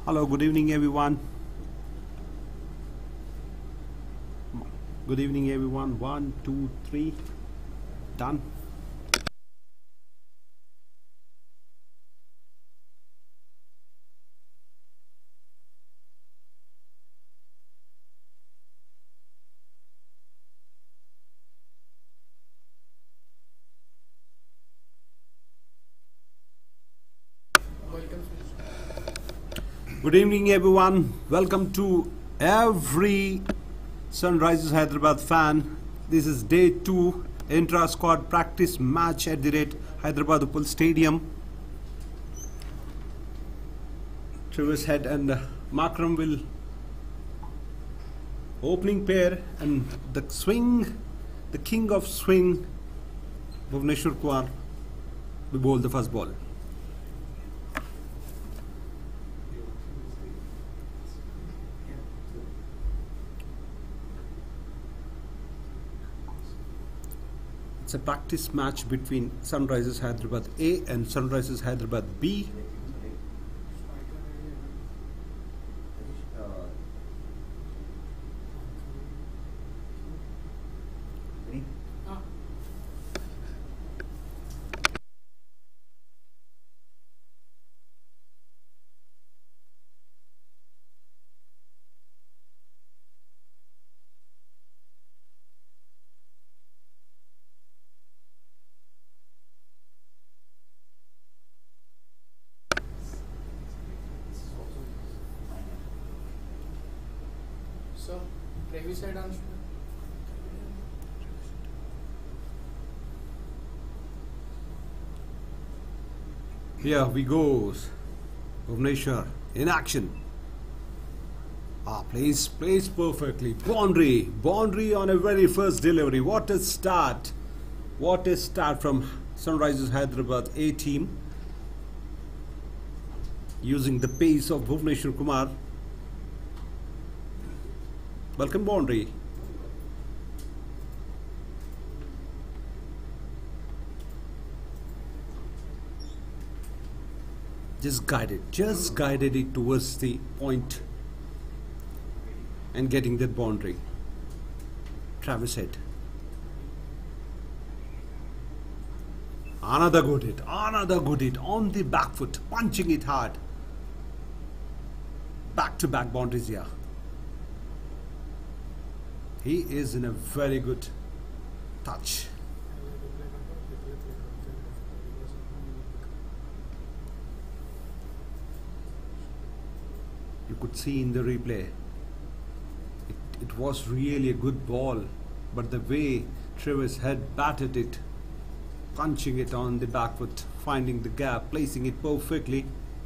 Hello, good evening, everyone. Good evening, everyone. 1, 2, 3. Done. Good evening, everyone. Welcome to every Sunrisers Hyderabad fan. This is day 2 intra-squad practice match at the rate Hyderabad Uppal Stadium. Travis Head and Makram will opening pair, and the swing, the king of swing, Bhuvneshwar Kumar will bowl the first ball. It's a practice match between Sunrisers Hyderabad A and Sunrisers Hyderabad B. So, previous side on. Here we go. Bhuvneshwar in action. Plays perfectly. Boundary on a very first delivery. What a start. What a start from Sunrisers Hyderabad A team. Using the pace of Bhuvneshwar Kumar. Welcome boundary. Just guided it towards the point and getting that boundary. Travis Head. Another good hit on the back foot, punching it hard. Back-to-back boundaries here. He is in a very good touch. You could see in the replay, it was really a good ball, but the way Travis Head batted it, punching it on the back foot, finding the gap, placing it perfectly.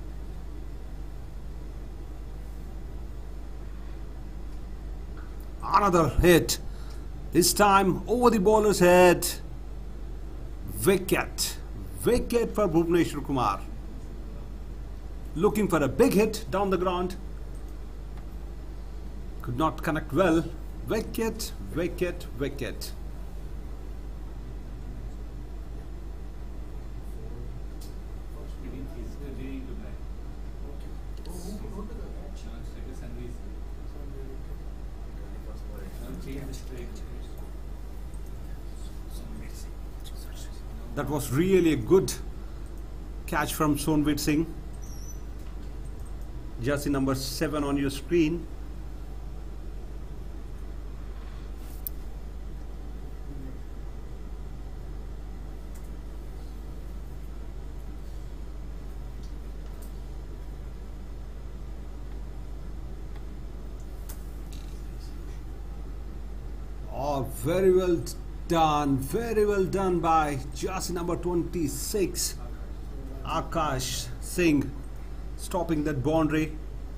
Another hit, this time over the bowler's head. Wicket for Bhuvneshwar Kumar. Looking for a big hit down the ground. Could not connect well. Wicket. That was really a good catch from Sonveer Singh. Jersey number 7 on your screen. Very well done by jersey number 26, Akash Singh, stopping that boundary.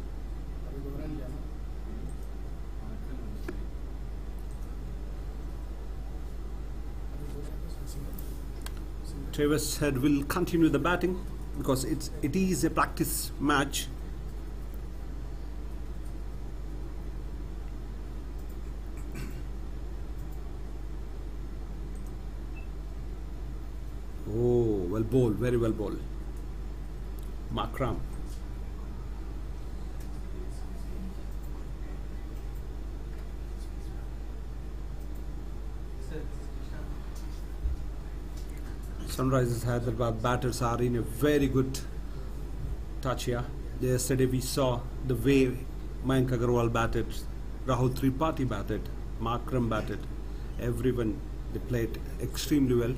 Travis Head will continue the batting because it is a practice match. Well bowled, very well bowled. Makram. Sunrisers Hyderabad batters are in a very good touch here. Yesterday we saw the way Mayank Agarwal batted, Rahul Tripathi batted, Makram batted. Everyone, they played extremely well.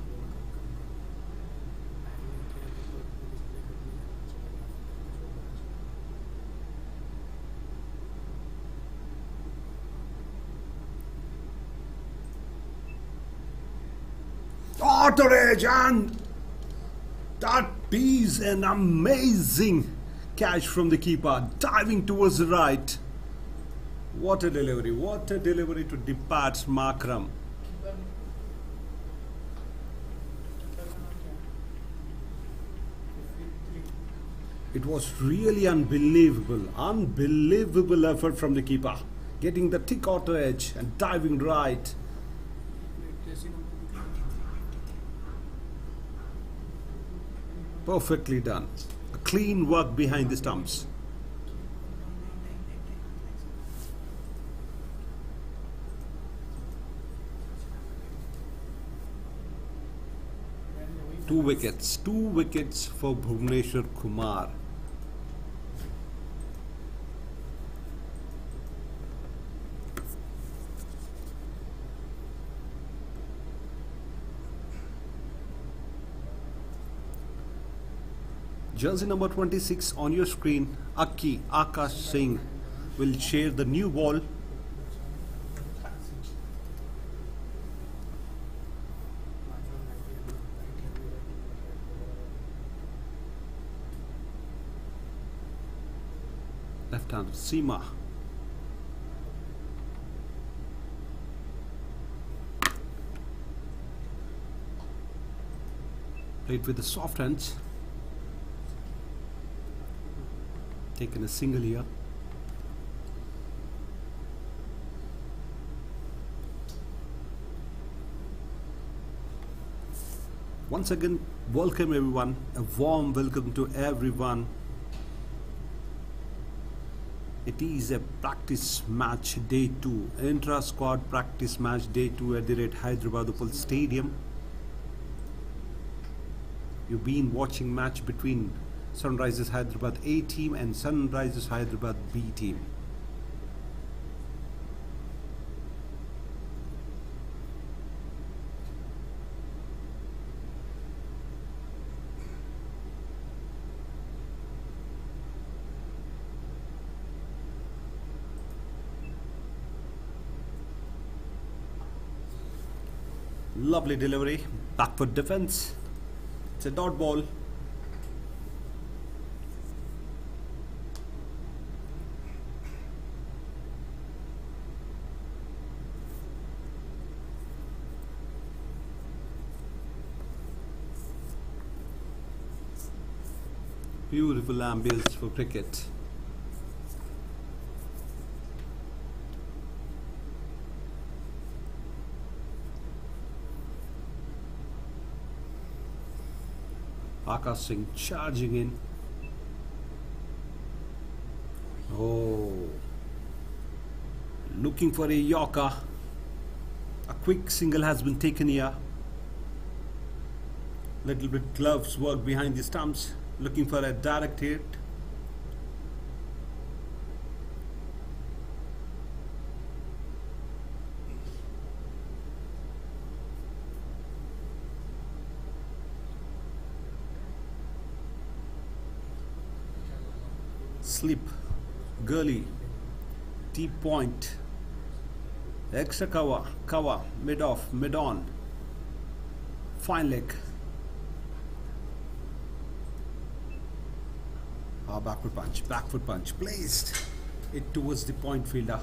Outer edge, and that is an amazing catch from the keeper, diving towards the right. What a delivery to depart Makram. It was really unbelievable effort from the keeper, getting the thick outer edge and diving right. Perfectly done. A clean work behind the stumps. Two wickets for Bhuvneshwar Kumar. Jersey number 26 on your screen, Akash Singh will share the new ball. Left hand Seema. Played with the soft hands. Taken a single here. Once again, welcome everyone. A warm welcome to everyone. It is a practice match day 2, intra-squad practice match day 2 at the Hyderabad Opal Stadium. You've been watching match between Sunrisers Hyderabad A team and Sunrisers Hyderabad B team. Lovely delivery, backward defense. It's a dot ball. Beautiful ambience for cricket. Akash Singh charging in. Oh, looking for a Yorker. A quick single has been taken here. Little bit gloves work behind the stumps. Looking for a direct hit. Slip, Gurley, deep point, extra cover, mid off, mid on, fine leg. Backward punch, placed it towards the point fielder.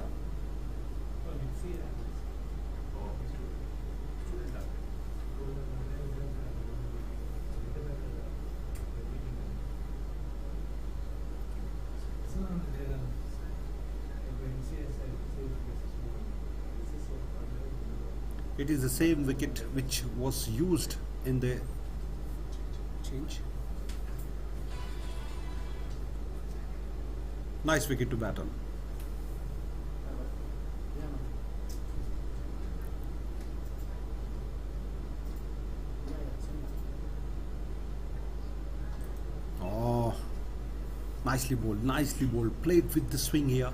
It is the same wicket which was used in the change. Nice wicket to bat on. nicely bowled, nicely bowled. Played with the swing here.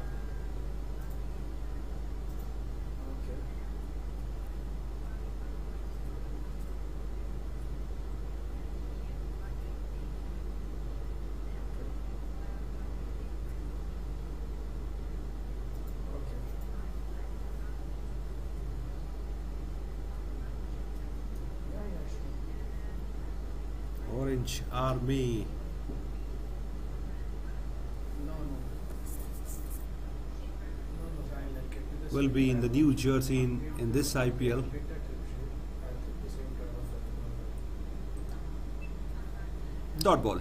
Okay. Okay. Yeah, yeah, sure. Orange Army No, no. No, no, I'll get to the will same be in the driver. New Jersey in this IPL. Complete the trip sheet. I'll keep the same driver for the moment. Dot ball.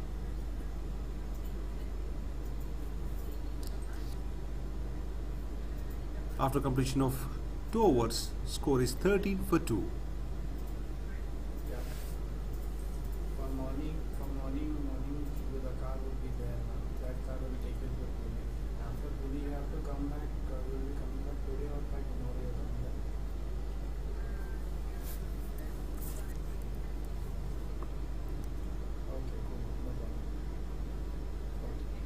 After completion of 2 overs, score is 13 for 2. Yeah. Morning, the car would be there. That car will take you to Pune. After Pune, you have to come back. Will be coming back today or by tomorrow? You're coming back. Okay, cool. No problem. Okay.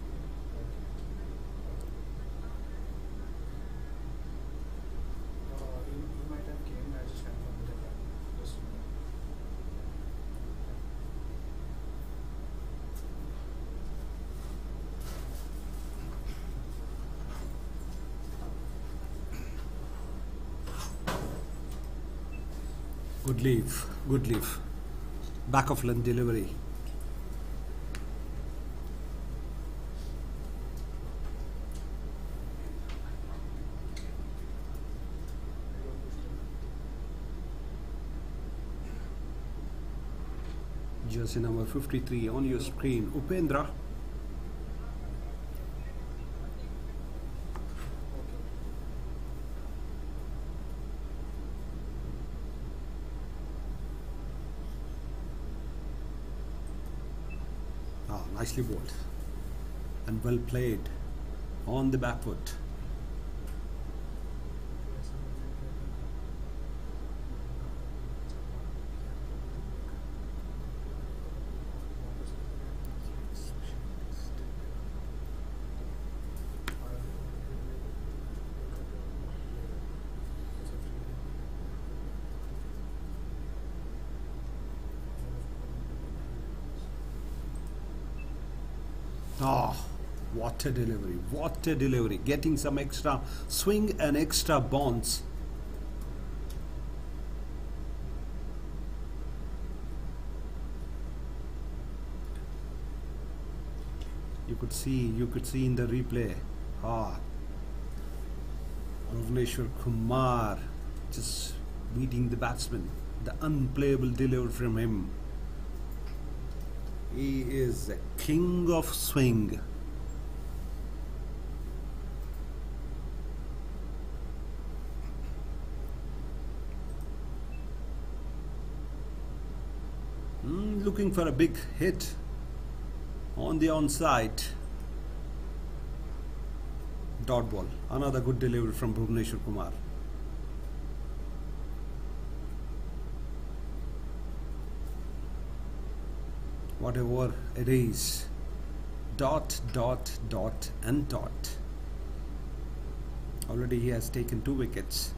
He might have came. I just confirmed with the car. Just a minute. Good leave, good leave. Back of length delivery. Jersey number 53 on your screen. Upendra. Nicely bowled and well played on the back foot. Oh, what a delivery, what a delivery. Getting some extra swing and extra bounce. You could see in the replay. Bhuvneshwar Kumar just beating the batsman. The unplayable delivery from him. He is a king of swing. Looking for a big hit on the onside. Dot ball. Another good delivery from Bhuvneshwar Kumar. Whatever it is, dot, dot, dot and dot. Already he has taken 2 wickets.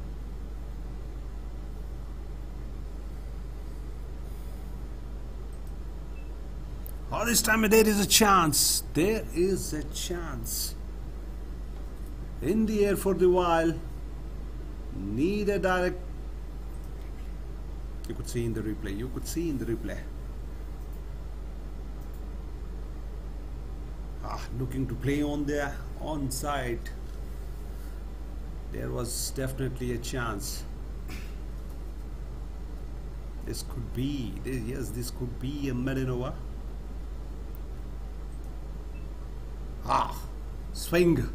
Oh, this time there is a chance. There is a chance. In the air for the while. Need a direct. You could see in the replay. Looking to play on the onside. There was definitely a chance. This could be a maiden over. Swing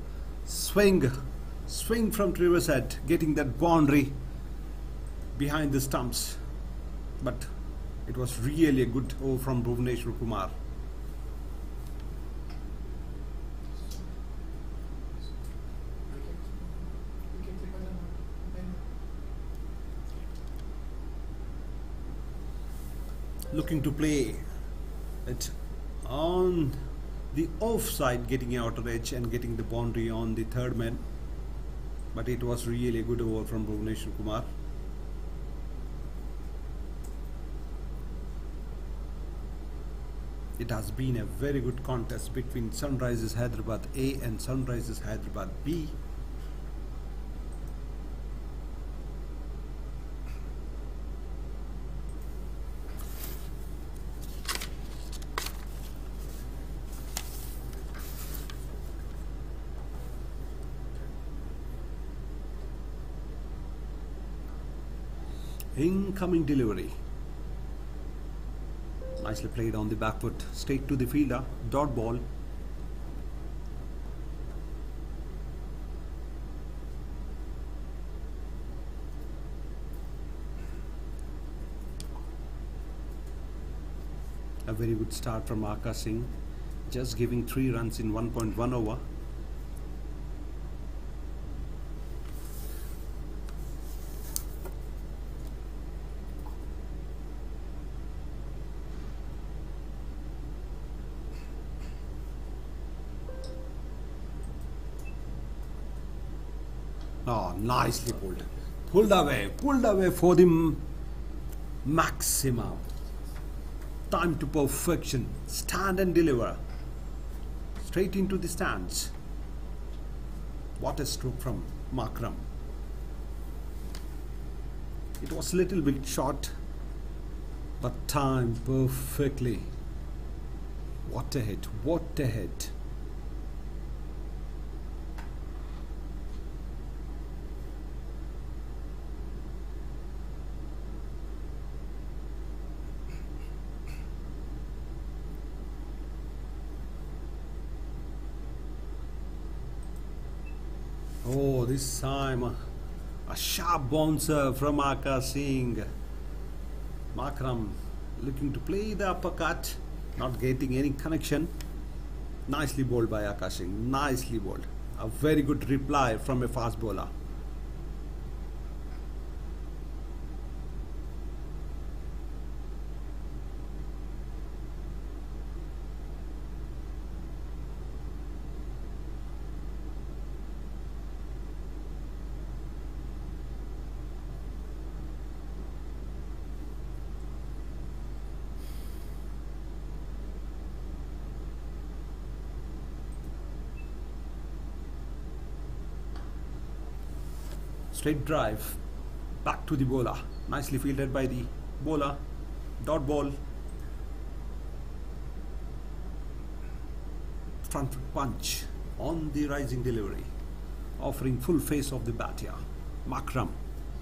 from Riverside, getting that boundary behind the stumps. But it was really a good over from Bhuvneshwar Kumar. Looking to play it on the offside, getting an outer edge and getting the boundary on the third man. But it was really a good over from Bhuvneshwar Kumar. It has been a very good contest between Sunrisers Hyderabad A and Sunrisers Hyderabad B. Incoming delivery. Nicely played on the back foot, straight to the fielder, dot ball. A very good start from Akash Singh, just giving 3 runs in 1.1 over. Oh, nicely pulled. Pulled away for the maximum. Time to perfection. Stand and deliver. Straight into the stands. What a stroke from Makram. It was a little bit short, but timed perfectly. What a hit, what a hit. Oh, this time a sharp bouncer from Akash Singh. Makram looking to play the uppercut, not getting any connection. Nicely bowled by Akash Singh, nicely bowled. A very good reply from a fast bowler. Straight drive, back to the bowler. Nicely fielded by the bowler. Dot ball. Front foot punch on the rising delivery. Offering full face of the bat here. Makram.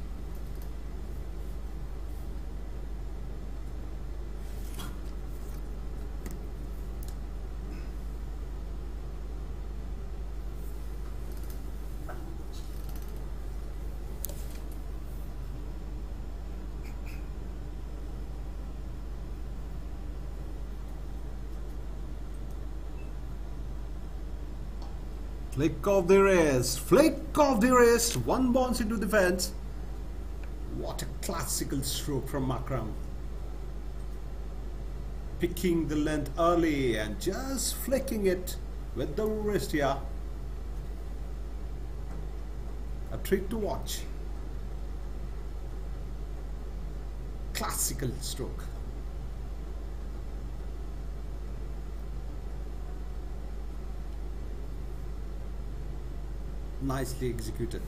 Flick of the wrist, flick of the wrist, one bounce into the fence. What a classical stroke from Makram. Picking the length early and just flicking it with the wrist here. A treat to watch. Classical stroke. Nicely executed.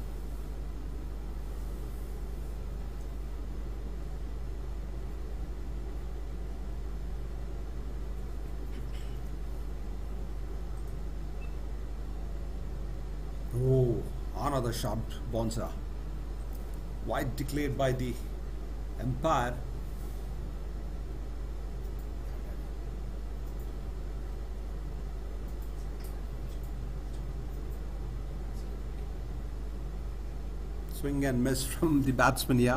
Oh, another sharp bouncer. Wide declared by the umpire. Swing and miss from the batsman here.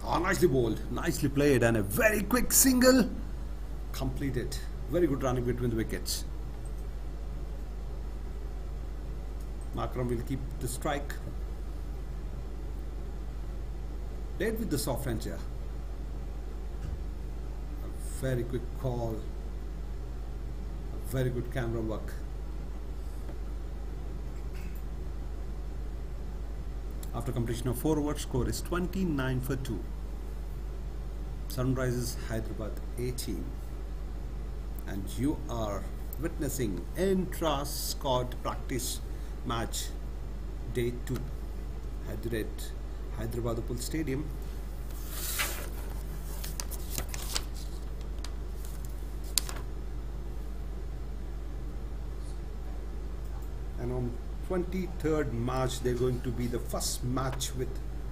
Oh, nicely bowled, nicely played, and a very quick single completed. Very good running between the wickets. Makram will keep the strike. Played with the soft edge here. A very quick call. A very good camera work. After completion of 4 overs, score is 29 for 2. Sunrisers Hyderabad 18. And you are witnessing intra-squad practice match day 2 at Hyderabad Stadium. And on 23rd March they're going to be the first match with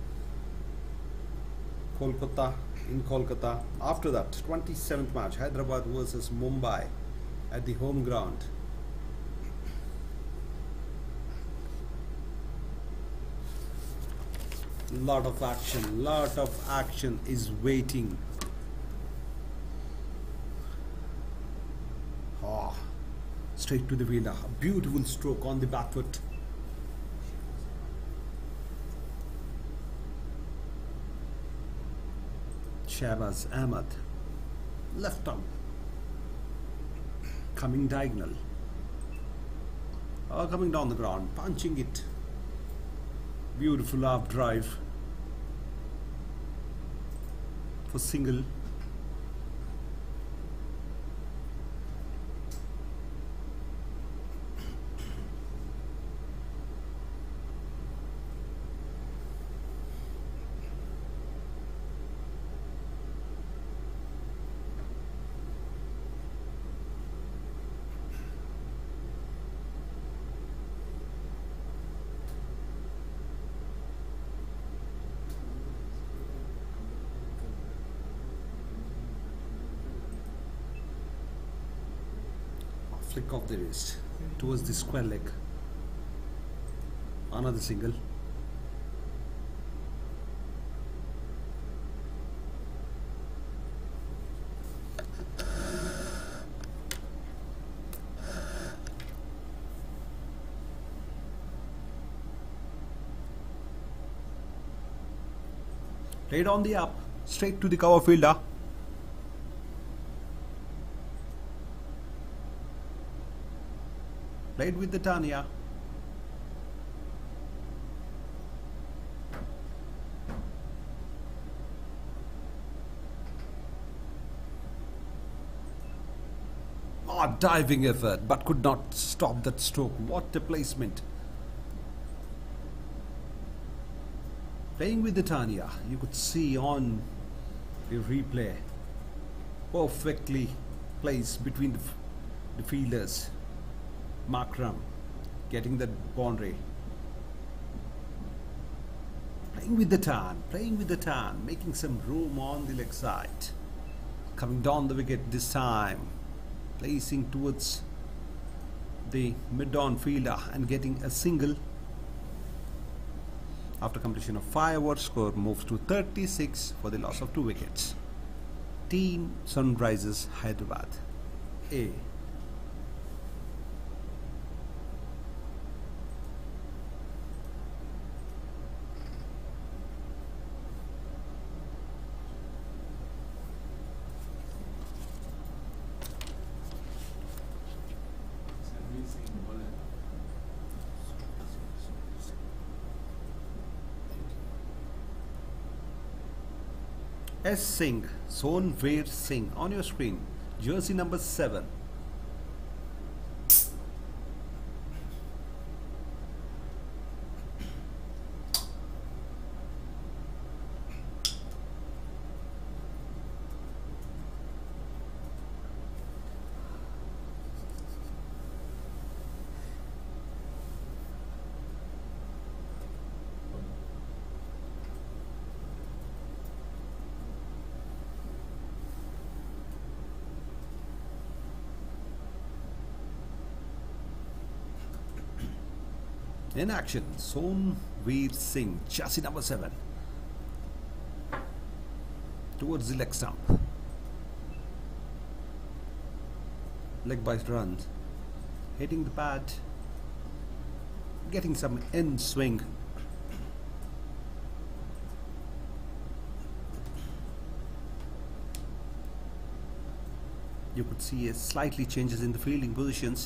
Kolkata in Kolkata. After that, 27th March, Hyderabad versus Mumbai at the home ground. Lot of action is waiting. Oh, straight to the fielder. A beautiful stroke on the back foot. Shahbaz Ahmed, left arm, coming diagonal, coming down the ground, punching it. Beautiful half drive for single. Flick of the wrist towards the square leg. Another single. Played on the up, straight to the cover fielder. Played with the Tanya. Oh, diving effort, but could not stop that stroke. What a placement. Playing with the Tanya, you could see on the replay, perfectly placed between the fielders. Makram getting that boundary. Playing with the tan, making some room on the leg side. Coming down the wicket this time, placing towards the mid-on fielder and getting a single. After completion of 5 overs, score moves to 36 for the loss of 2 wickets. Team Sunrisers Hyderabad A. S. Singh, Sonveer Singh on your screen, jersey number 7. In action, Sonveer Singh, chassis number 7. towards the leg stump. Leg by runs, hitting the pad, getting some in swing. You could see a slightly changes in the fielding positions.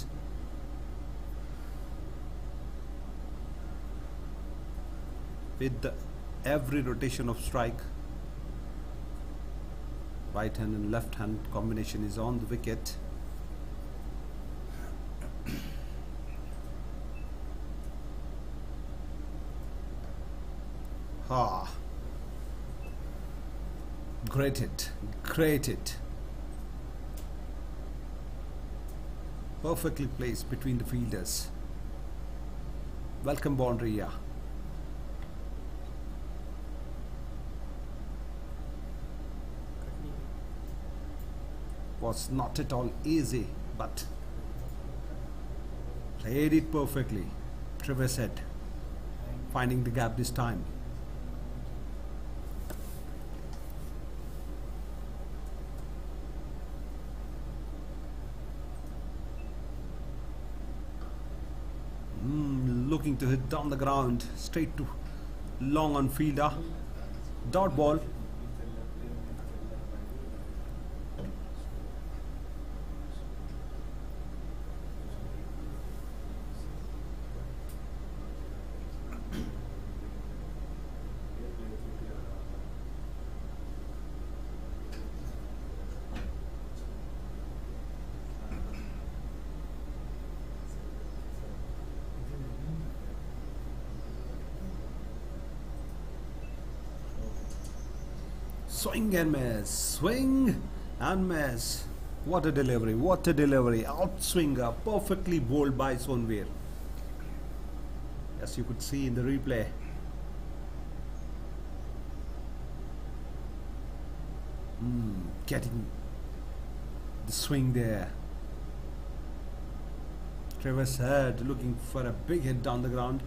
With every rotation of strike, right hand and left hand combination is on the wicket. Great hit, great hit. Perfectly placed between the fielders. Welcome boundary, yeah. Was not at all easy, but played it perfectly. Travis Head finding the gap this time. Looking to hit down the ground, straight to long on fielder. Dot ball. Swing and miss, swing and miss. What a delivery, what a delivery. Outswinger, perfectly bowled by Sonveer. As you could see in the replay. Getting the swing there. Travis Head looking for a big hit down the ground.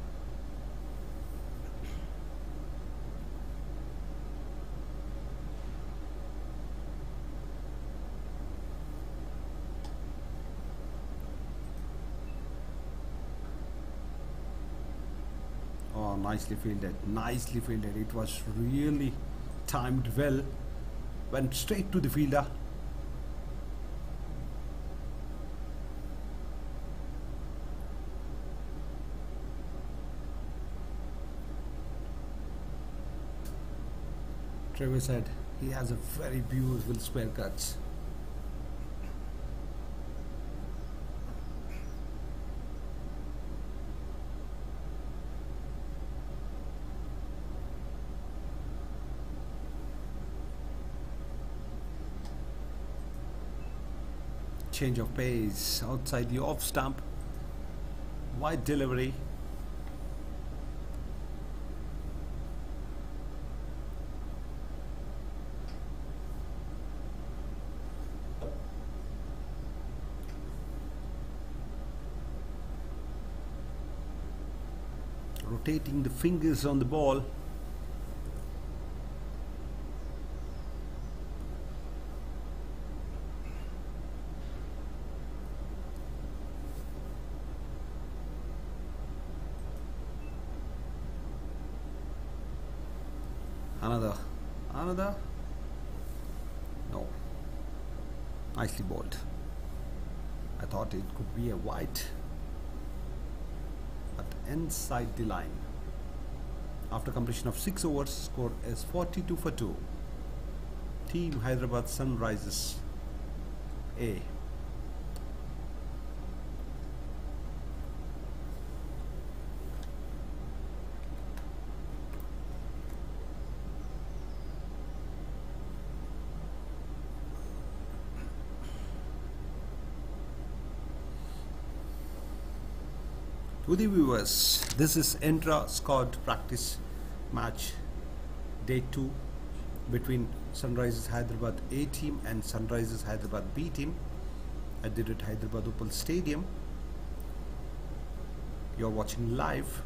Oh, nicely fielded, nicely fielded. It was really timed well. Went straight to the fielder. Travis Head, he has a very beautiful square cuts. Change of pace outside the off stump. Wide delivery. Rotating the fingers on the ball. Another. No. Nicely bowled. I thought it could be a white, but inside the line. After completion of 6 overs, score is 42 for 2. Team Hyderabad Sunrisers A. To the viewers, this is intra-squad practice match day 2 between Sunrisers Hyderabad A team and Sunrisers Hyderabad B team at the Hyderabad Opal Stadium. You are watching live.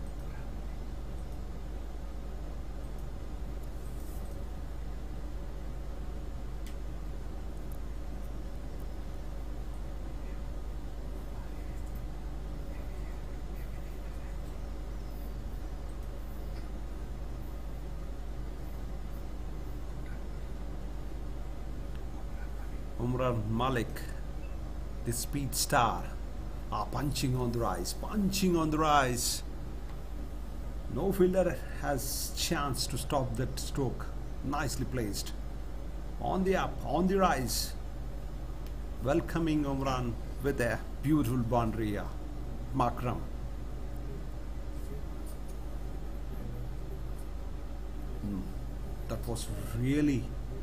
Umran Malik, the speed star, punching on the rise, punching on the rise. No fielder has chance to stop that stroke. Nicely placed. On the up, on the rise. Welcoming Umran with a beautiful boundary. Makram. That was really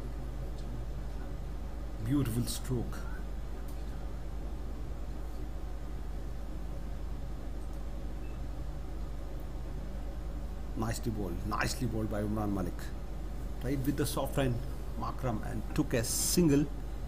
beautiful stroke. Nicely bowled by Umran Malik. Played with the soft line Makram and took a single.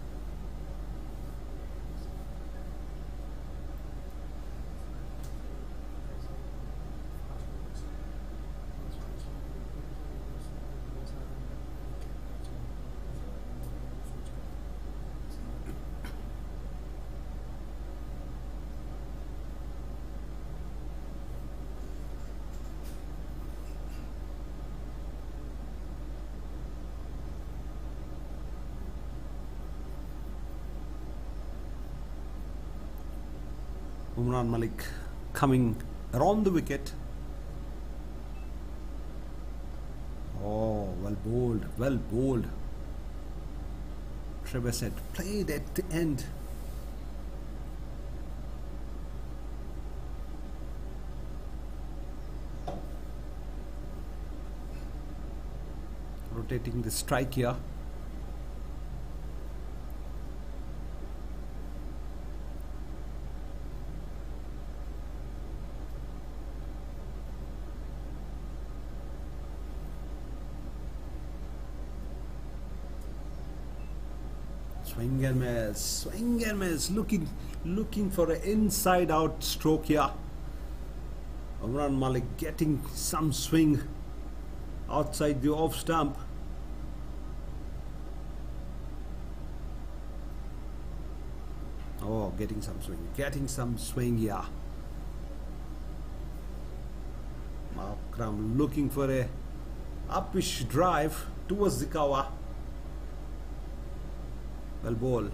Umran Malik coming around the wicket. Oh, well bowled. Trevor said, played at the end. Rotating the strike here. Swing and miss, looking for an inside out stroke here. Umran Malik getting some swing outside the off stump. Oh, getting some swing here. Makram looking for a upish drive towards the cover. Well ball.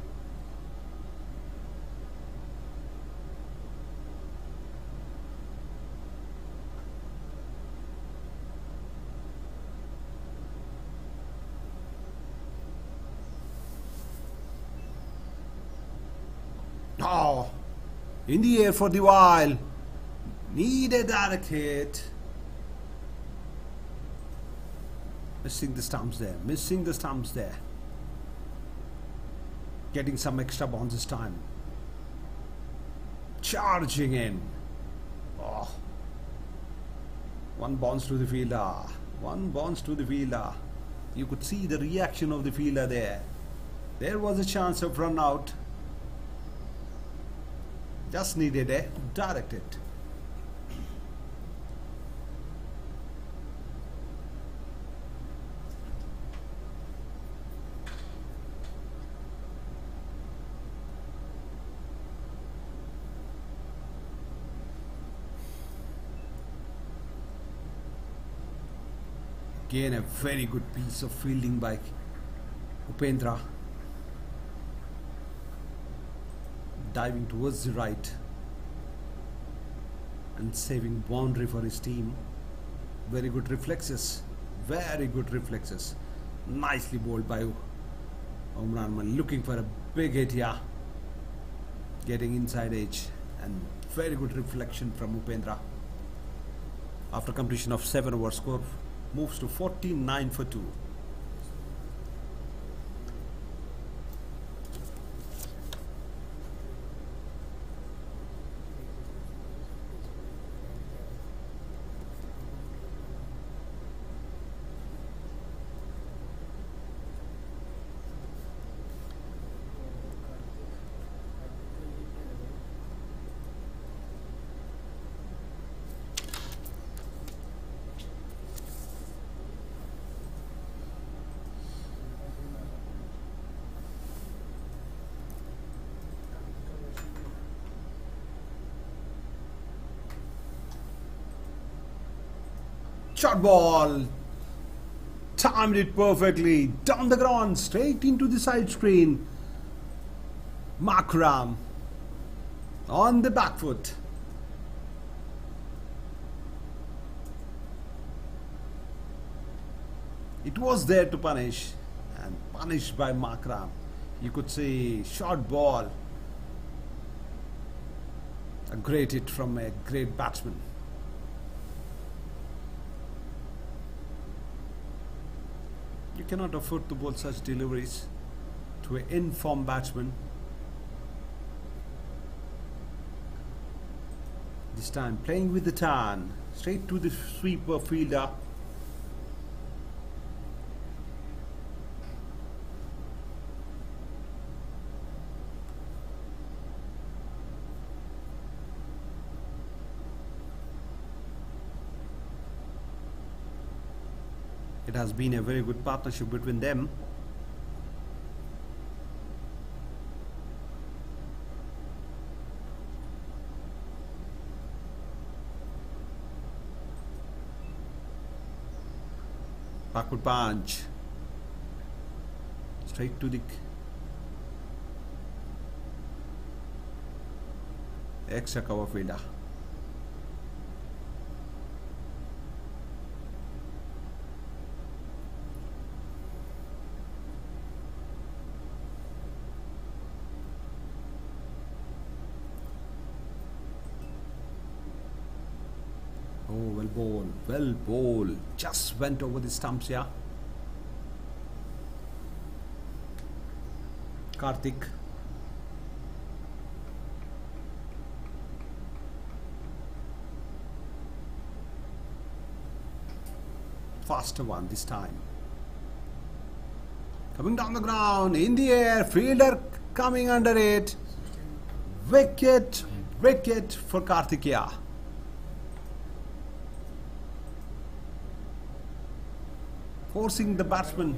Oh, in the air for the while. Needed direct hit. Missing the stumps there. Getting some extra bounce this time. Charging in. Oh. One bounce to the fielder. You could see the reaction of the fielder there. There was a chance of run out. Just needed a direct hit. Again, a very good piece of fielding by Upendra. Diving towards the right and saving boundary for his team. Very good reflexes. Nicely bowled by Umran Malik. Looking for a big hit here. Getting inside edge and very good reflection from Upendra. After completion of 7 overs, score moves to 49 for 2. Short ball. Timed it perfectly. Down the ground. Straight into the side screen. Markram on the back foot. It was there to punish, and punished by Markram. You could say short ball. A great hit from a great batsman. You cannot afford to bowl such deliveries to an in-form batsman. This time playing with the turn, straight to the sweeper fielder. It has been a very good partnership between them. Backward punch. Straight to the extra cover fielder. Oh, well bowled, just went over the stumps here. Karthik. Faster one this time. Coming down the ground, in the air, fielder coming under it. Wicket for Karthikeya. Forcing the batsman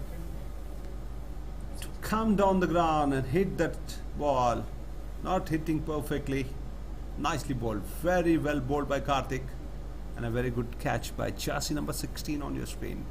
to come down the ground and hit that ball. Not hitting perfectly. Nicely bowled. Very well bowled by Karthik. And a very good catch by jersey number 16 on your screen.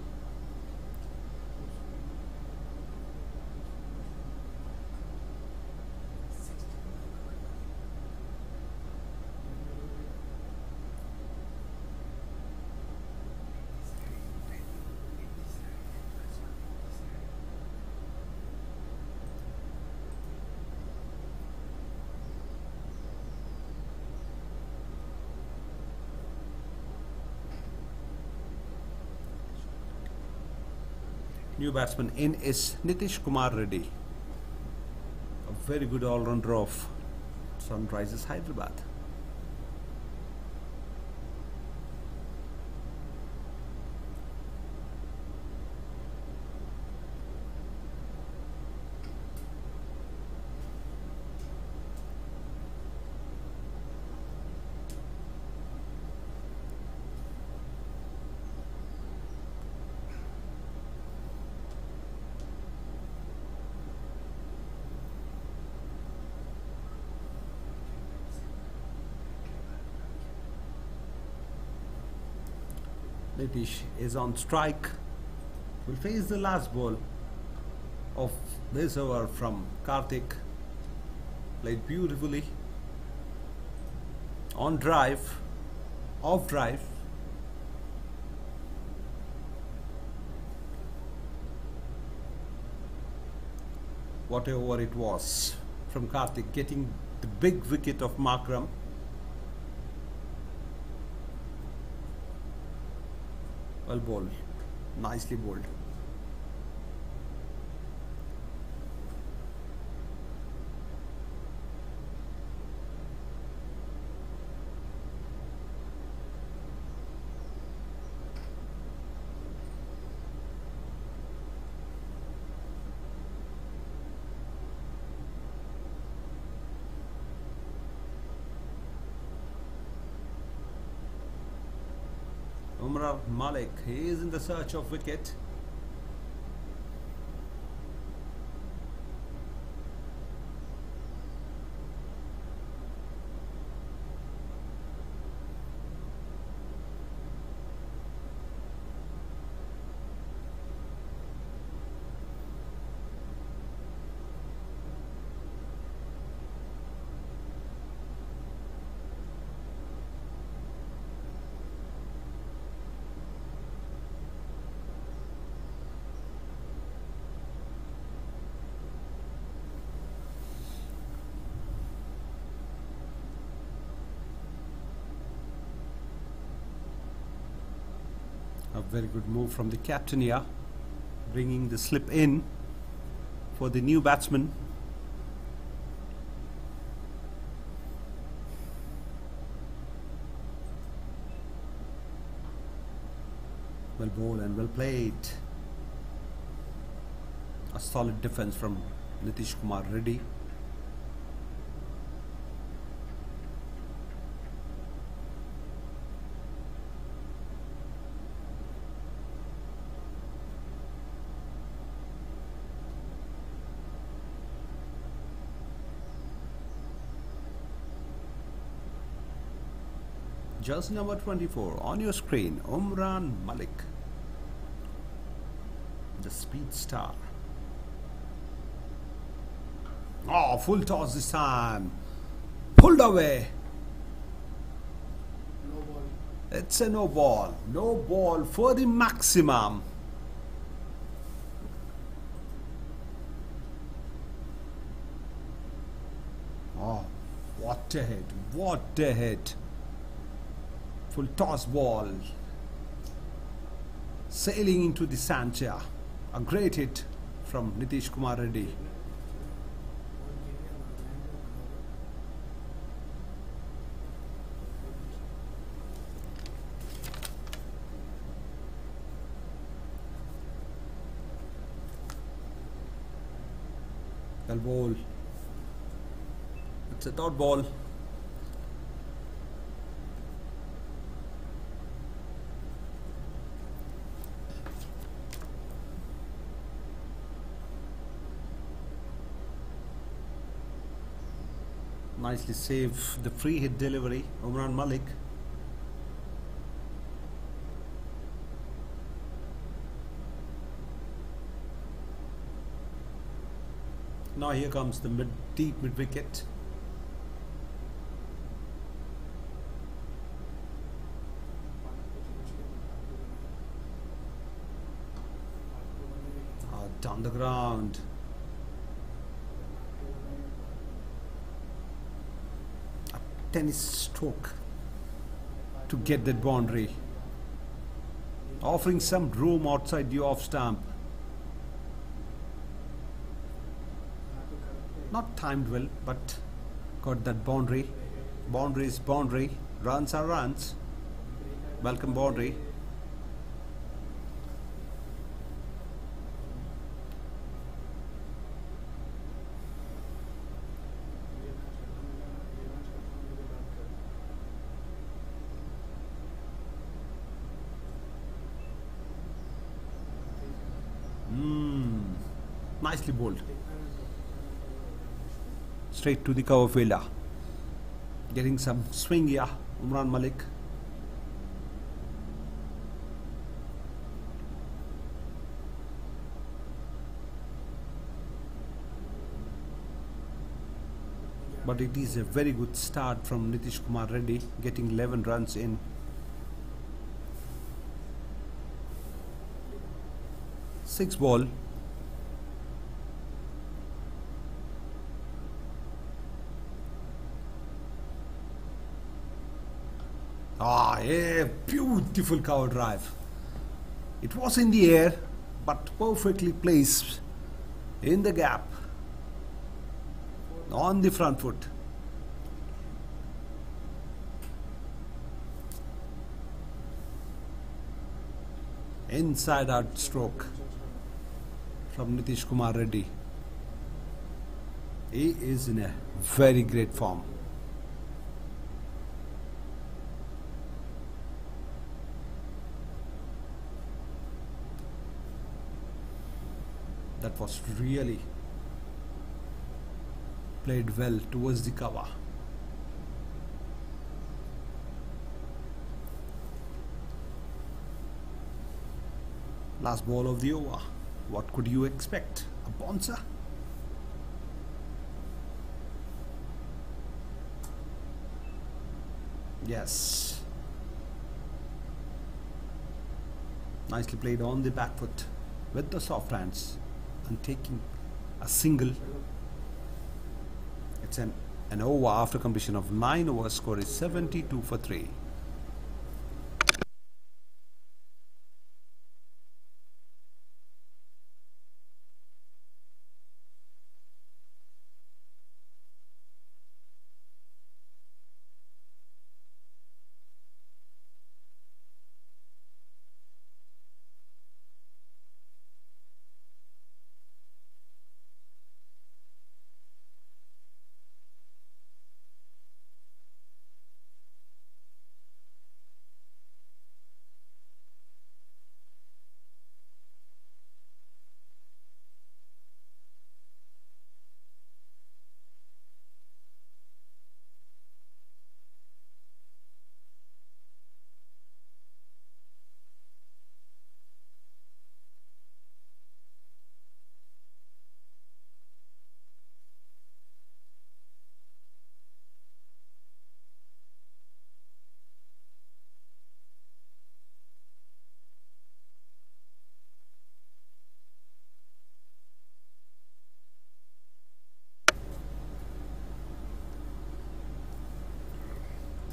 New batsman in is Nitish Kumar Reddy, a very good all-rounder of Sunrisers Hyderabad. Nitish is on strike. Will face the last ball of this over from Karthik. Played beautifully. On drive, off drive. Whatever it was from Karthik, getting the big wicket of Markram. Well bowled, nicely bowled. Umar Malik, he is in the search of wicket. very good move from the captain here, bringing the slip in for the new batsman. Well bowled and well played. A solid defense from Nitish Kumar Reddy. Jersey number 24 on your screen, Umran Malik, the speed star. Oh, full toss this time. Pulled away. No ball. It's a no ball. No ball for the maximum. Oh, what a hit. What a hit. Full toss ball. Sailing into the Sancha. A great hit from Nitish Kumar Reddy. Well ball. It's a dot ball. Nicely saved the free hit delivery, Umran Malik. Now here comes the deep mid wicket. Down the ground. A tennis stroke to get that boundary, offering some room outside the off stump. Not timed well, but got that boundary. Boundary is boundary. Runs are runs. Welcome boundary. Nicely bowled. Straight to the cover fielder. Getting some swing here, Umran Malik. But it is a very good start from Nitish Kumar Reddy, getting 11 runs in. Six ball. A beautiful cover drive. It was in the air, but perfectly placed in the gap on the front foot. Inside out stroke from Nitish Kumar Reddy. He is in a very great form. That was really played well towards the cover. Last ball of the over. What could you expect? A bouncer? Yes. Nicely played on the back foot with the soft hands and taking a single. It's an over after completion of 9 overs. Score is 72 for 3.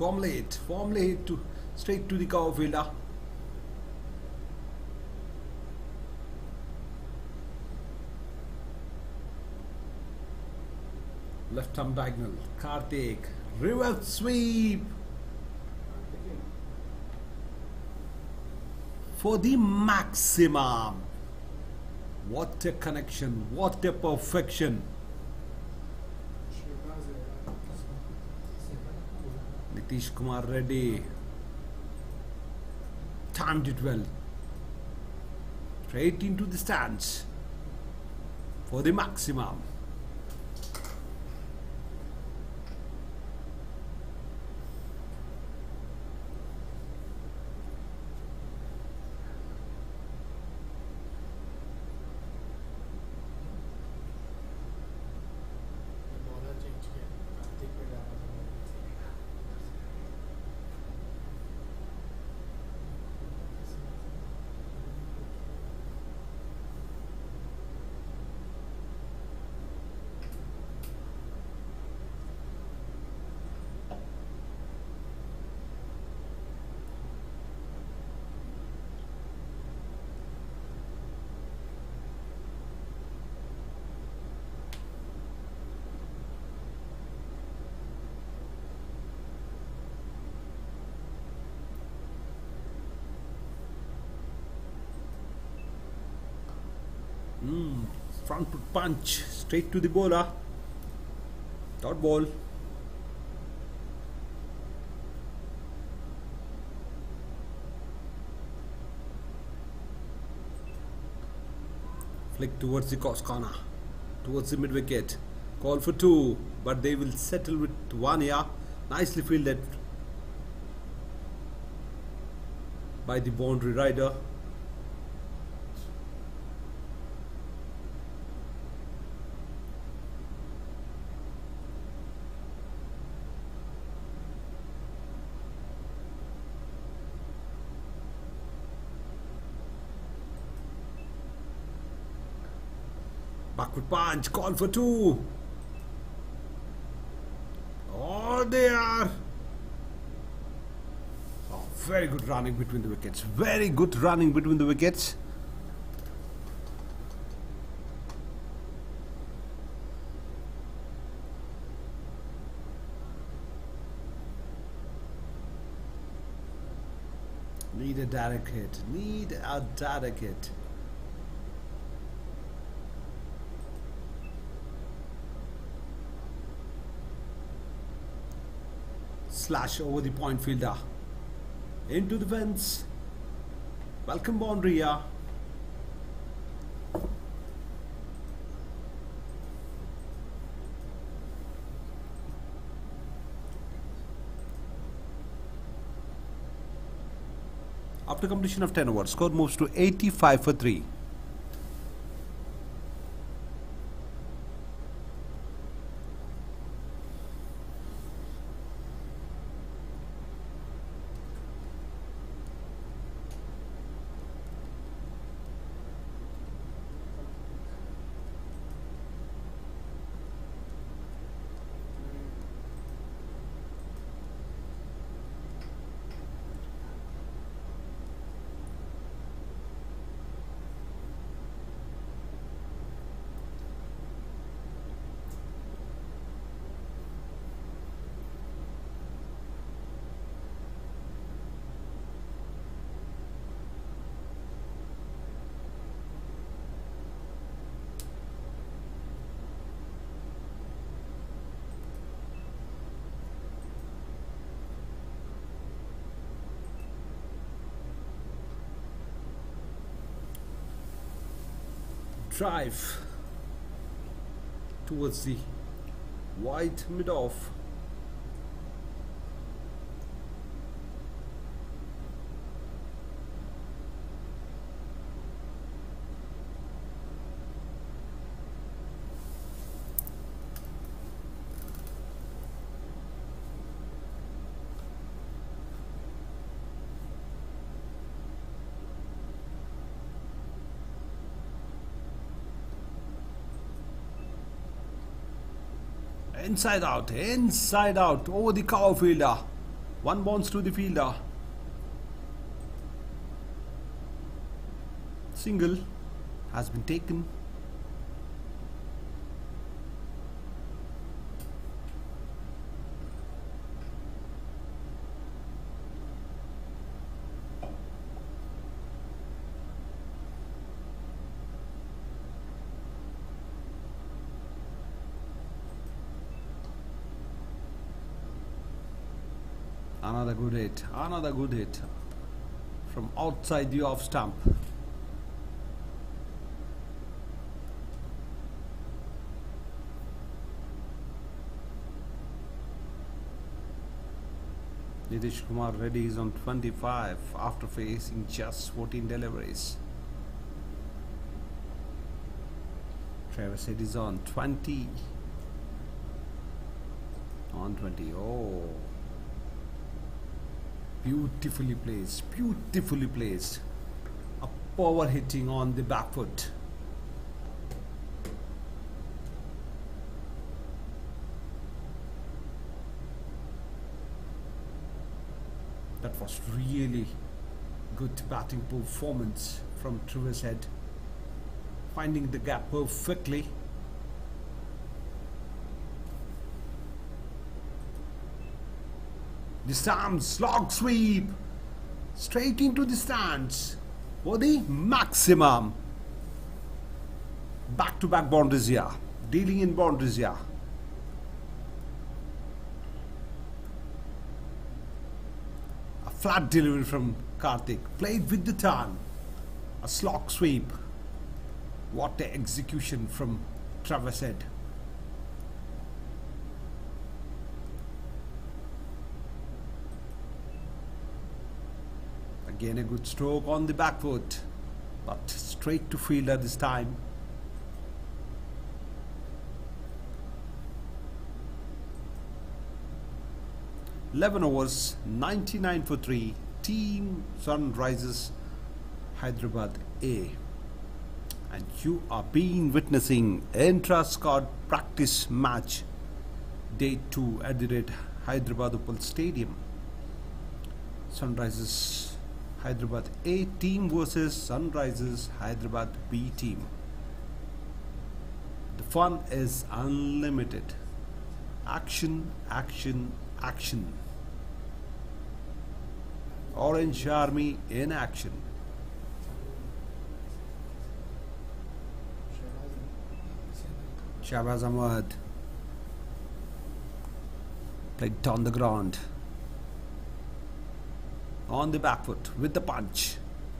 Formulate to straight to the cover fielder. Left arm diagonal. Karthik. Reverse sweep. For the maximum. What a connection. What a perfection. Nitish Kumar Reddy. Timed it well. Straight into the stands. For the maximum. Front foot punch straight to the bowler. Dot ball. Flick towards the cross corner, towards the mid wicket. Call for 2, but they will settle with 1 here. Nicely fielded by the boundary rider. Backward punch, call for 2. Oh, they are. Oh, very good running between the wickets. Very good running between the wickets. Need a direct hit. Need a direct hit. Slash over the point fielder. Into the fence. Welcome boundary here. After completion of 10 overs, score moves to 85 for 3. Drive towards the wide mid off. Inside out, over the cover fielder. One bounce to the fielder. Single has been taken. Another good hit. Another good hit from outside the off stump. Nitish Kumar Reddy is on 25 after facing just 14 deliveries. Travis Head is on 20. On 20. Oh. Beautifully placed. Beautifully placed. A power hitting on the back foot. That was really good batting performance from Travis Head, finding the gap perfectly. This time slog sweep straight into the stands for the maximum. Back-to-back boundaries here, dealing in boundaries here. Flat delivery from Karthik, played with the turn, a slog sweep. What a execution from Travis Head. Again a good stroke on the back foot, but straight to fielder this time. "11 overs, 99 for 3, Team Sunrisers Hyderabad A." And you are being witnessing intra-squad practice match day 2 at the red Hyderabad Opal Stadium. Sunrisers Hyderabad A team versus Sunrisers Hyderabad B team. The fun is unlimited. Action, action, action. Orange Army in action. Shahbaz Ahmed played on the ground, on the back foot with the punch.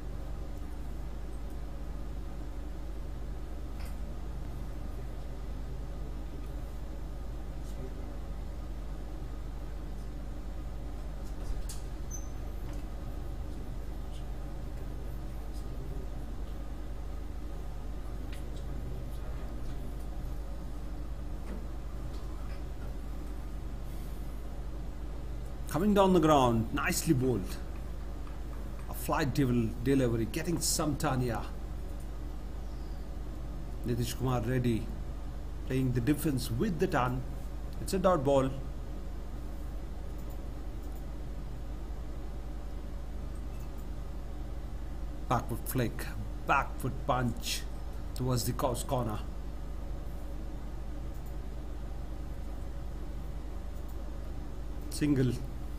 Coming down the ground, nicely bowled. A flight delivery, getting some turn here. Nitish Kumar Reddy playing the defense with the turn. It's a dot ball. Backward flick, back foot punch towards the cause corner. Single.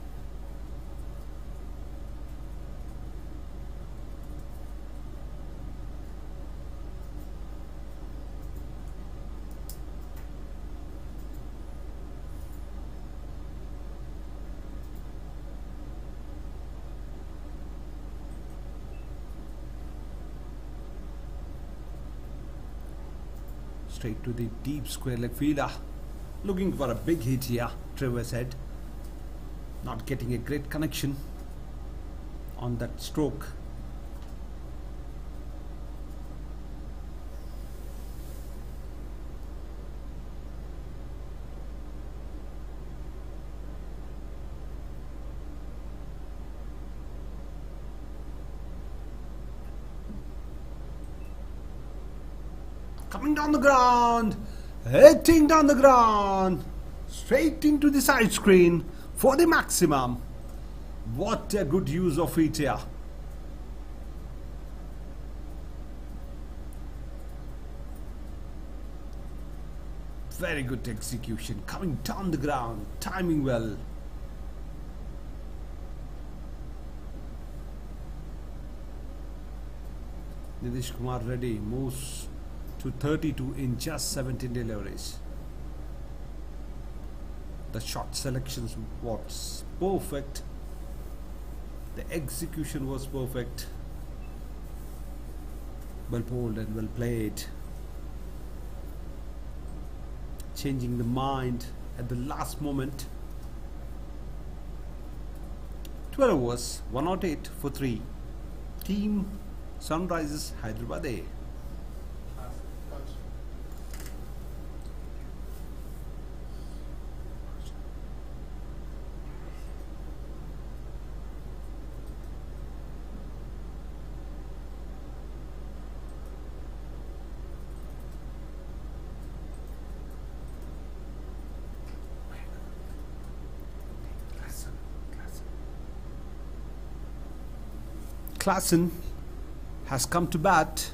Straight to the deep square leg fielder. Looking for a big hit here. Travis Head not getting a great connection on that stroke. Coming down the ground, hitting down the ground, straight into the side screen for the maximum. What a good use of it here. Very good execution, coming down the ground, timing well. Nitish Kumar Reddy moves to 32 in just 17 deliveries. The shot selections was perfect. The execution was perfect. Well bowled and well played. Changing the mind at the last moment. 12 overs, 108 for 3. Team Sunrisers Hyderabad A. Klassen has come to bat.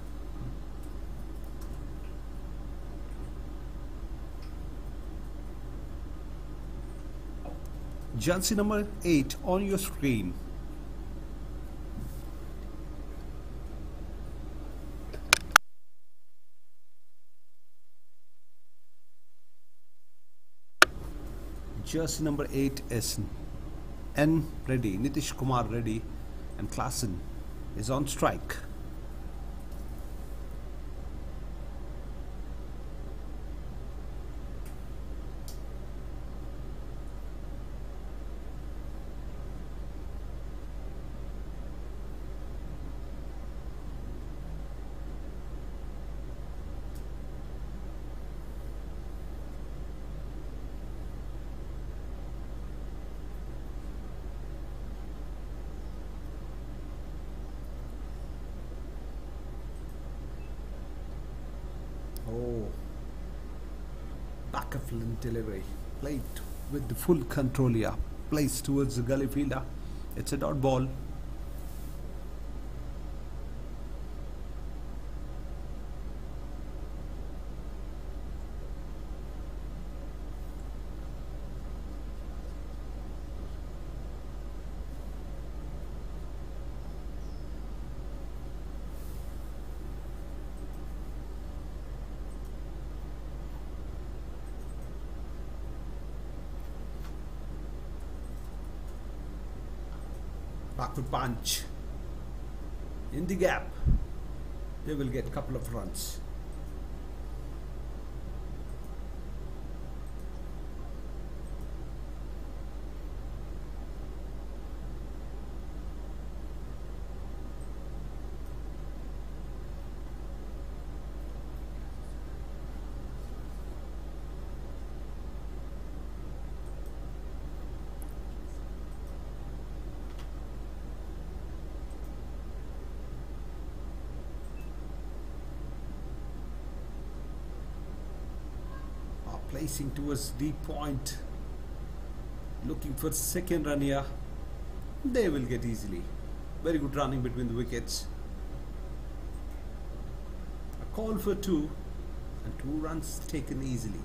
Jersey number 8 on your screen. Jersey number 8 is N Reddy, Nitish Kumar Reddy, and Klassen is on strike. Oh, back of delivery, played with the full control here, placed towards the gully fielder. It's a dot ball. Backward punch in the gap. They will get a couple of runs. Placing towards deep point, looking for second run here. They will get easily. Very good running between the wickets. A call for 2 and 2 runs taken easily.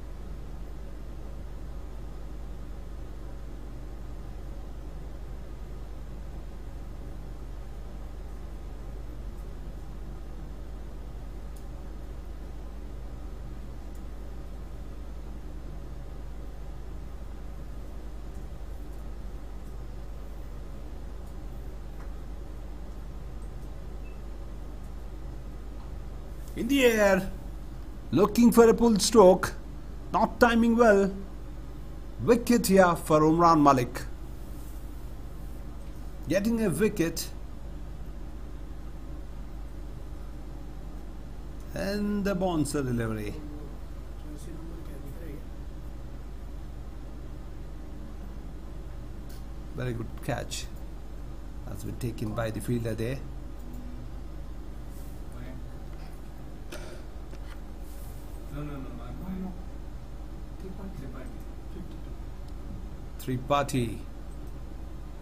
In the air, looking for a pull stroke, not timing well. Wicket here for Umran Malik. Getting a wicket, and the bouncer delivery. Very good catch. That's been taken by the fielder there. No. Tripathi.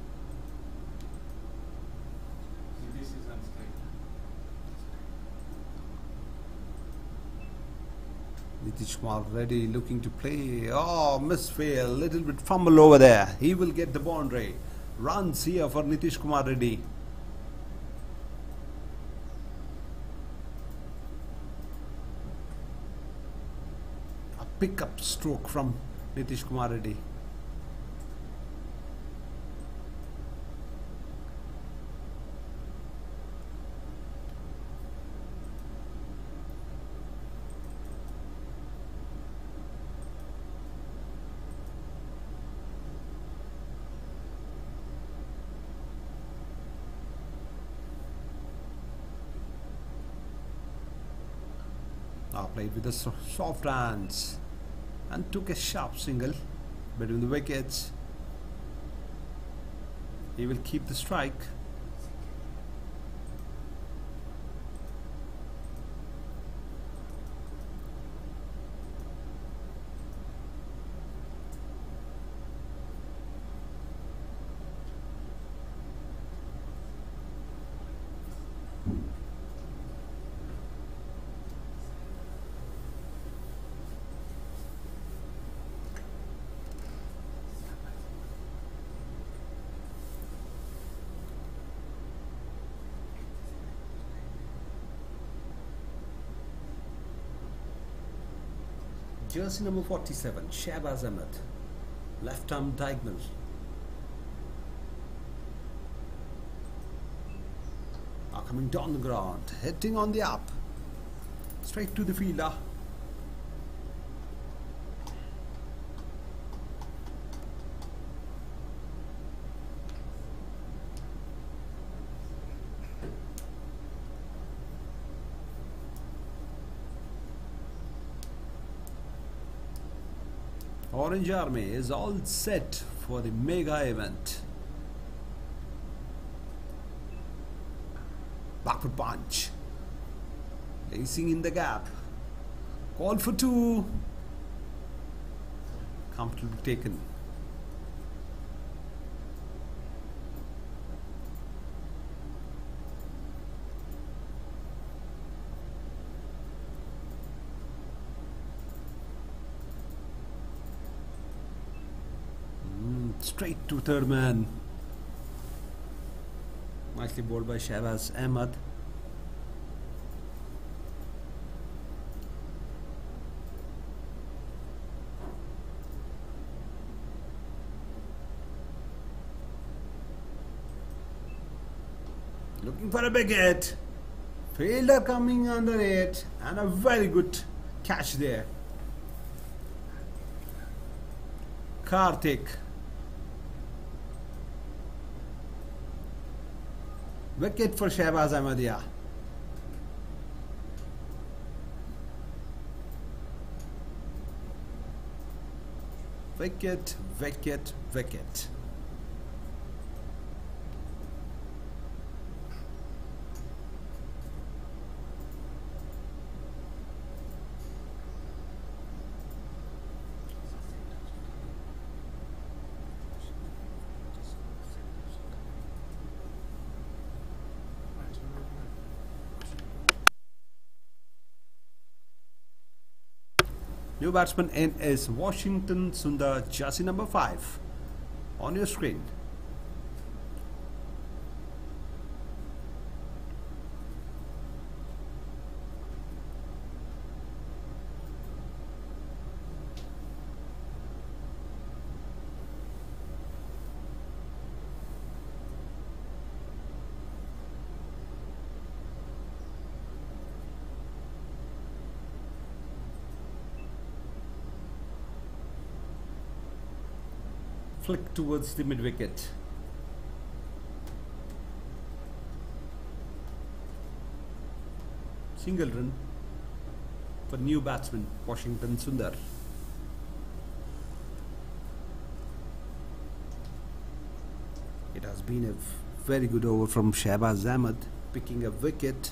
Nitish Kumar Reddy looking to play. Oh, misfail. Little bit fumble over there. He will get the boundary. Runs here for Nitish Kumar Reddy. A pick-up stroke from Nitish Kumar Reddy. Now played with the soft hands and took a sharp single between the wickets. He will keep the strike. Jersey number 47, Shahbaz Ahmed, left arm diagonal. Are coming down the ground, hitting on the up, straight to the fielder. Orange Army is all set for the mega event. Backward punch. Lacing in the gap. Call for two. Comfortably taken. Straight to third man. Nicely bowled by Shahbaz Ahmed. Looking for a big hit. Fielder coming under it, and a very good catch there. Karthik. Wicket for Shahbaz Ahmed. Wicket, wicket, wicket. New batsman in is Washington Sundar, jersey number 5 on your screen. Flick towards the mid wicket. Single run for new batsman Washington Sundar. It has been a very good over from Shahbaz Ahmed, picking a wicket.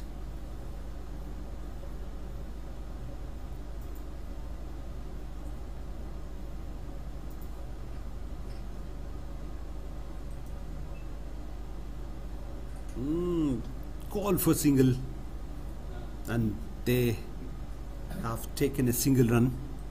Call for single, and they have taken a single run.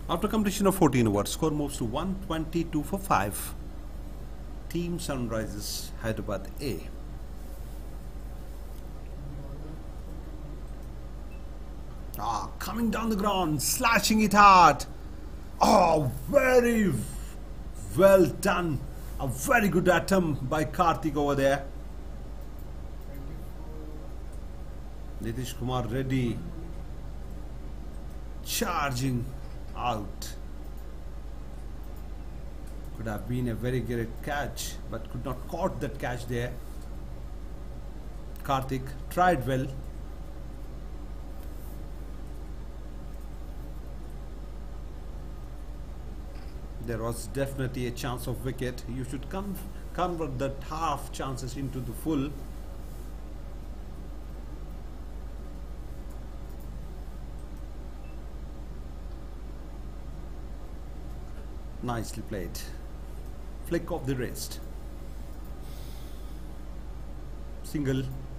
After completion of 14 overs, score moves to 122 for 5. Team Sunrisers Hyderabad A. Coming down the ground, slashing it hard. Oh, very well done. A very good attempt by Karthik over there. 24. Nitish Kumar Reddy charging out. Could have been a very great catch, but could not caught that catch there. Karthik tried well. There was definitely a chance of wicket. You should convert that half chances into the full. Nicely played. Flick of the wrist. Single.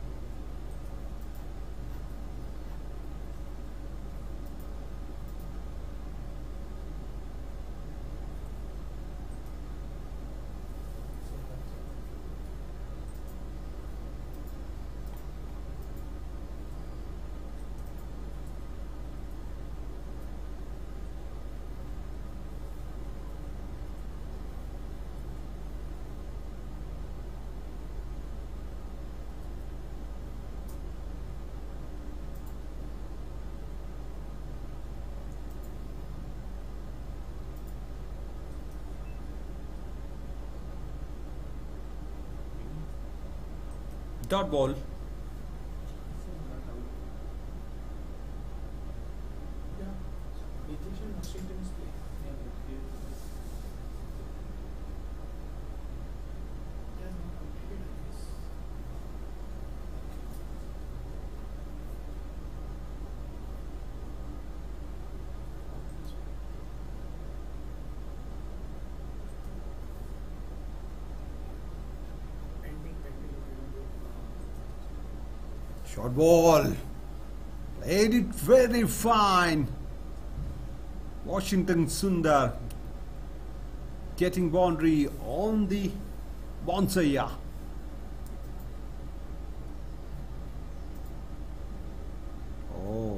Dot ball. Yeah. Nitish and Washington's play. Yeah, no, completed, I guess. Pending. Short ball. Played it very fine. Washington Sundar getting boundary on the bonsai. Oh,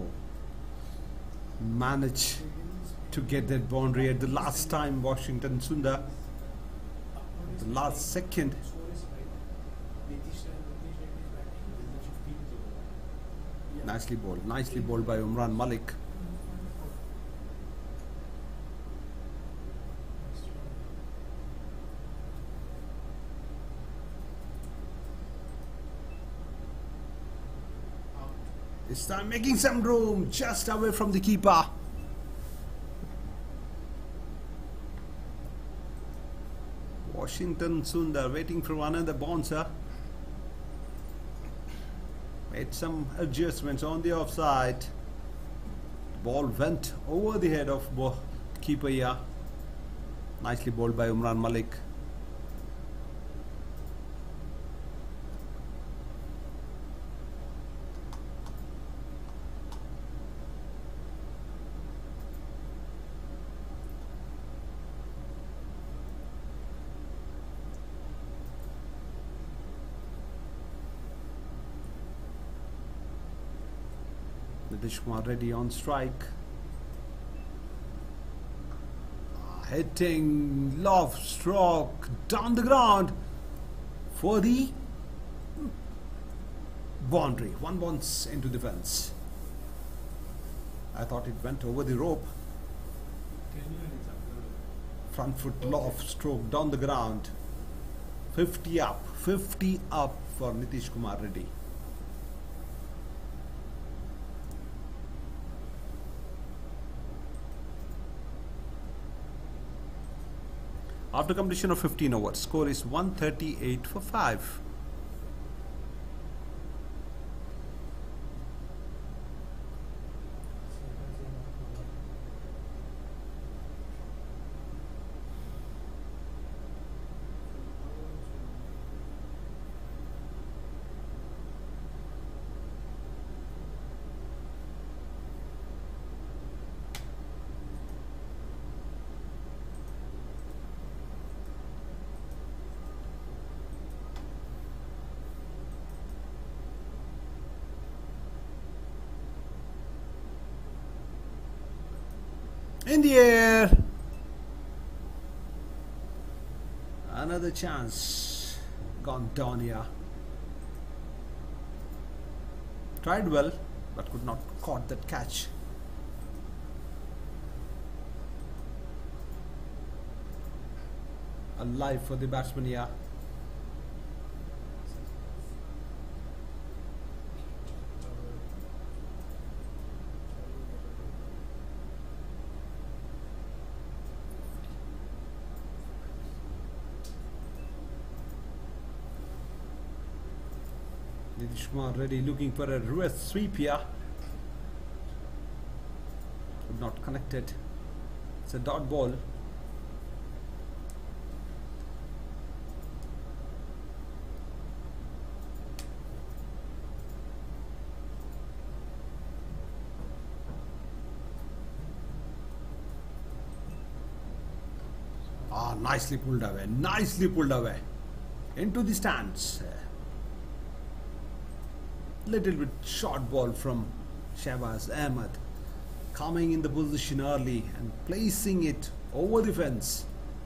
managed to get that boundary at the last time. Washington Sundar, the last second. Score is right. Nitish Reddy is batting in the 15th over. Yeah. Nicely bowled by Umran Malik. Out. This time making some room just away from the keeper. Washington Sundar waiting for another bouncer. Made some adjustments on the offside. Ball went over the head of keeper here. Nicely bowled by Umran Malik. Nitish Kumar Reddy on strike. Hitting loft stroke down the ground for the boundary. One bounce into the fence. I thought it went over the rope. Front foot loft stroke down the ground. 50 up for Nitish Kumar Reddy. After completion of 15 overs, score is 138 for 5. In the air. Another chance gone down here. Tried well, but could not caught that catch. Alive for the batsman here. Nitish Kumar ready, looking for a reverse sweep here. Could not connect it. It's a dot ball. Ah, nicely pulled away. Nicely pulled away. Into the stands. Little bit short ball from Shahbaz Ahmed, coming in the position early and placing it over the fence.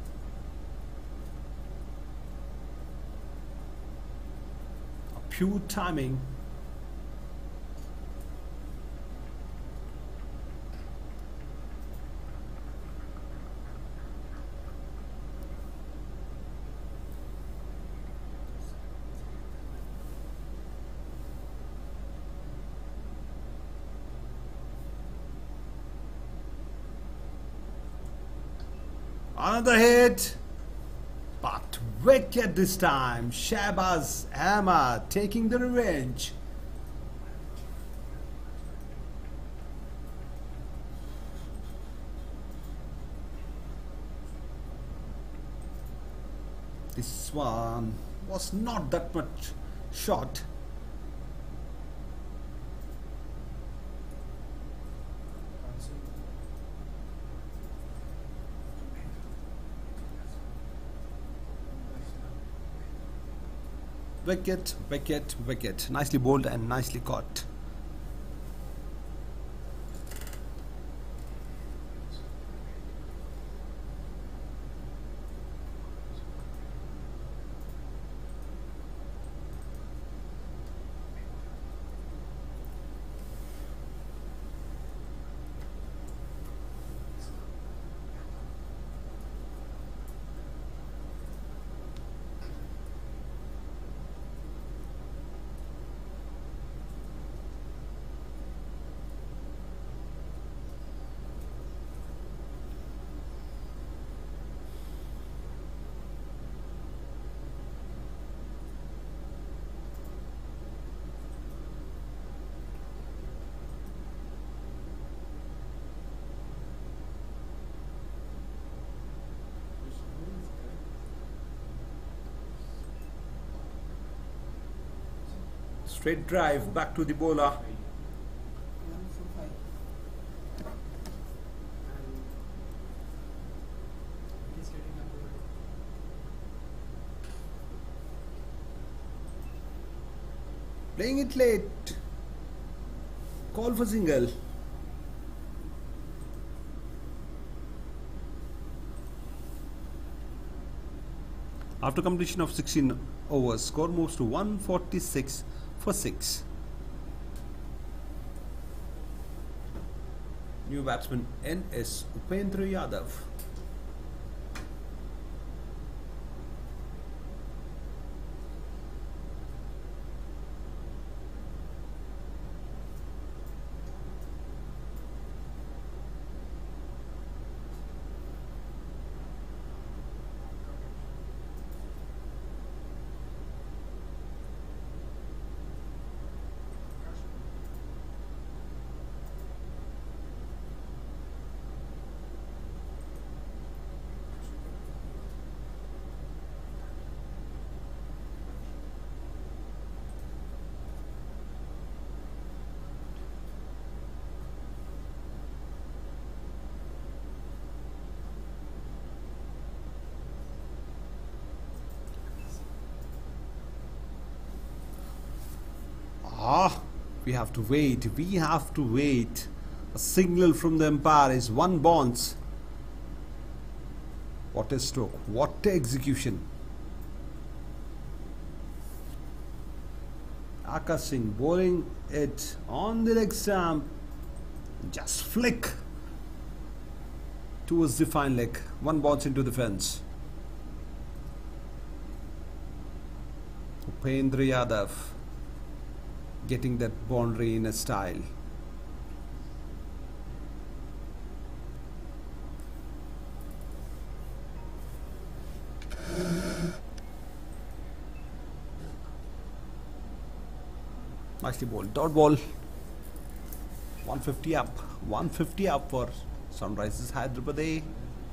A pure timing. Another hit, but wicket this time. Shahbaz Ahmed taking the revenge. This one was not that much short. Wicket, wicket, wicket. Nicely bowled and nicely caught. Straight drive back to the bowler. Playing it late. Call for single. After completion of 16 overs, score moves to 146 for 6. New batsman N.S. Upendra Yadav. We have to wait. We have to wait. A signal from the umpire is one bounce. What a stroke, what a execution. Akash Singh bowling it on the leg stump. Just flick towards the fine leg. One bounce into the fence. Upendra Yadav getting that boundary in a style. Nicely bowled. Dot ball. 150 up. 150 up for Sunrisers Hyderabad.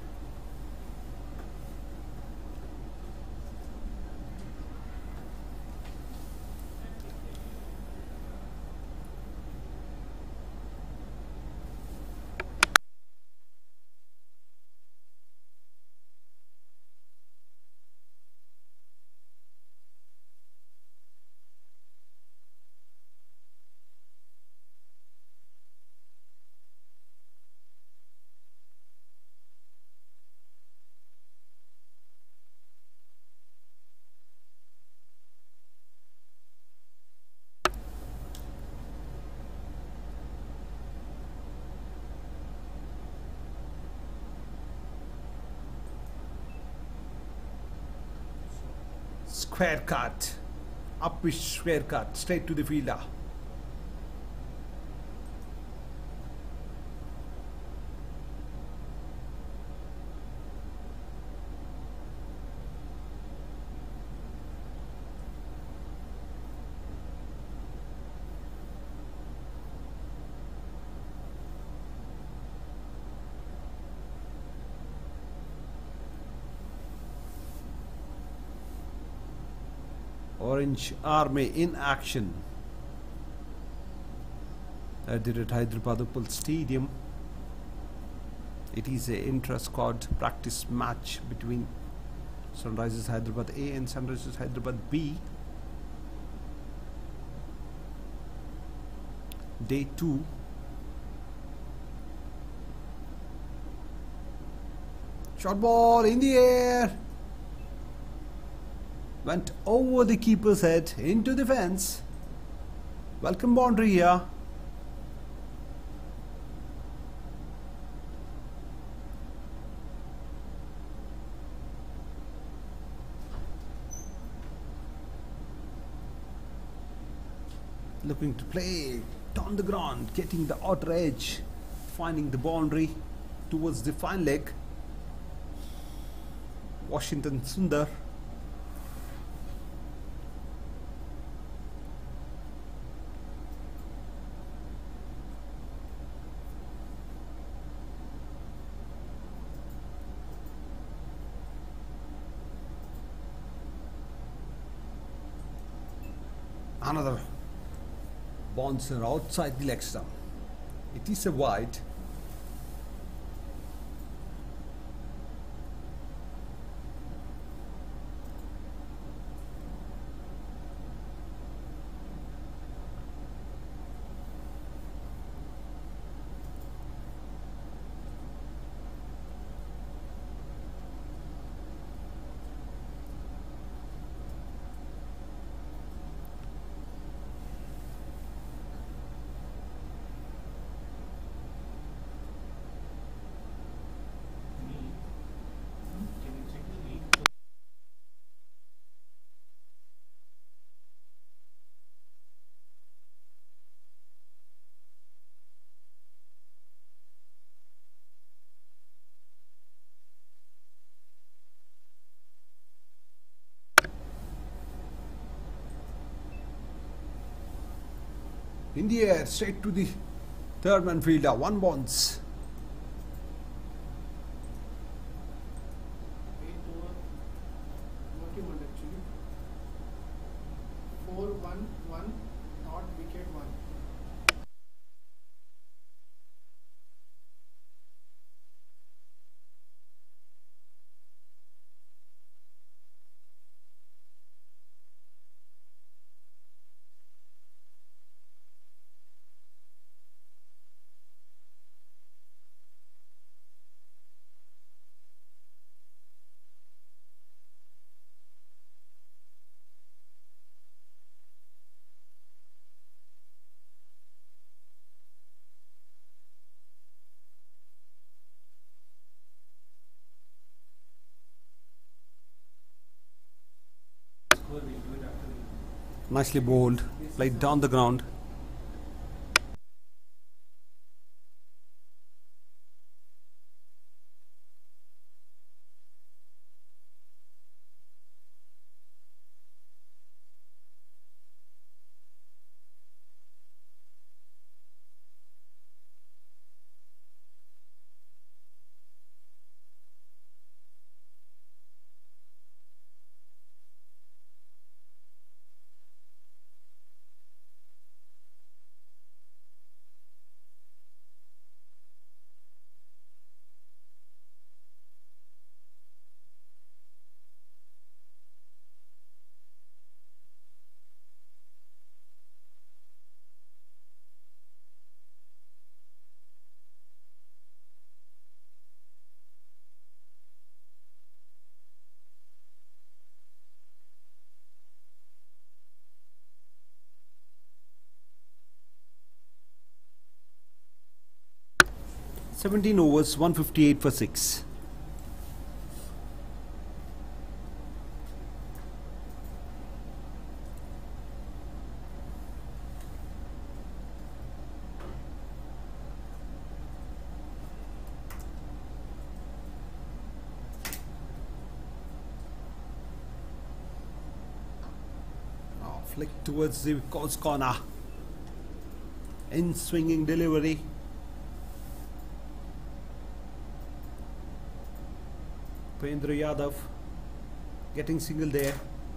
Square cut. Uppish square cut. Straight to the fielder. Orange Army in action at the Hyderabad Stadium. It is a intra-squad practice match between Sunrisers Hyderabad A and Sunrisers Hyderabad B. Day 2. Short ball in the air. Went over the keeper's head into the fence. Welcome boundary here. Looking to play on the ground, getting the outer edge, finding the boundary towards the fine leg. Washington Sundar. Another bouncer outside the leg stump. It is a wide. In the air, straight to the third man fielder. One bounce. 8 over 41 actually. 4-1-1, not wicket 1. Nicely bowled. Played down the ground. "17 overs, 158 for 6. Flick towards the course corner. In swinging delivery. Payendra Yadav getting single there.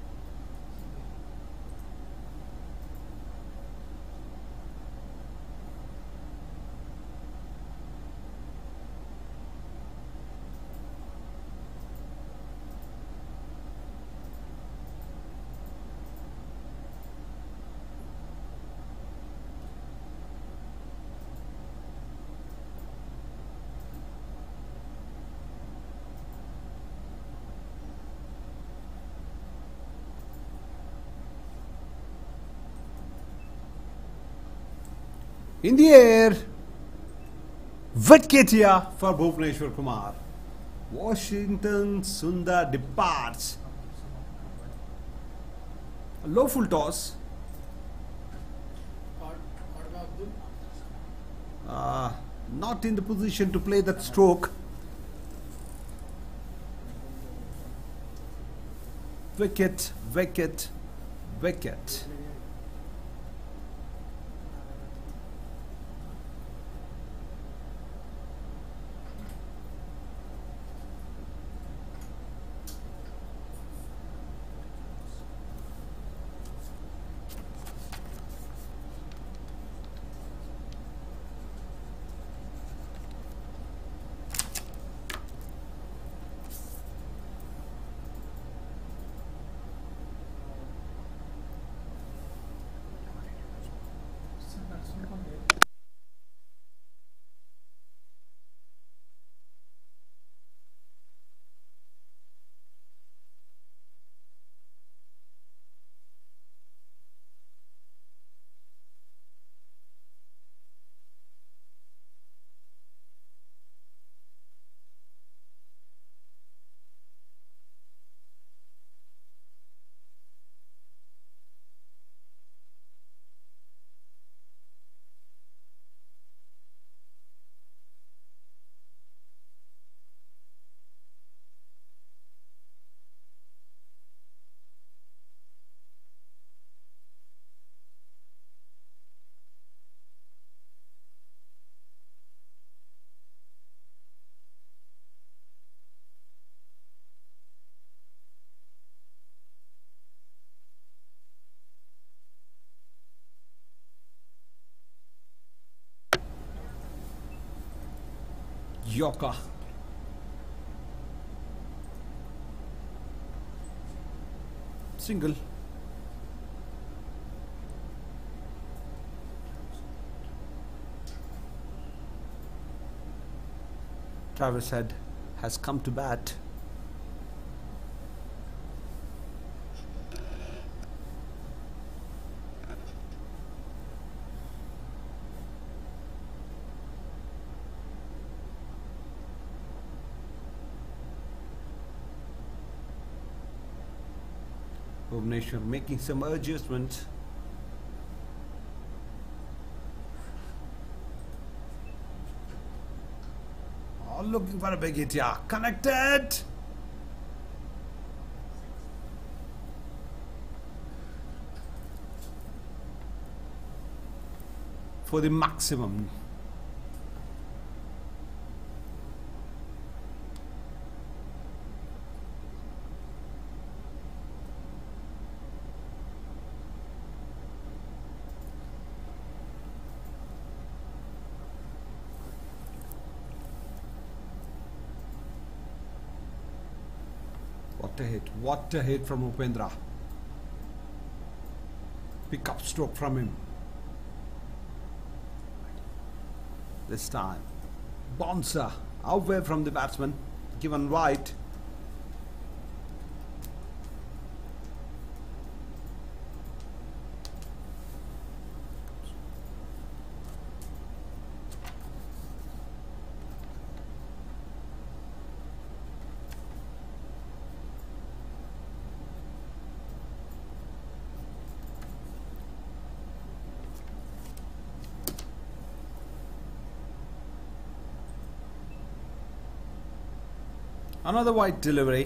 In the air, wicket here for Bhuvneshwar Kumar. Washington Sundar departs. A low full toss. Not in the position to play that stroke. Wicket, wicket, wicket. Yorker. Single. Travis Head has come to bat. Bhuvneshwar making some adjustments. Oh, looking for a big hit here. Connected. For the maximum. What a hit from Upendra. Pick up stroke from him. This time. Bouncer away from the batsman. Given wide. Another wide delivery.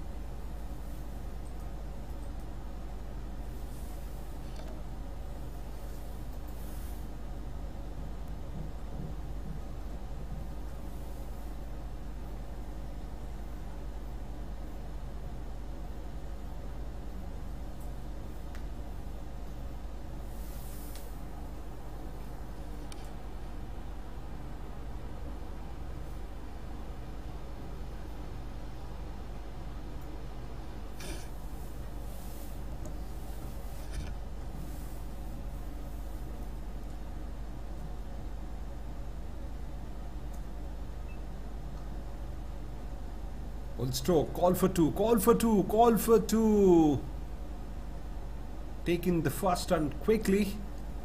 Full stroke. Call for two. Call for two. Call for two. Taking the first run quickly.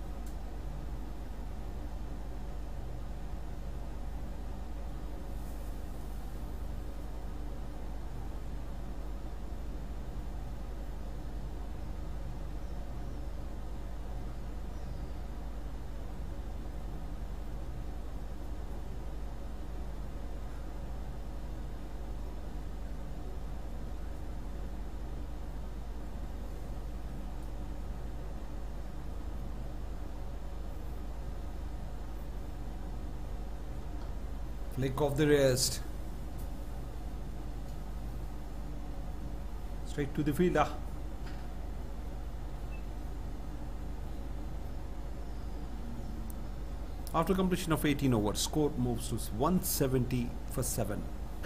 Flick of the wrist. Straight to the fielder. After completion of 18 overs, score moves to 170 for 7.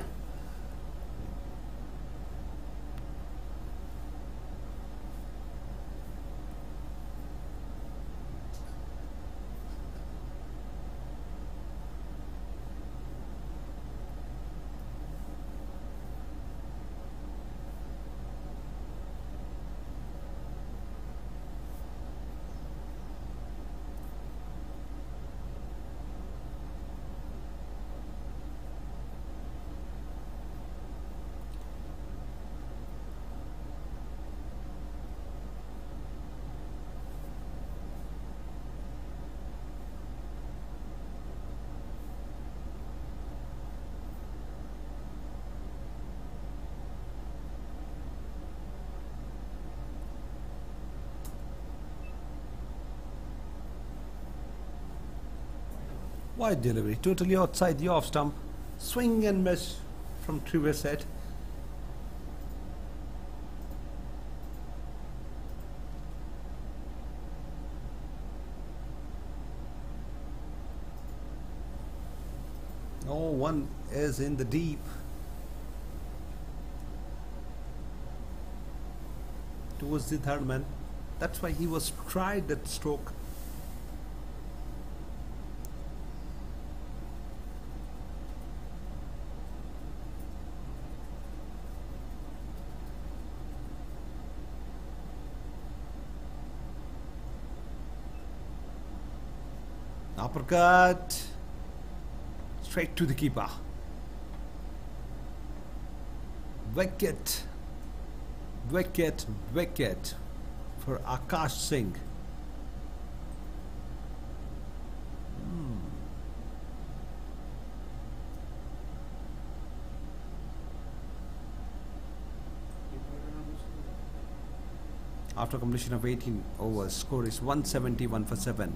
Wide delivery, totally outside the off stump. Swing and miss from previous set. Oh, one is in the deep. Towards the third man. That's why he was tried that stroke. Uppercut. Straight to the keeper. Wicket. Wicket, wicket for Akash Singh. After completion of 18 overs, score is 171 for 7.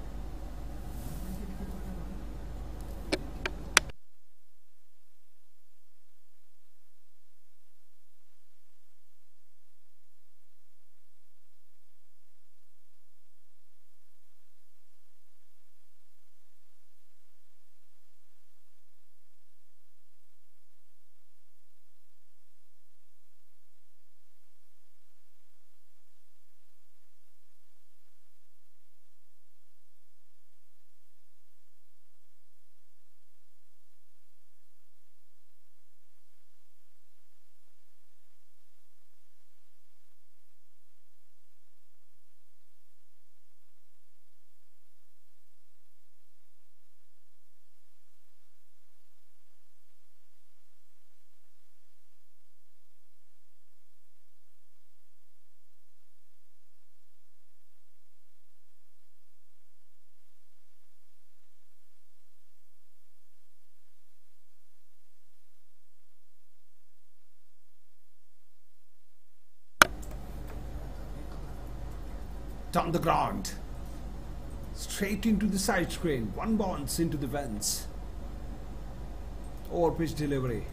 Down the ground, straight into the side screen, one bounce into the fence. Over pitch delivery.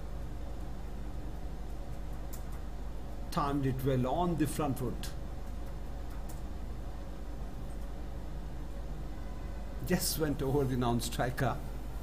Timed it well on the front foot. Just went over the non-striker.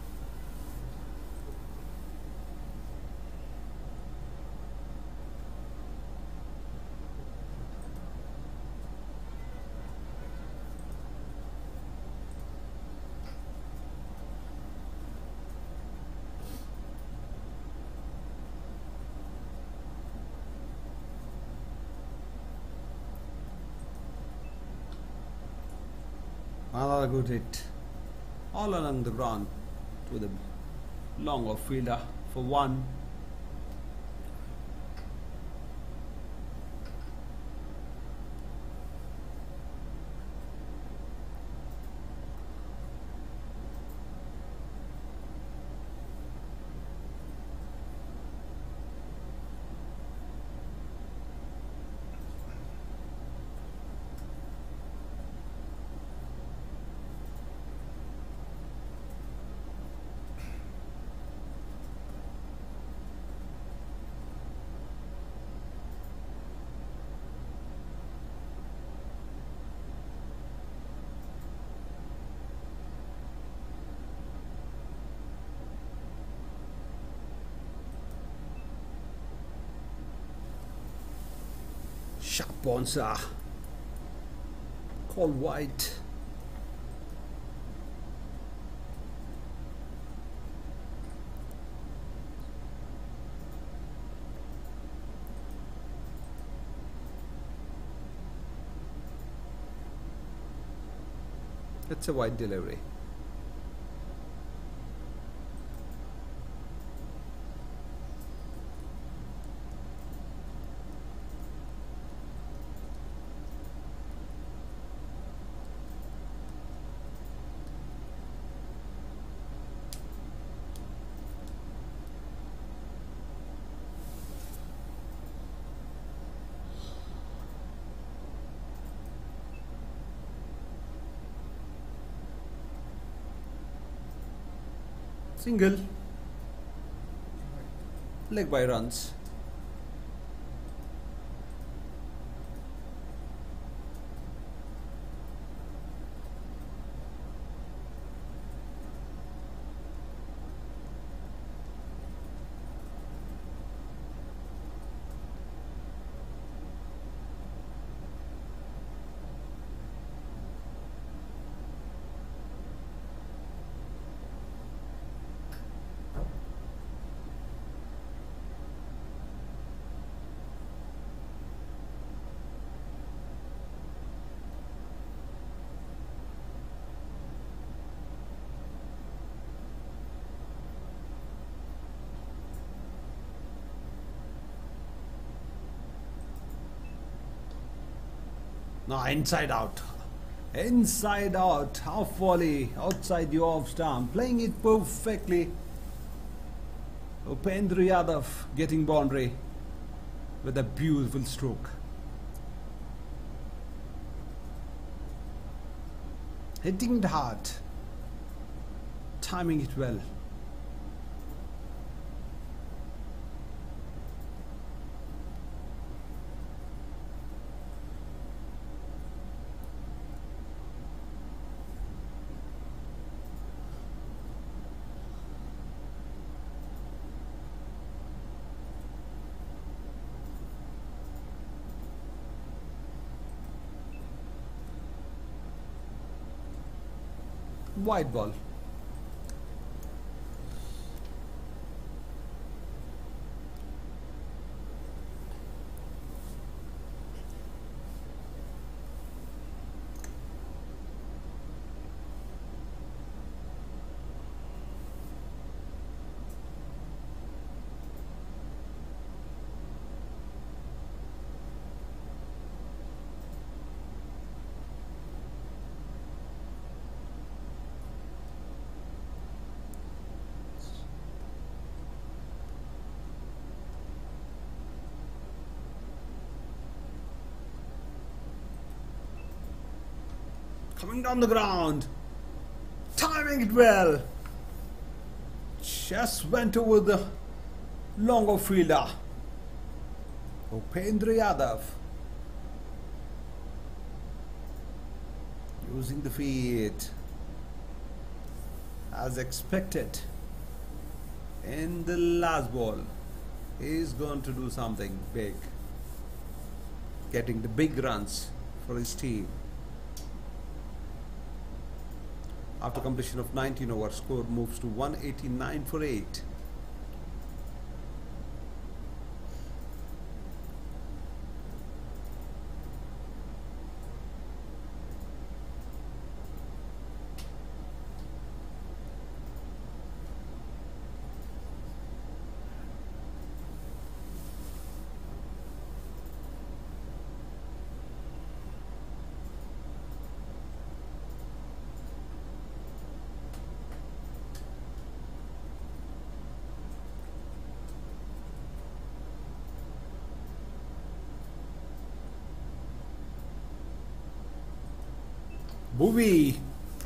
Another good hit all along the ground to the long off fielder for 1. Sharp bouncer. Call wide. It's a wide delivery. Single. Leg by runs. Now inside out. Inside out. Half volley. Outside the off stump. Playing it perfectly. Upendra Yadav getting boundary with a beautiful stroke. Hitting it hard. Timing it well. White ball. Coming down the ground. Timing it well. Just went over the longer fielder. Upendra Yadav. Using the feet. As expected. In the last ball. He's going to do something big. Getting the big runs for his team. After completion of 19 overs, score moves to 189 for 8. Bhuvi,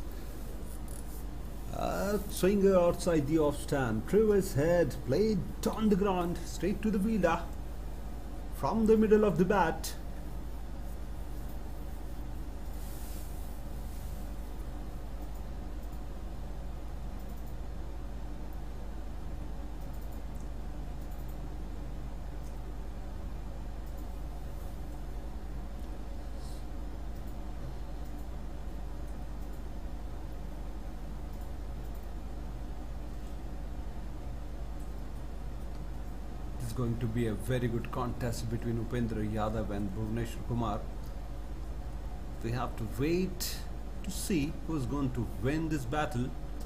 swinger outside the off stand, Trevor's head played on the ground, straight to the fielder, from the middle of the bat. Going to be a very good contest between Upendra Yadav and Bhuvneshwar Kumar. We have to wait to see who's going to win this battle.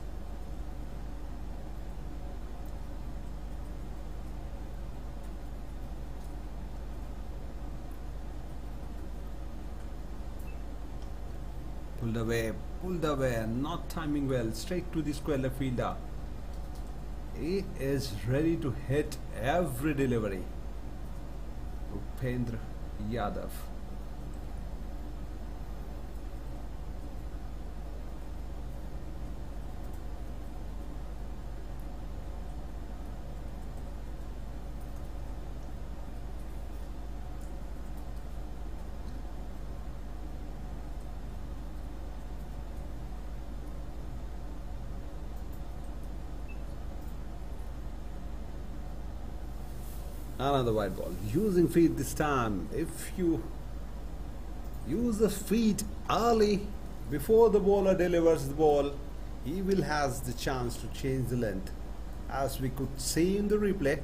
pulled away, not timing well, straight to the square left fielder. He is ready to hit every delivery. Upendra Yadav. Another wide ball. Using feet this time. If you use the feet early before the bowler delivers the ball, he will has the chance to change the length. As we could see in the replay,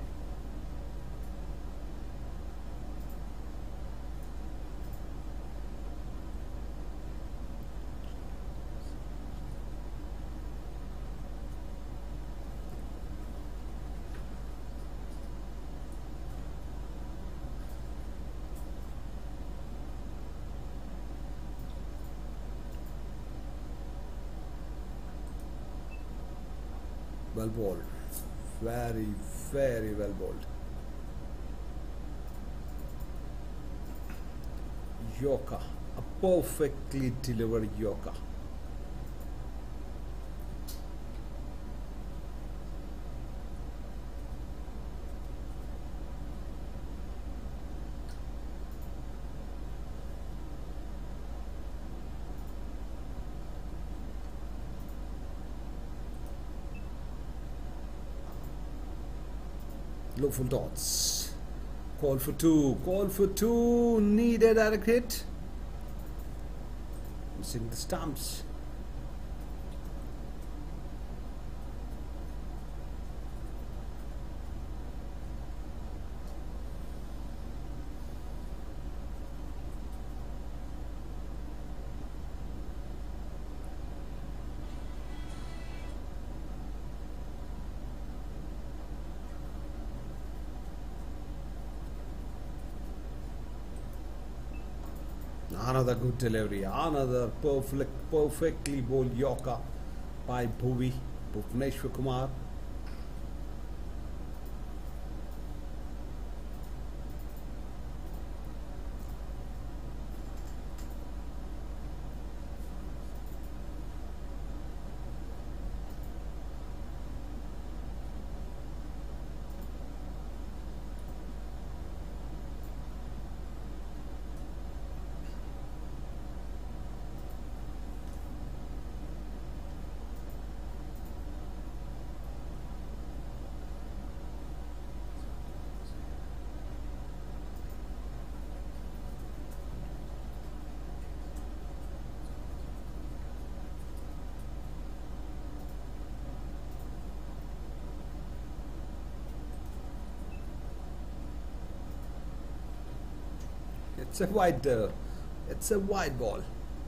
Well bowled. Very, very well bowled. Yorker. A perfectly delivered Yorker. Low full dots. Call for two. Call for two. Needed direct hit. Missing the stumps. Another good delivery. Another perfectly bowled Yorker by Bhuvneshwar Kumar. It's a wide ball.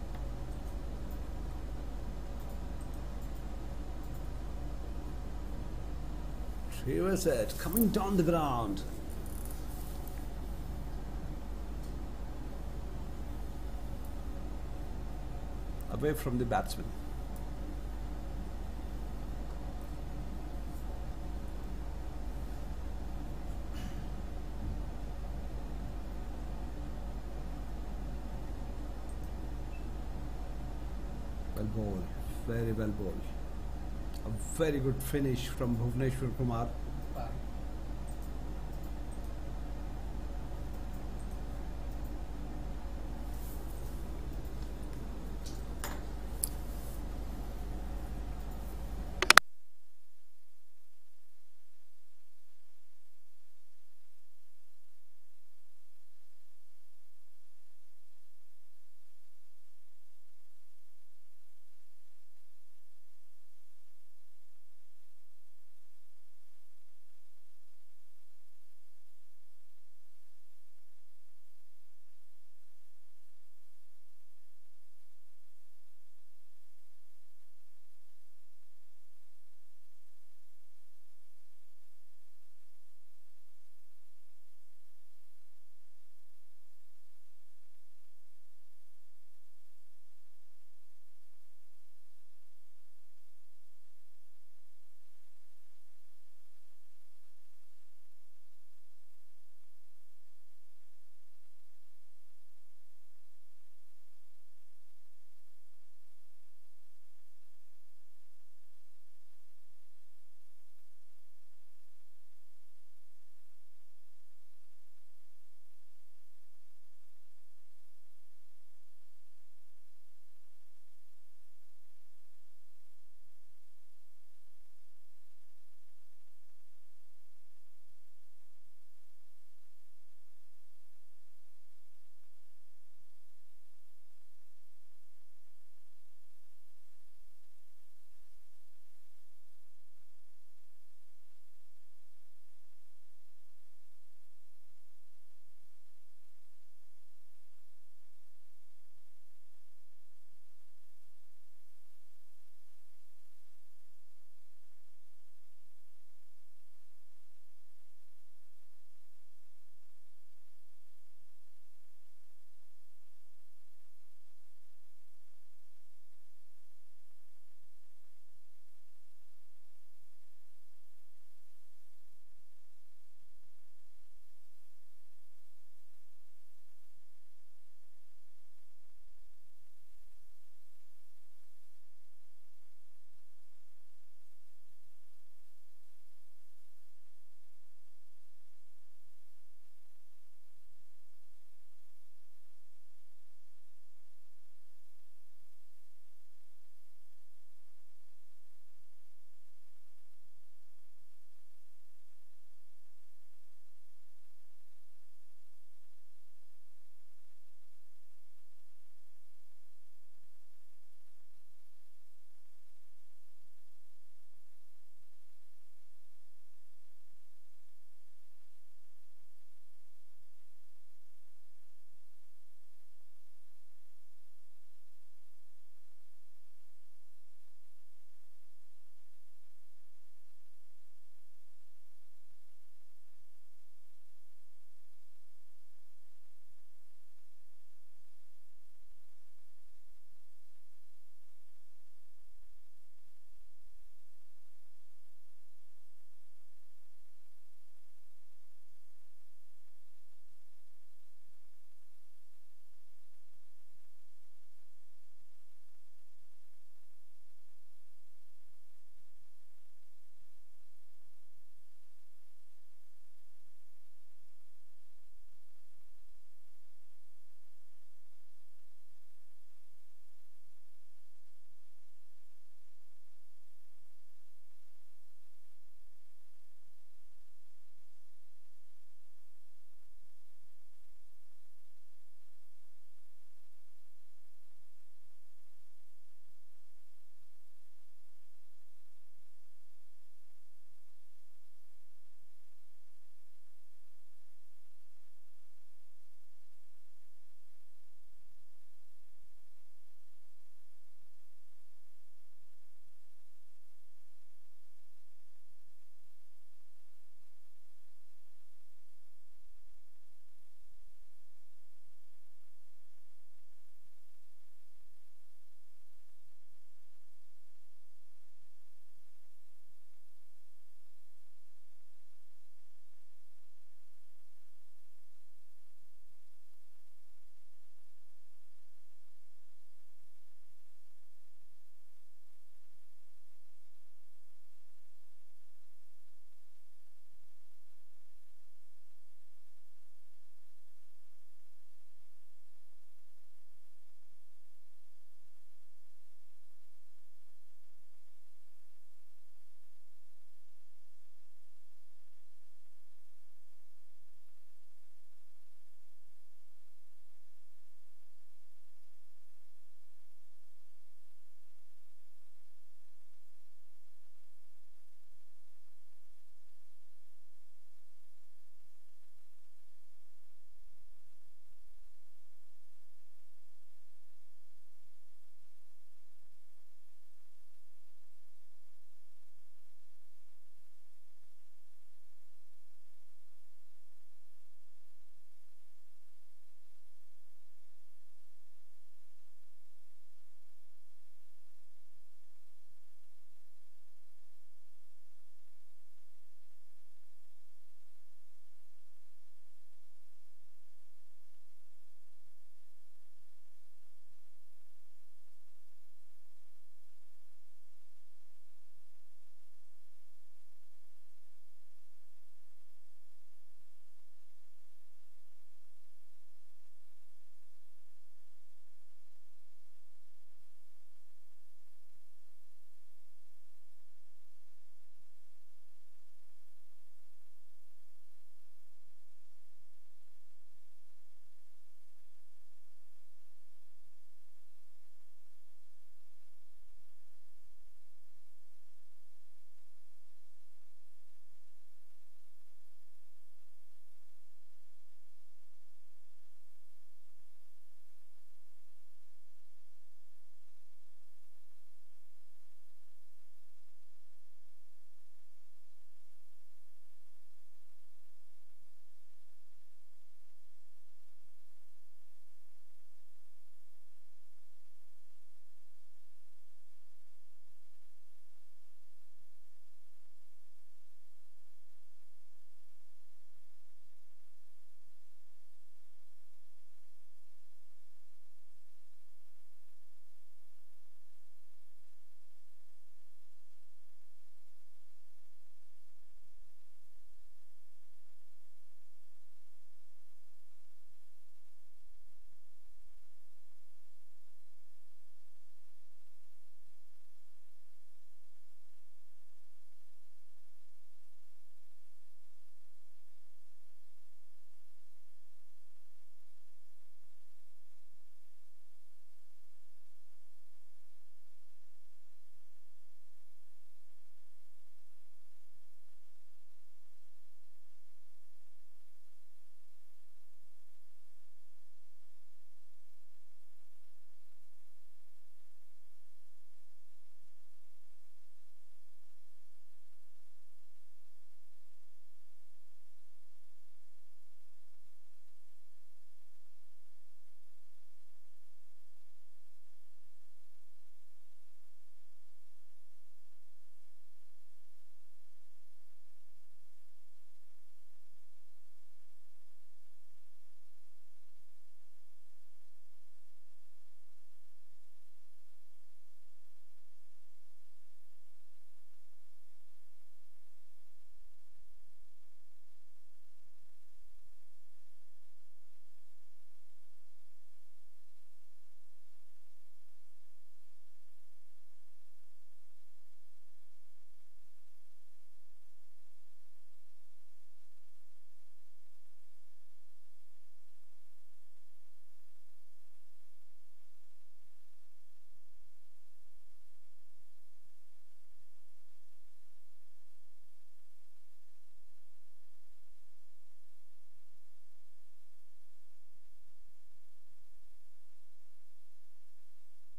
Reverse it, coming down the ground. Away from the batsman. Well bowled, very well bowled. A very good finish from Bhuvneshwar Kumar.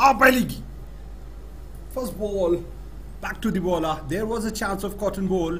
Abaligi. First ball, back to the bowler. There was a chance of cotton ball.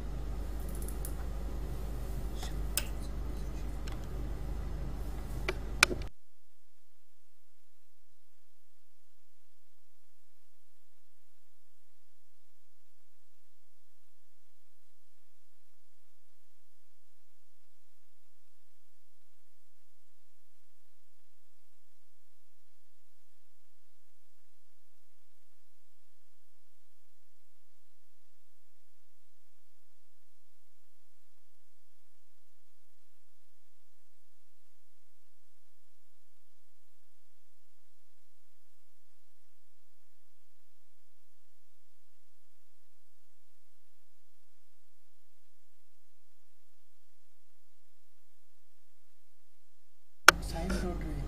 Side rotary.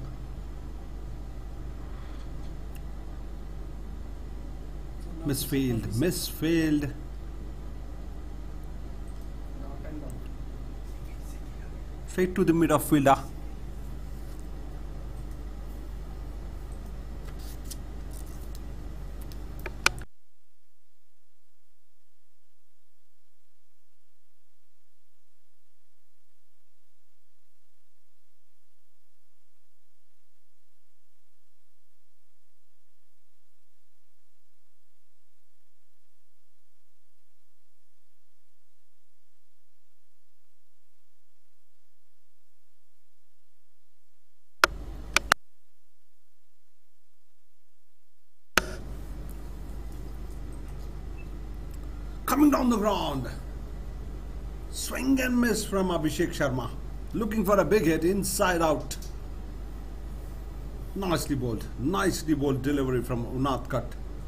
So now Misfield, misfield. Not and down. Straight to the midfielder. Coming down the ground. Swing and miss from Abhishek Sharma. Looking for a big hit inside out. Nicely bowled. Nicely bowled delivery from Unath Kat.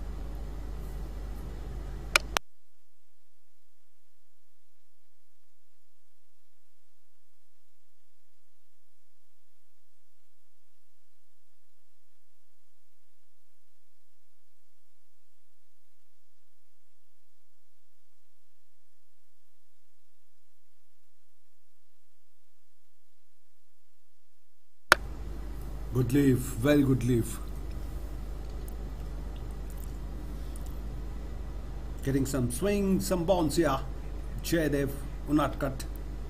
Good leave. Very good leave. Getting some swing, some bounce here. Jaydev, Unath Kat.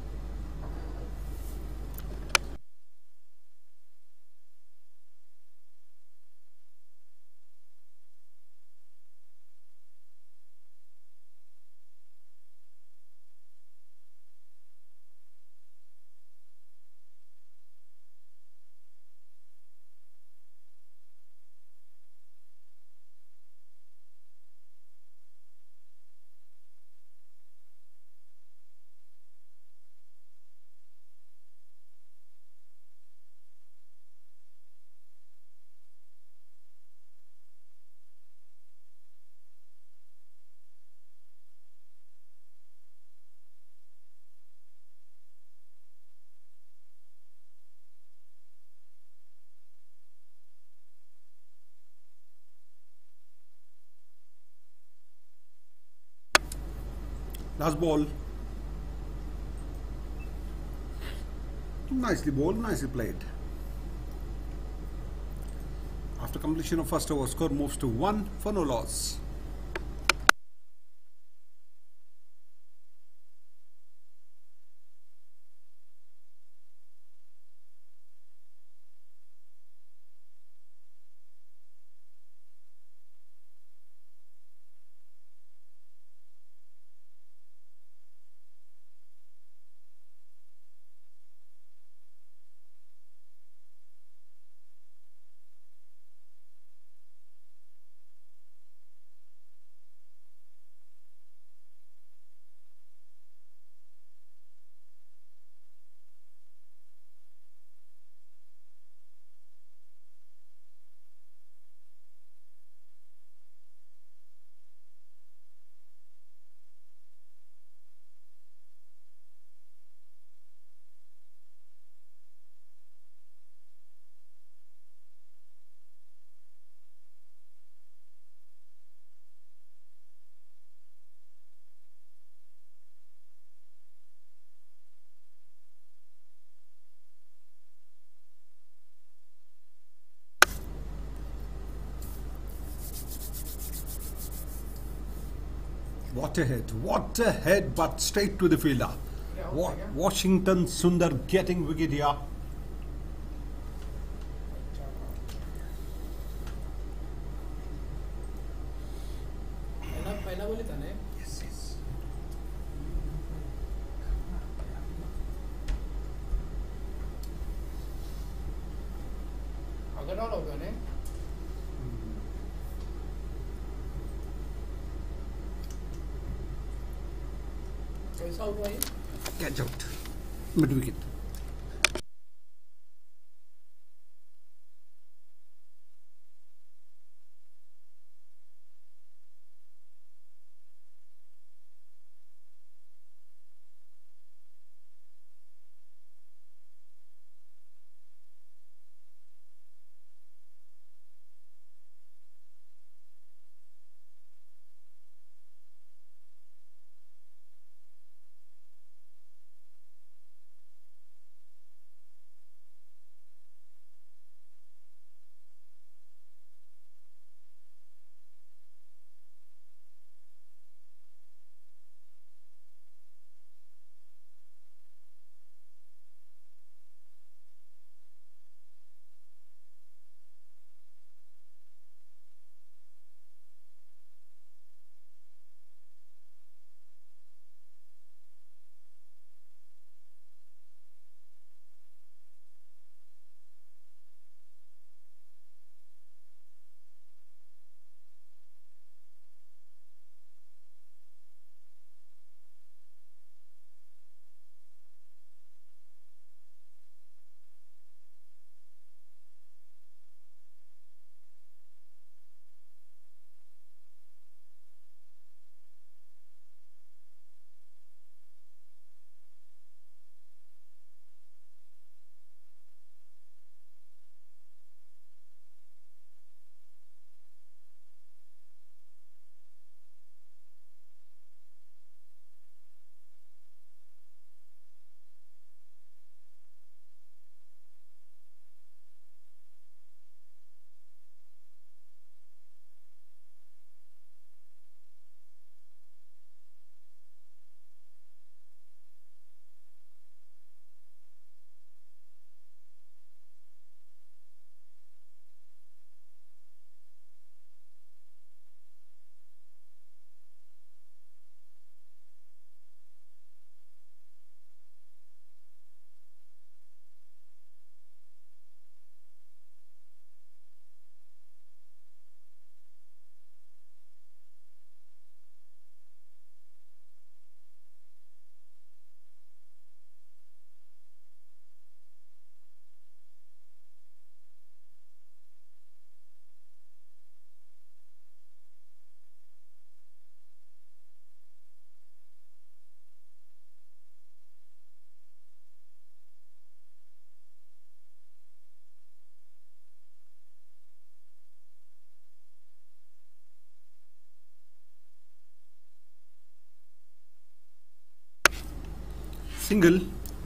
Last ball. Nicely bowled, nicely played. After completion of first over, score moves to 1 for no loss. What a hit! What a hit! But straight to the fielder. Yeah, Washington Sundar getting wicket here. पहिला बोली था ने Yes, yes. अगर all होगा ने कैसा हुआ ये Catch out. Mid wicket. Single.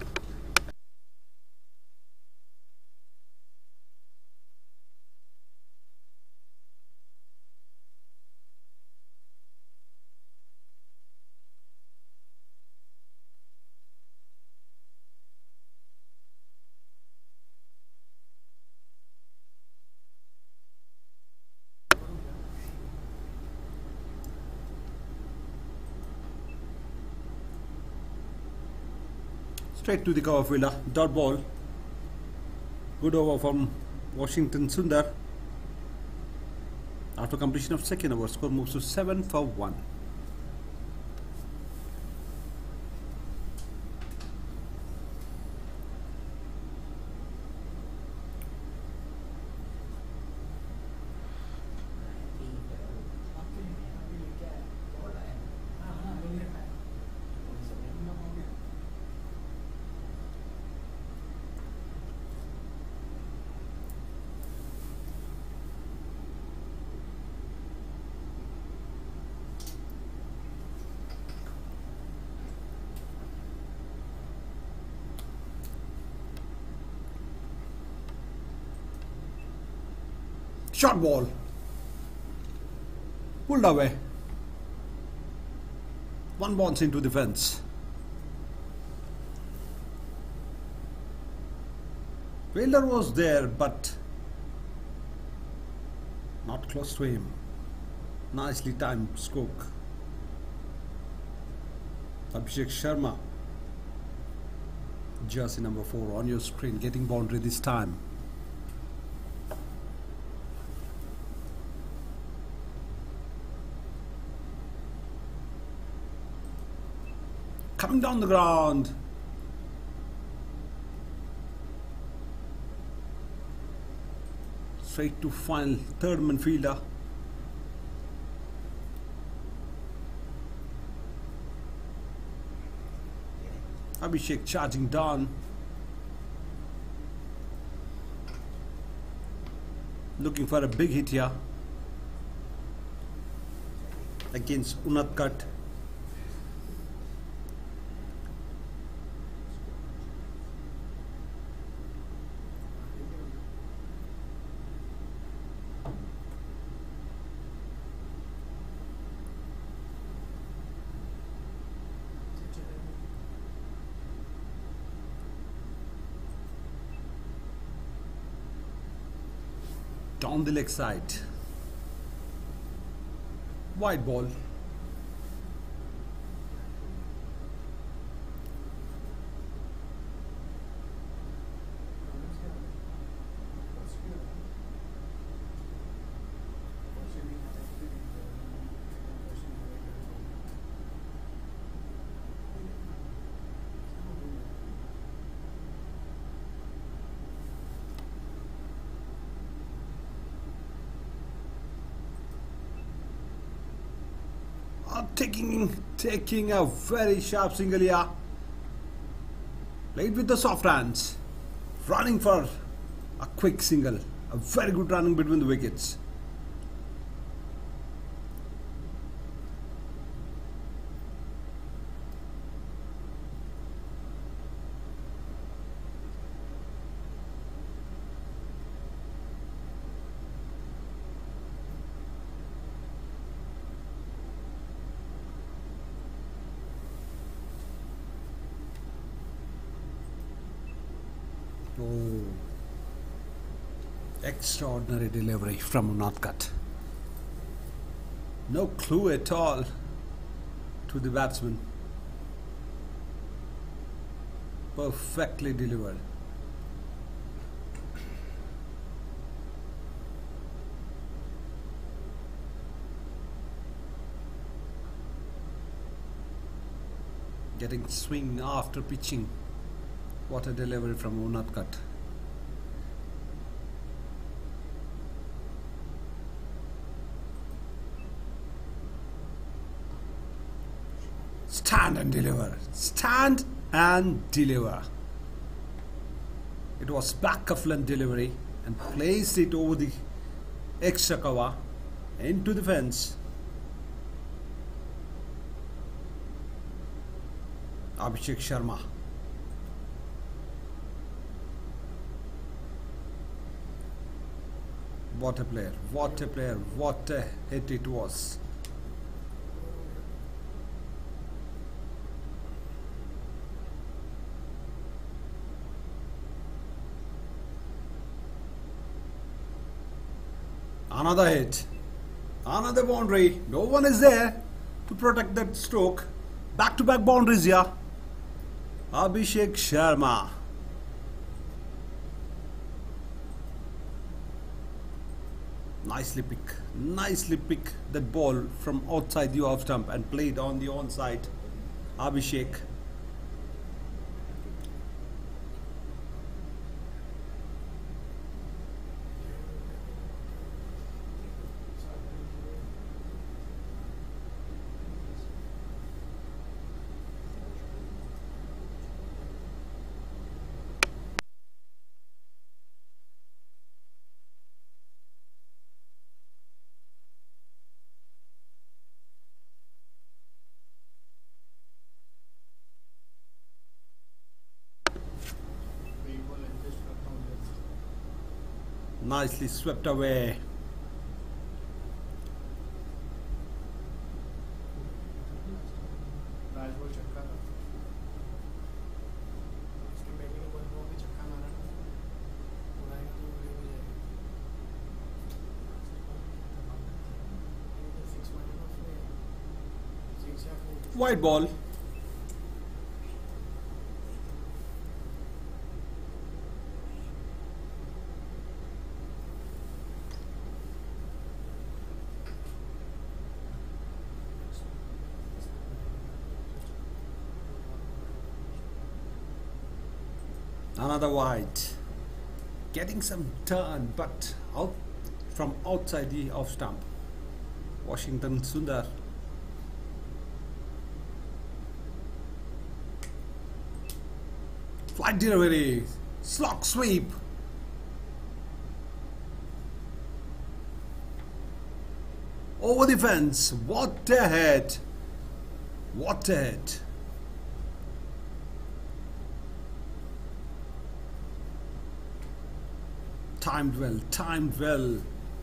Straight to the cover fielder. Dot ball. Good over from Washington Sundar. After completion of second over, score moves to 7 for 1. Short ball. Pulled away. One bounce into the fence. Fielder was there, but not close to him. Nicely timed stroke. Abhishek Sharma, jersey number 4 on your screen, getting boundary this time. Coming down the ground. Straight to final third man fielder. Abhishek charging down. Looking for a big hit here against Unadkat. Down the leg side. Wide ball. Taking a very sharp single here. Played with the soft hands. Running for a quick single. A very good running between the wickets. Oh, extraordinary delivery from Unadkat. No clue at all to the batsman. Perfectly delivered. Getting swing after pitching. What a delivery from Unadkat. Stand and deliver. Stand and deliver. It was back cuffland delivery and placed it over the extra cover into the fence. Abhishek Sharma. What a player, what a player, what a hit it was. Another hit, another boundary, no one is there to protect that stroke. Back-to-back boundaries here. Abhishek Sharma. Nicely pick that ball from outside the off stump and played on the onside. Abhishek. Nicely swept away. White ball. Another white. Getting some turn, but out from outside the off stump. Washington Sundar. Flight delivery. Slog sweep. Over the fence. What a hit. What a hit. Timed well, timed well.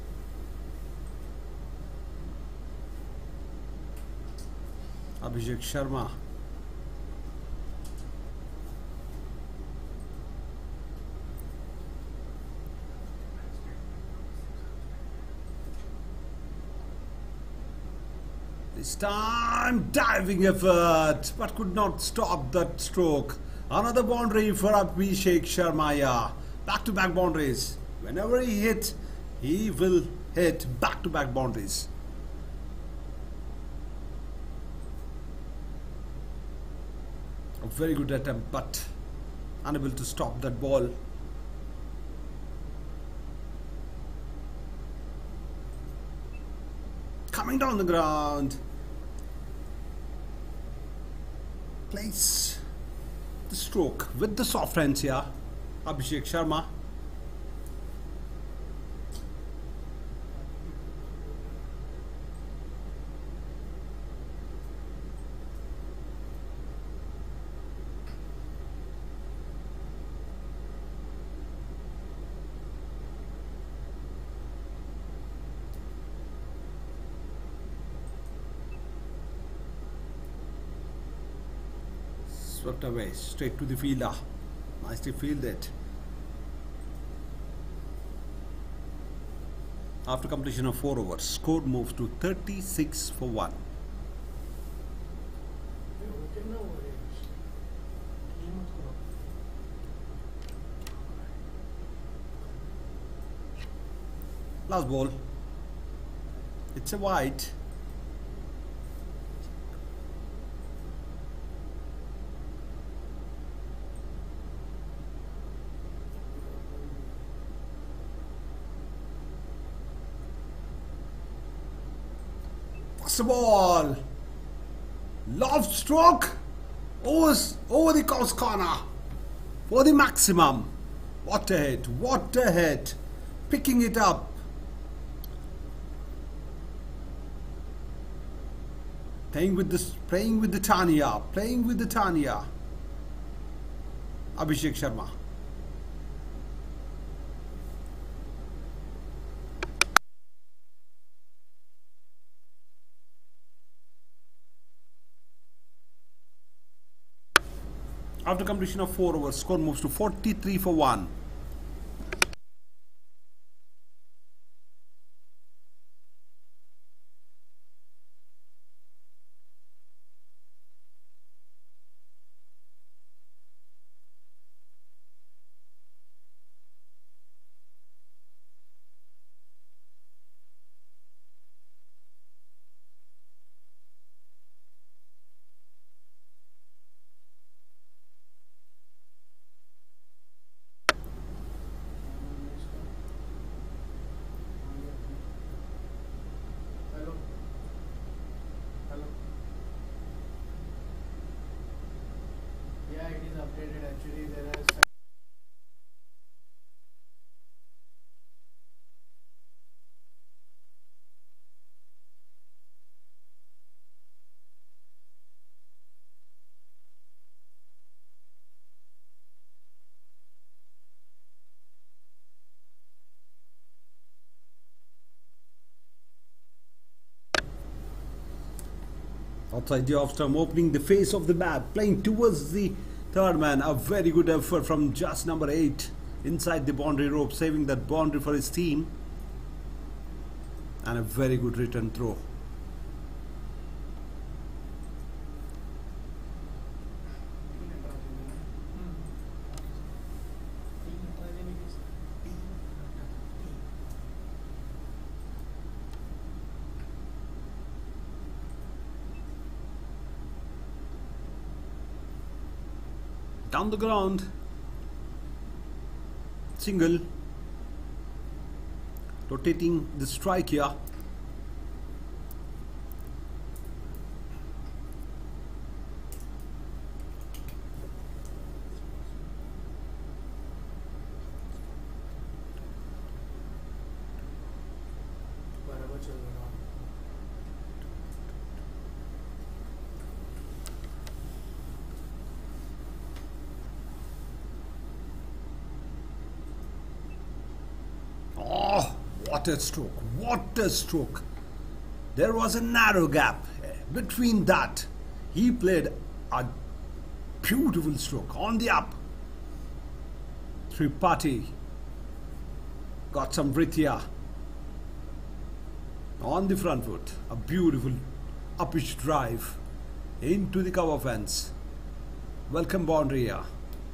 Abhishek Sharma. This time diving effort, but could not stop that stroke. Another boundary for Abhishek Sharma. Yeah. Back-to-back boundaries. Whenever he hits, he will hit back-to-back boundaries. A very good attempt, but unable to stop that ball. Coming down the ground. Place the stroke with the soft hands here. Abhishek Sharma. Swept away, straight to the fielder. Nicely fielded. After completion of 4 overs, score moves to 36 for 1. Last ball. It's a white. First ball. Loft stroke. Over the cross corner. For the maximum. What a hit. What a hit. Picking it up. Playing with the Tanya. Playing with the Tanya. Abhishek Sharma. After completion of 4 overs, score moves to 43 for 1. Yeah, it is updated actually. There are Outside the off stump, opening the face of the bat, playing towards the third man. A very good effort from just number 8 inside the boundary rope, saving that boundary for his team. And a very good return throw. Down the ground. Single. Rotating the strike here. बराबर चल रहा है. Oh, what a stroke! What a stroke! There was a narrow gap between that. He played a beautiful stroke on the up. Tripathi got some Britya on the front foot. A beautiful uppish drive into the cover fence. Welcome boundary here.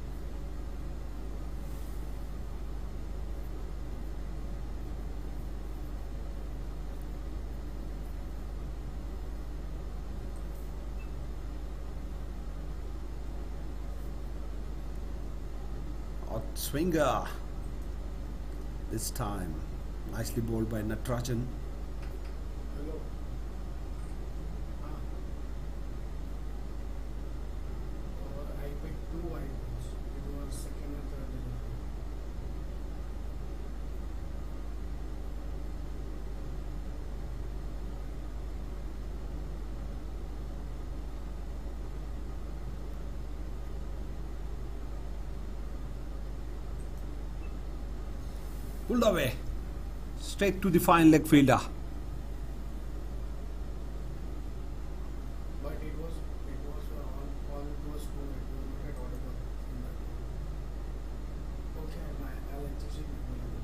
Hot swinger this time. Nicely bowled by Natarajan. Hello. I picked 2 wide balls. It was second and third delivery. Pulled away. Straight to the fine leg fielder. But it was all was full. It was not at audible in that. Okay, I'll adjust it.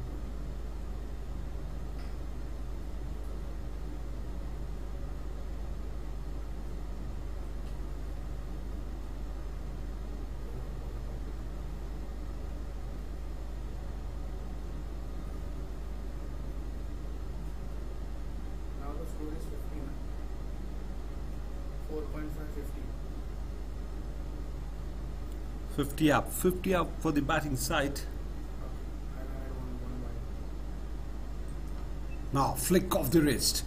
Now the score is 50 now. 4.550. 50 up. 50 up for the batting side. Okay, I'll add one wide. Now flick of the wrist.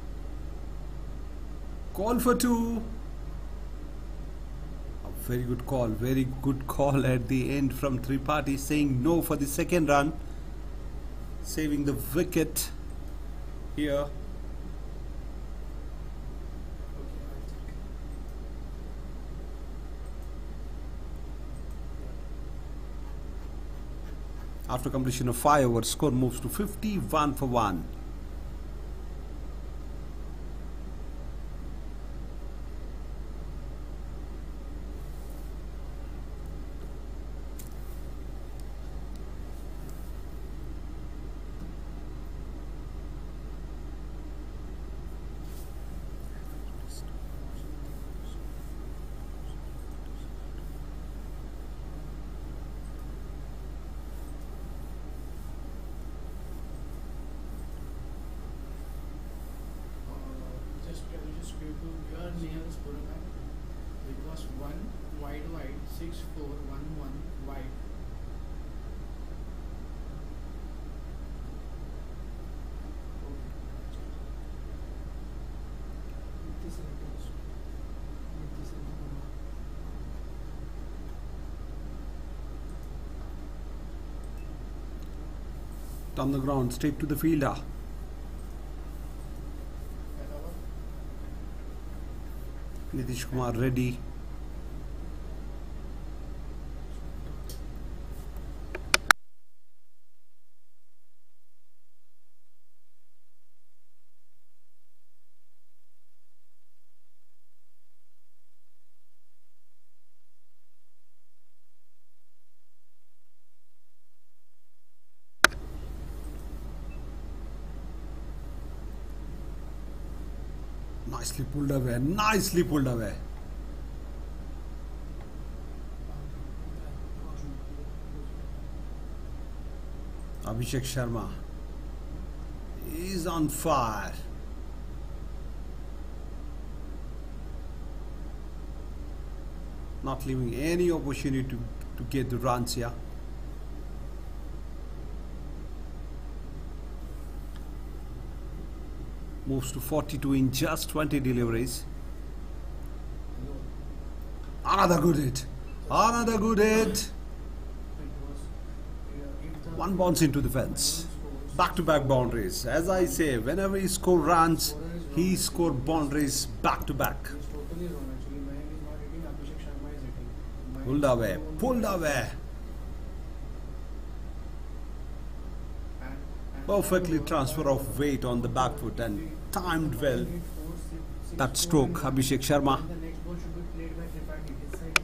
Call for 2. A very good call. Very good call at the end from Tripathi, saying no for the second run. Saving the wicket here. Okay, I'll check. After completion of 5 overs, score moves to 51 for 1. Just you are near the scorer line. It was 1 wide, 6 4 1 1 wide. Down the ground, straight to the fielder. Nitish Kumar ready. Nicely pulled away. Nicely pulled away. Abhishek Sharma is on fire. Not leaving any opportunity to to get the runs here. Moves to 42 in just 20 deliveries. Another good hit. Another good hit. One bounce into the fence. Back-to-back boundaries. As I say, whenever he score runs, he score boundaries back-to-back. He's totally wrong actually. Mayank is not hitting, Abhishek Sharma is hitting. Mayank Pulled is away. alone. Pulled away. And Perfectly transfer of weight on the back foot and timed well. That stroke, Abhishek Sharma. The next ball should be played by Tripathi. His side.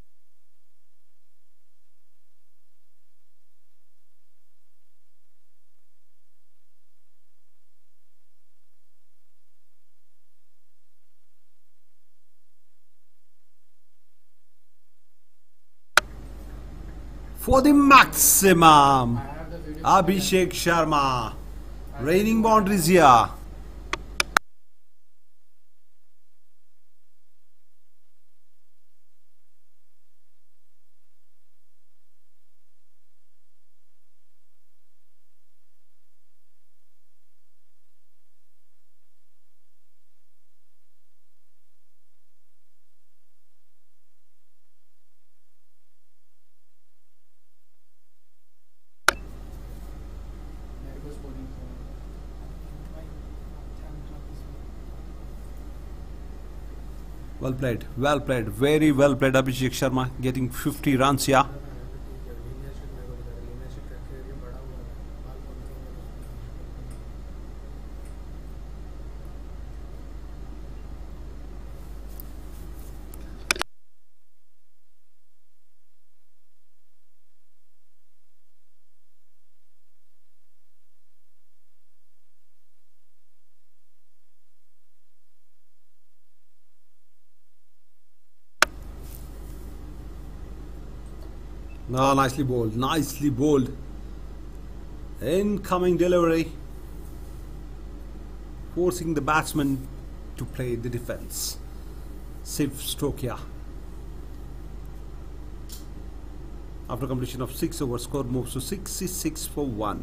For the maximum, I have the video. Abhishek Sharma. Raining boundaries here. There goes bowling Well played, very well played Abhishek Sharma, getting 50 runs here. No, nicely bowled, nicely bowled. Incoming delivery, forcing the batsman to play the defense. Safe stroke here. After completion of 6 overs, score moves to 66 for 1.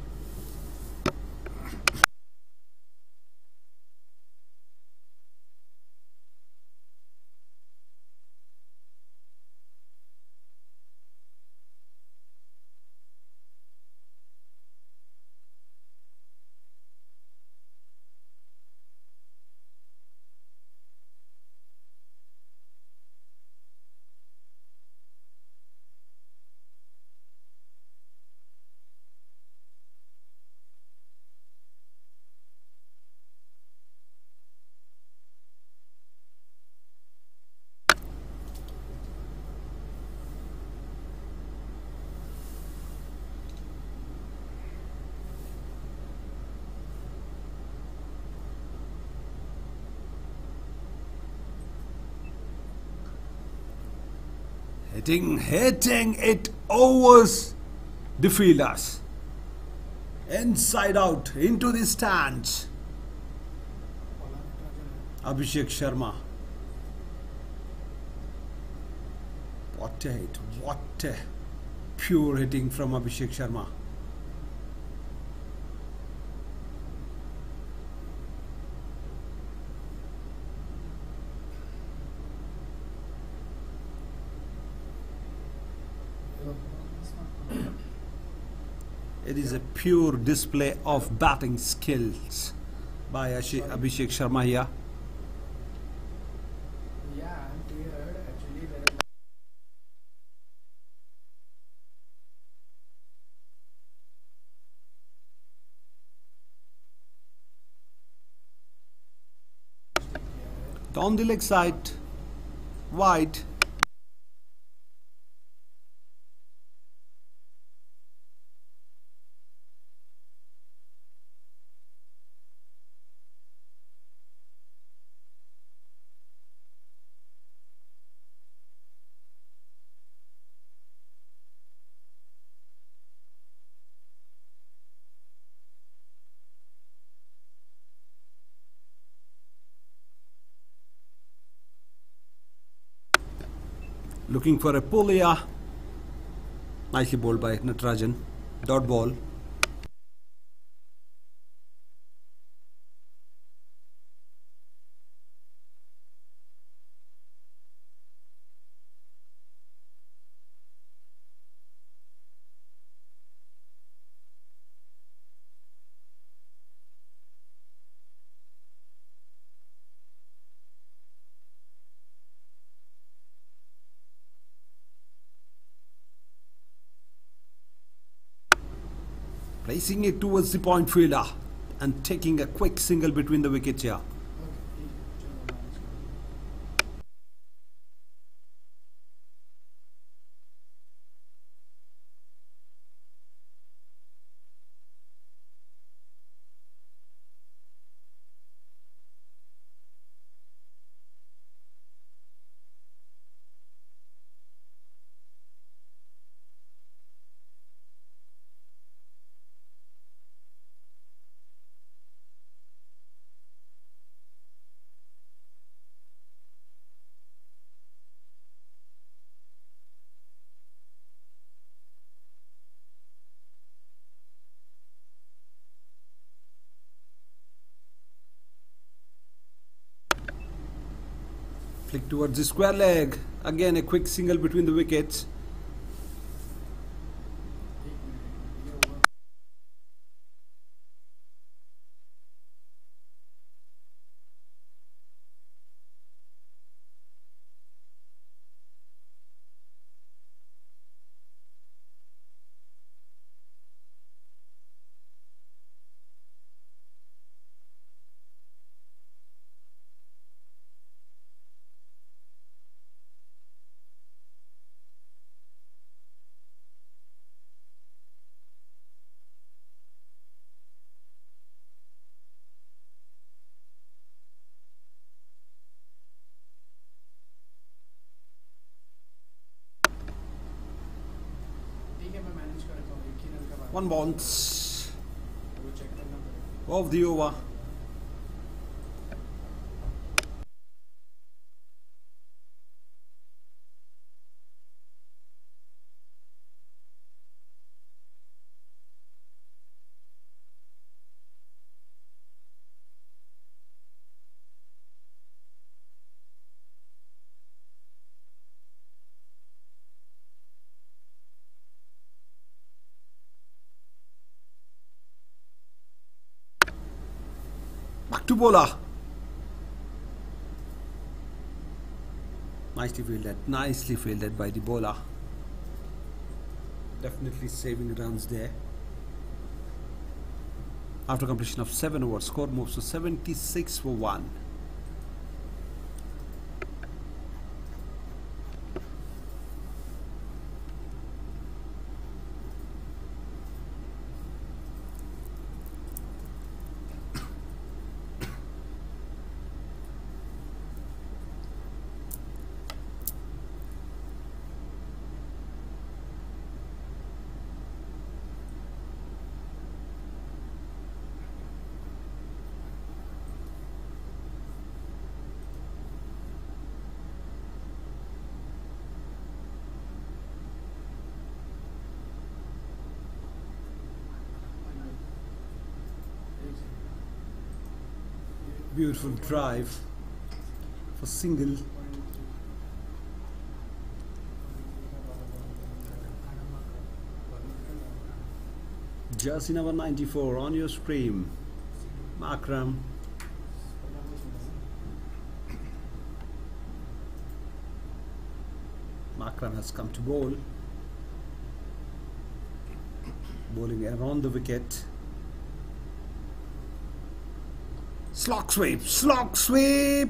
Hitting it overs the fielders. Inside out into the stands. Abhishek Sharma. What a hit, what a pure hitting from Abhishek Sharma. It is a pure display of batting skills by Abhishek Sharma here. Yeah, I'm cleared. Actually, there is Down the leg side, wide. Looking for a pull here. Nicely bowled by Natarajan. Dot ball. Placing it towards the point fielder and taking a quick single between the wickets here. Flick towards the square leg. Again a quick single between the wickets. One bounce of the over. Back to bowler. Nicely fielded by the bowler. Definitely saving runs there. After completion of 7 overs, score moves to 76 for 1. Beautiful drive for single. Jersey number 94 on your screen. Makram. Makram has come to bowl. Bowling around the wicket. Slog sweep,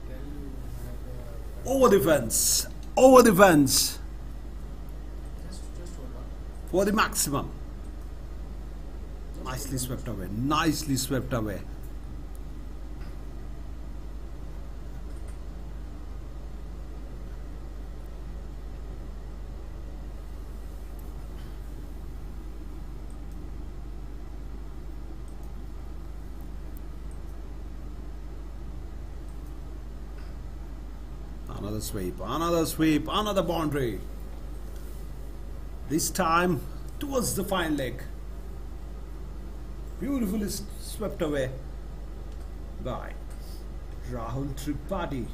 over the fence, for the maximum. Nicely swept away. Another sweep, another boundary. This time towards the fine leg. Beautifully swept away by Rahul Tripathi.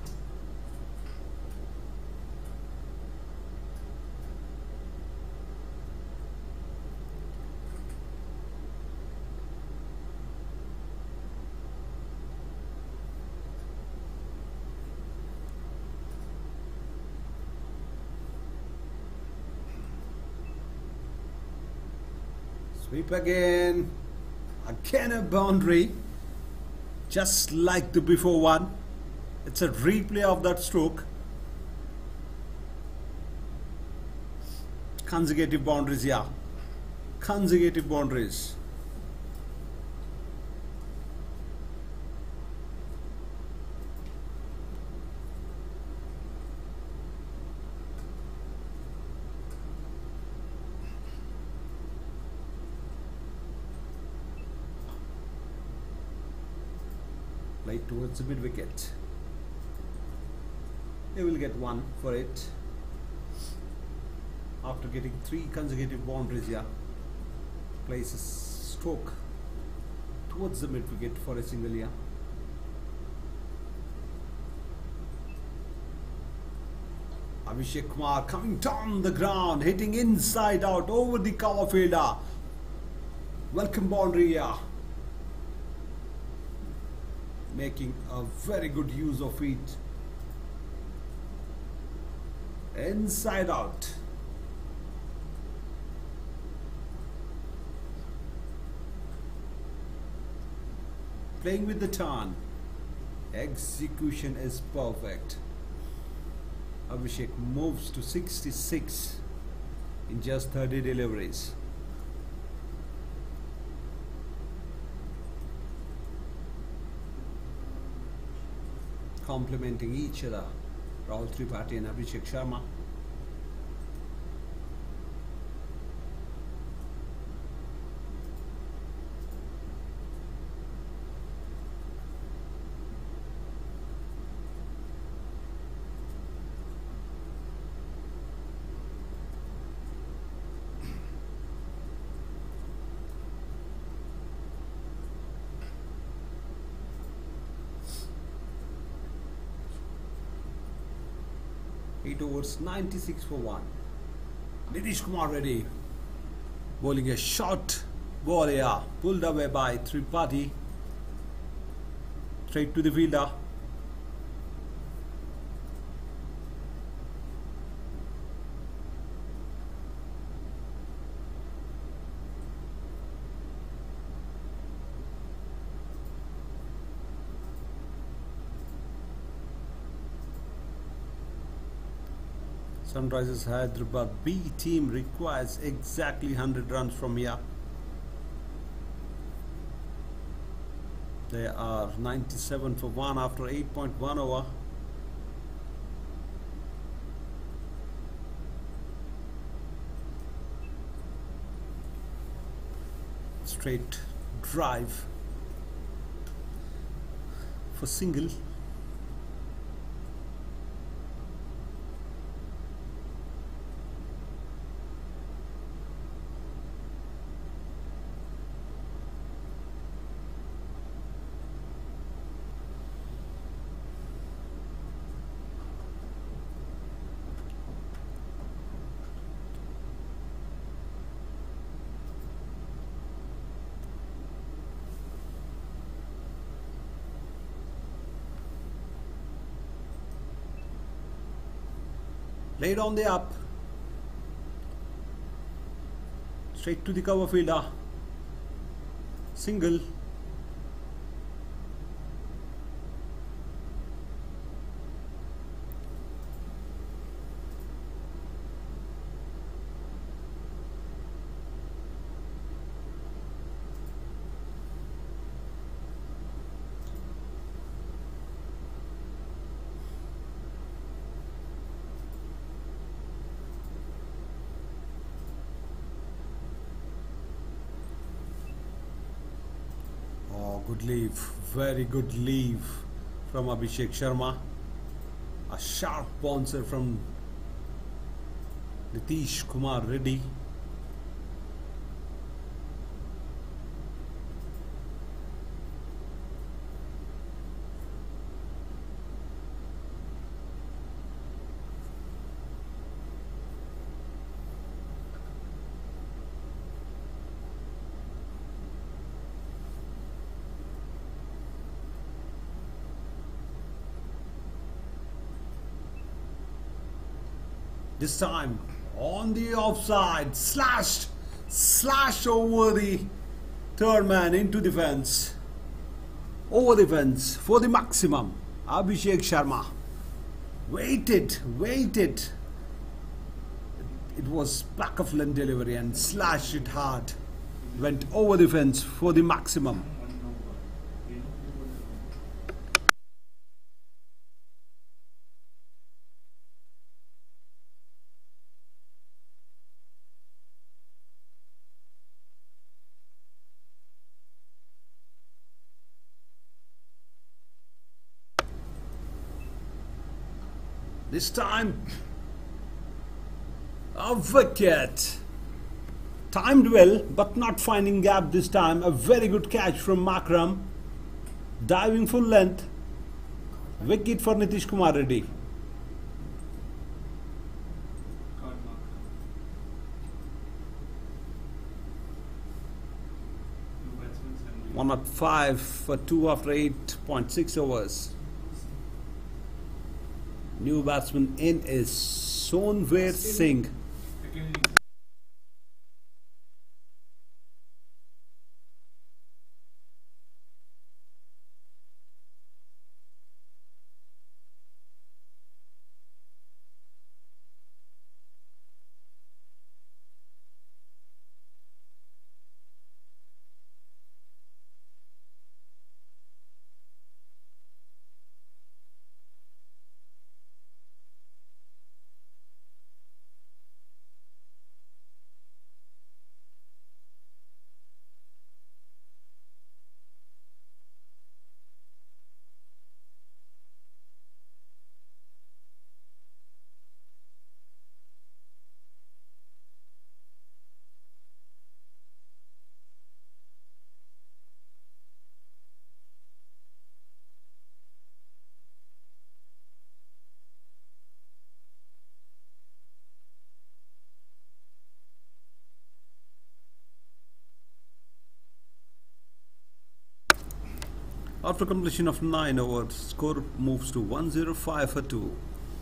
Sweep again. Again a boundary. Just like the before one. It's a replay of that stroke. Consecutive boundaries, yeah. Consecutive boundaries. Played towards the mid wicket. They will get one for it after getting 3 consecutive boundaries. Yeah, plays a stroke towards the mid wicket for a single. Yeah, Abhishek Kumar coming down the ground, hitting inside out over the cover fielder. Welcome boundary. Yeah, making a very good use of it. Inside out. Playing with the turn. Execution is perfect. Abhishek moves to 66 in just 30 deliveries. Complementing each other, Rahul Tripathi and Abhishek Sharma. Eight overs, 96 for 1. Nitish Kumar Reddy bowling a short ball here, pulled away by Tripathi. Straight to the fielder. Sunrisers Hyderabad B team requires exactly 100 runs from here. They are 97 for 1 after 8.1 over. Straight drive for single. Laid on the up. Straight to the cover fielder. Single. Good leave, very good leave from Abhishek Sharma. A sharp bouncer from Nitish Kumar Reddy. This time on the offside, slash over the third man into the fence. Over the fence for the maximum. Abhishek Sharma waited. It was back of length delivery and slashed it hard. Went over the fence for the maximum. This time, a wicket. Timed well, but not finding gap this time. A very good catch from Makram. Diving full length. Wicket for Nitish Kumar Reddy. One at 5 for 2 after 8.6 overs. New batsman in is Sonveer Singh. After completion of 9 overs, score moves to 105 for 2.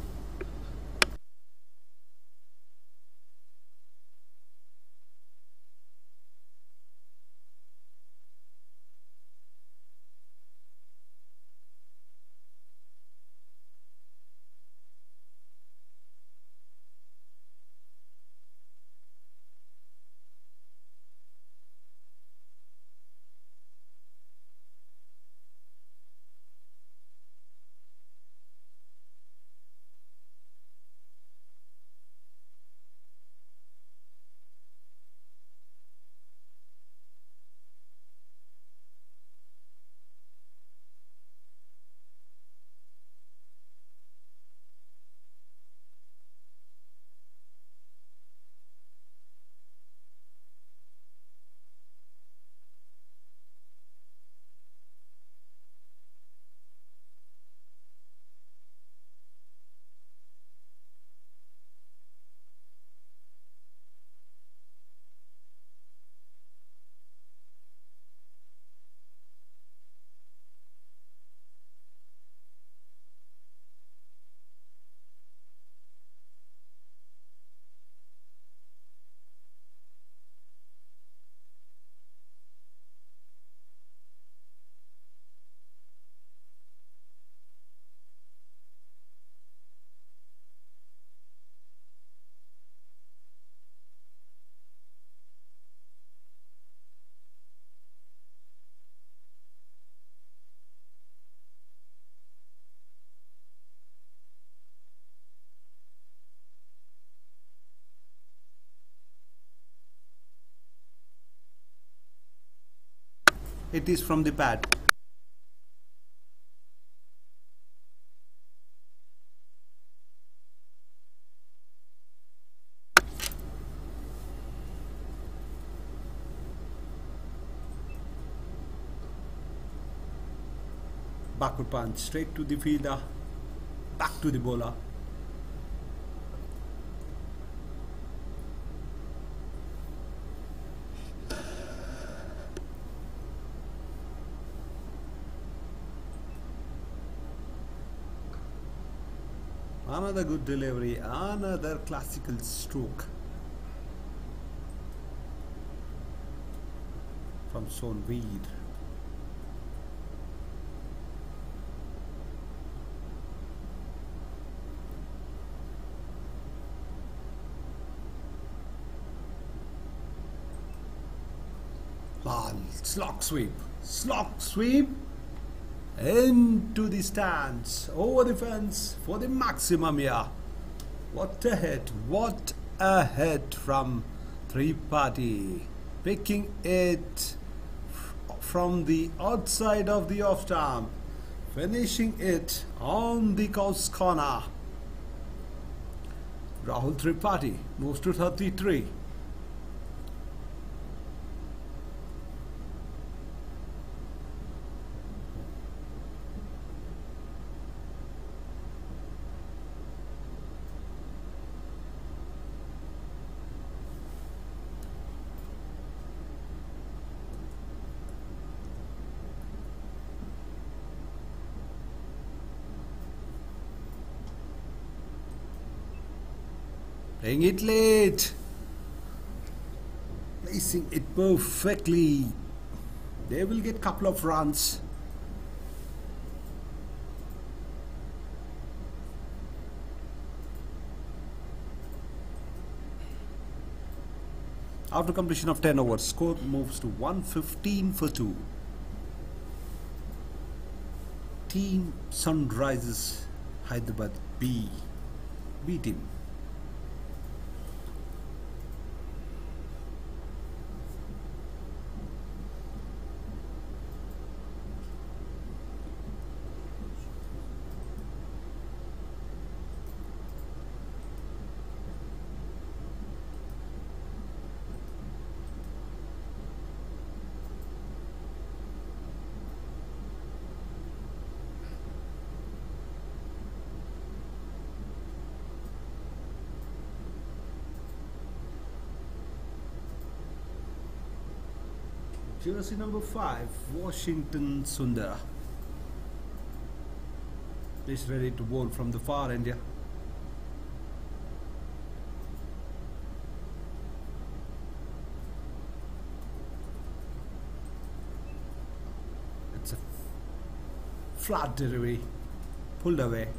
It is from the pad. Backward punch, straight to the fielder, back to the bowler. Another good delivery, another classical stroke from Sonveer. Lal, slog sweep into the stands, over the fence for the maximum here. What a hit from Tripathi, picking it from the outside of the off stump, finishing it on the coast corner. Rahul Tripathi moves to 33. Playing it late, placing it perfectly. They will get couple of runs. After completion of 10 overs, score moves to 115 for 2. Team Sunrisers Hyderabad B team. Jersey number 5, Washington Sundar is ready to bowl from the far end. It's a flat delivery, pulled away.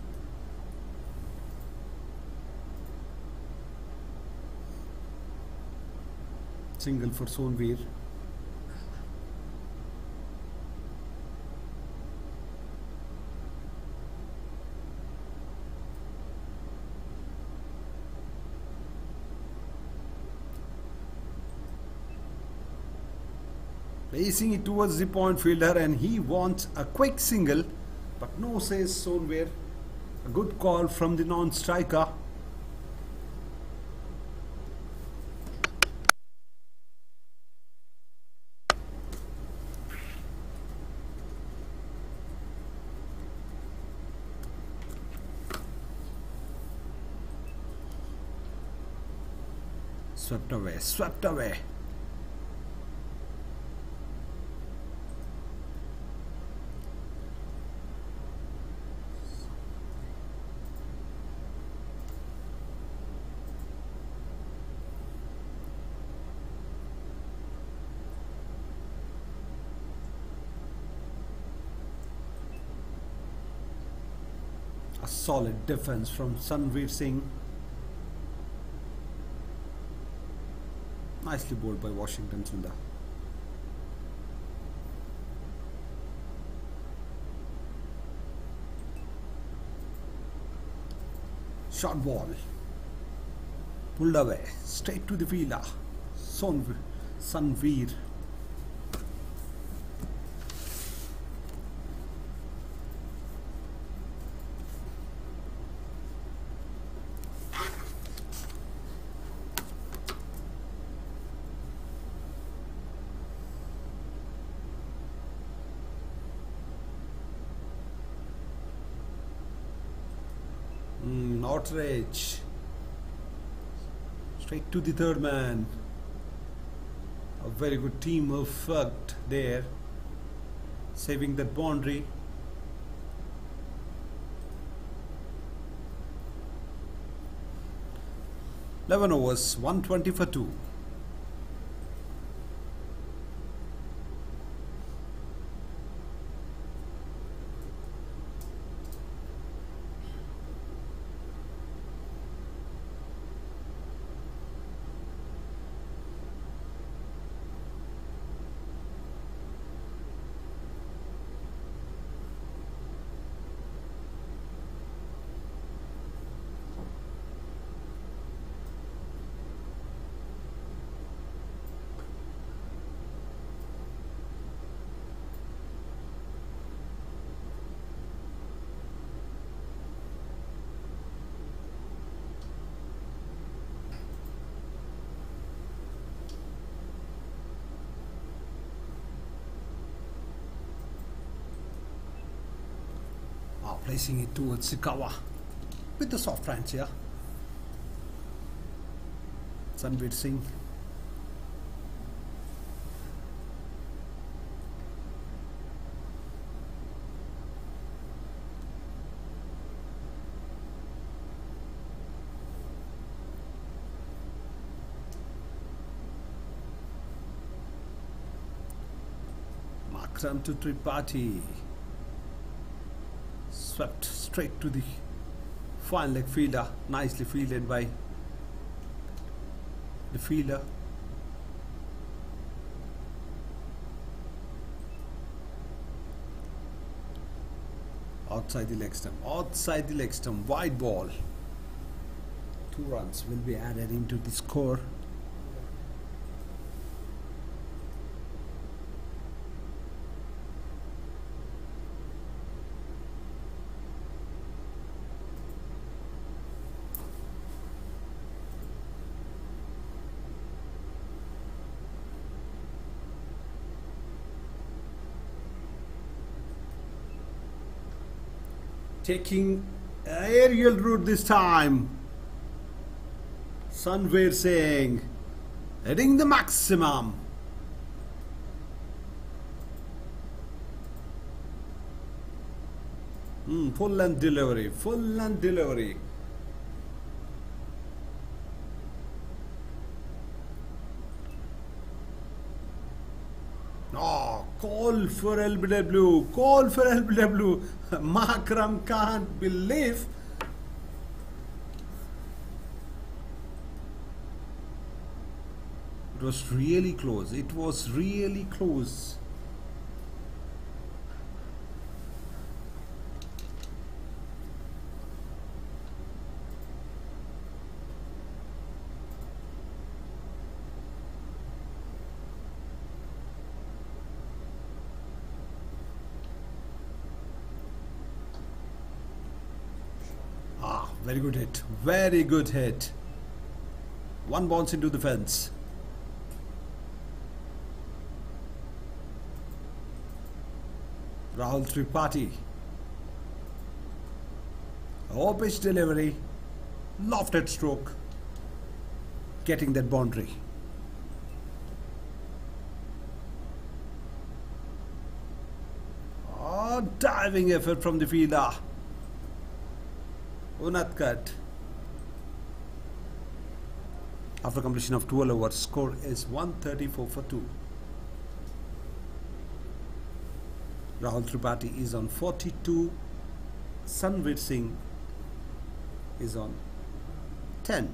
Single for Sonveer. Placing it towards the point fielder, and he wants a quick single, but no, says Sonveer. A good call from the non-striker. Swept away, swept away. A solid defense from Sanveer Singh. Nicely bowled by Washington Sundar. Short ball. Pulled away. Straight to the fielder. Sanveer. Outrage. Straight to the third man. A very good team effort there, saving that boundary. Eleven overs, 120 for 2. Placing it towards Sikawa with the soft hands here. Sanveer Singh. Makram to Tripathi. Swept straight to the fine leg fielder, nicely fielded by the fielder. Outside the leg stump, wide ball. 2 runs will be added into the score. Taking aerial route this time. Sanveer Singh hitting the maximum. Full length delivery. Call for LBW. Makram can't believe. It was really close. Very good hit. 1 bounce into the fence. Rahul Tripathi. Pitch delivery. Lofted stroke. Getting that boundary. Diving effort from the fielder. Unatkat. After completion of 12 overs, score is 134 for 2. Rahul Tripathi is on 42. Sanveer Singh is on 10.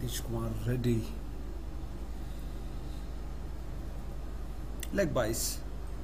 H. Kumar Reddy. Leg byes.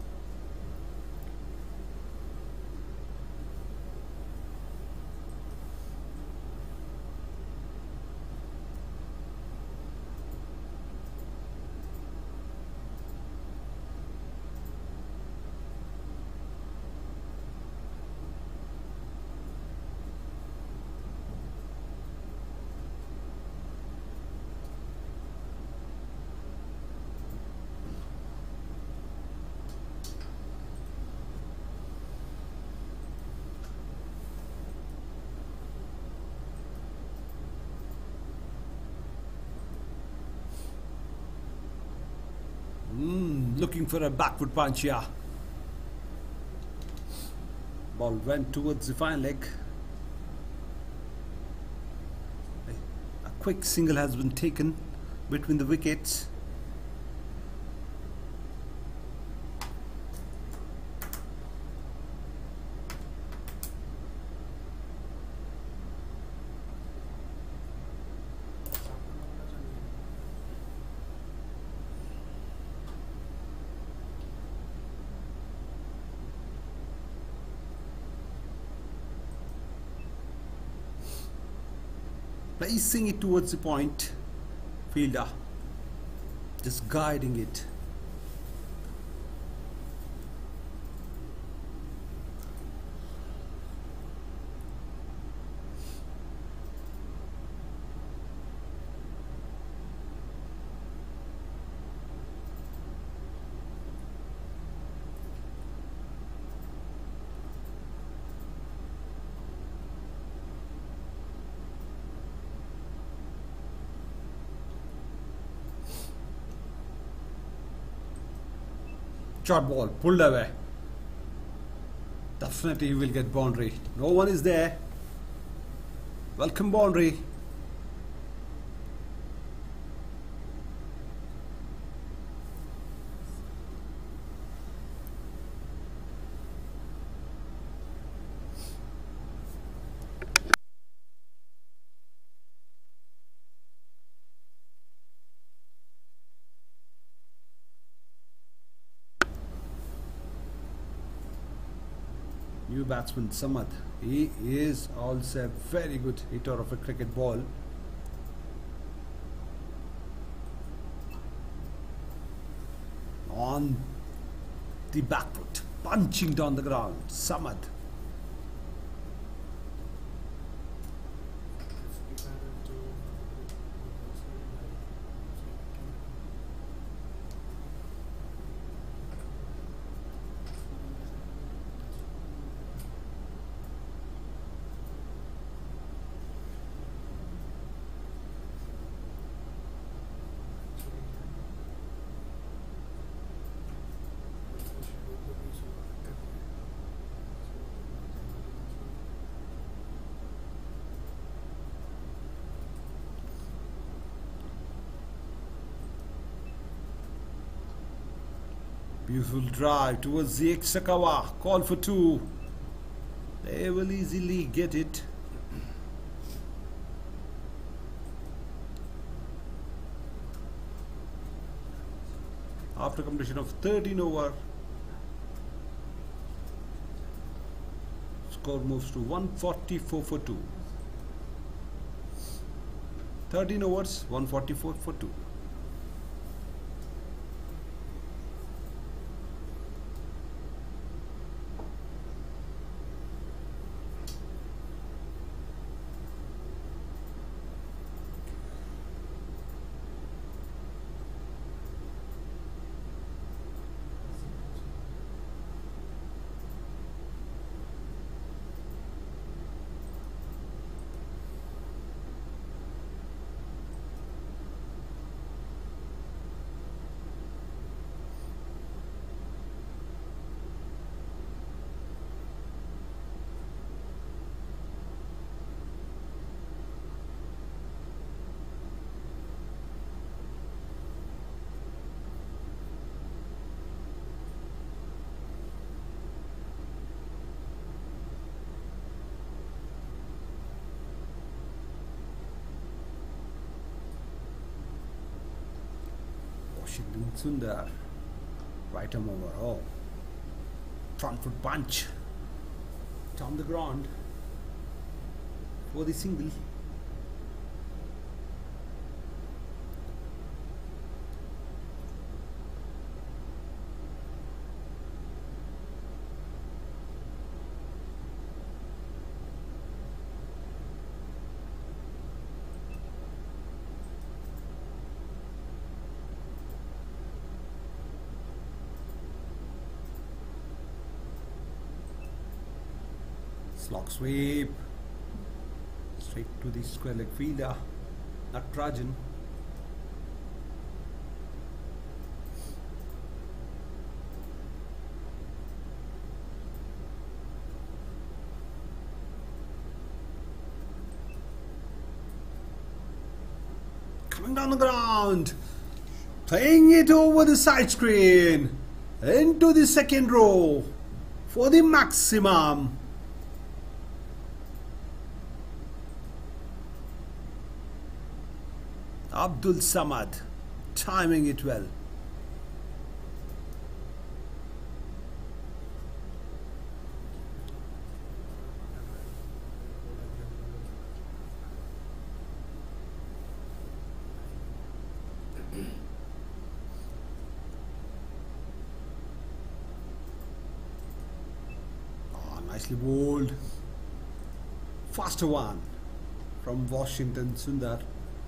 Looking for a backward punch here. Ball went towards the fine leg. A quick single has been taken between the wickets. Placing it towards the point, fielder just guiding it. Short ball pulled away. Definitely he will get boundary. No one is there. Welcome boundary. New batsman Samad. He is also a very good hitter of a cricket ball. On the back foot, punching down the ground. Samad. Beautiful drive towards the extra cover. Call for two. They will easily get it. After completion of 13 over, score moves to 144 for 2. 13 overs, 144 for 2. Washington Sundar. Right arm over. Oh. Front foot punch. Down the ground. For the single. Slog sweep. Straight to the square leg fielder. Natarajan. Coming down the ground. Playing it over the side screen. Into the second row. For the maximum. Abdul Samad timing it well. Nicely bowled. Faster one from Washington Sundar.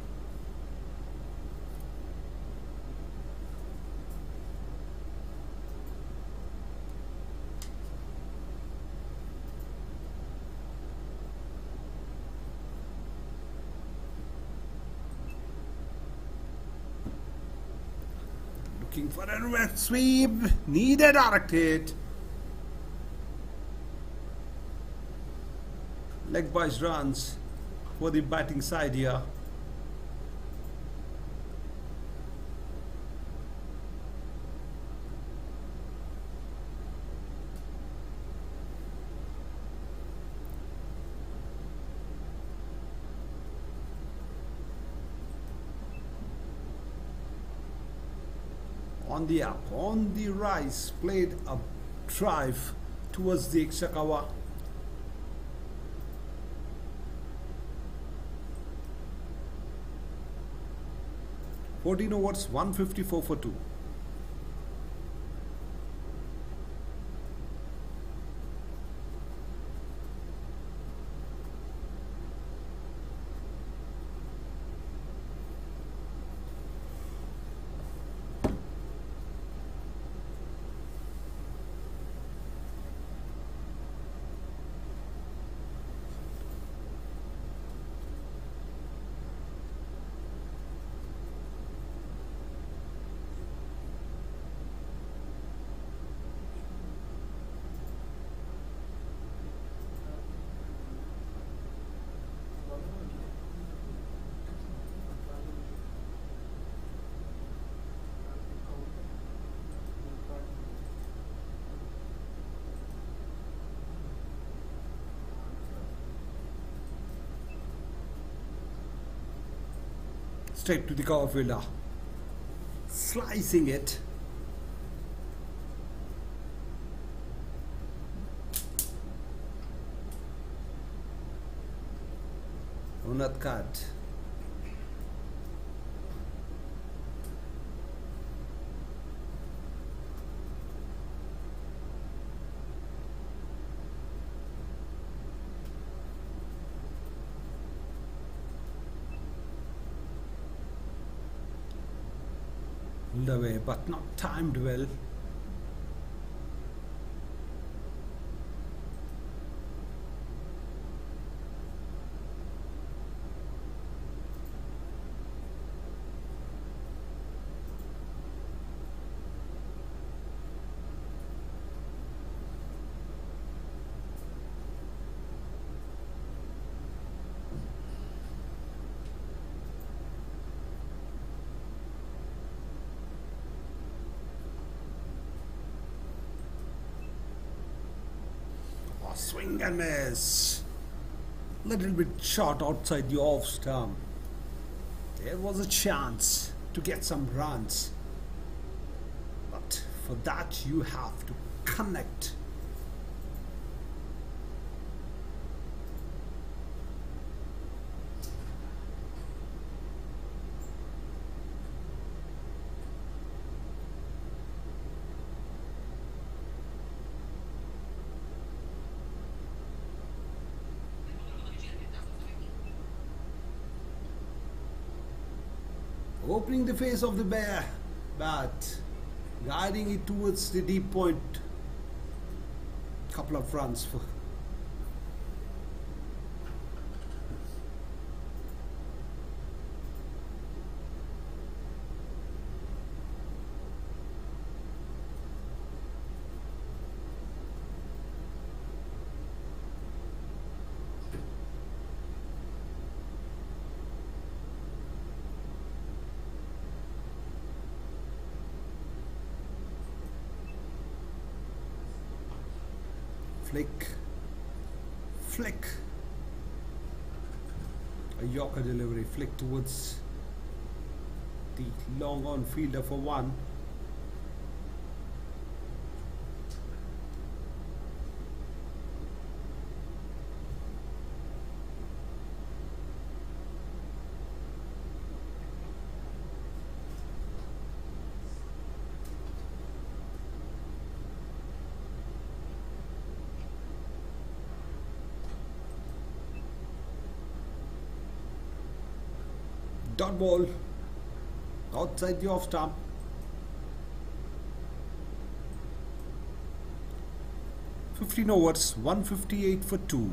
Looking for a reverse sweep. Needed direct hit. Leg byes runs for the batting side here. On the up, on the rise, played a drive towards the extra cover. (14 overs, 154 for 2). Straight to the cover fielder. Slicing it. Unat cut. Away, but not timed well. Swing and miss. Little bit short outside the off stump. There was a chance to get some runs. For that, you have to connect. Opening the face of the bear, but guiding it towards the deep point. Couple of runs for flick, flick. A Yorker delivery, flick towards the long on fielder for one. Dot ball outside the off stump. "15 overs, 158 for 2.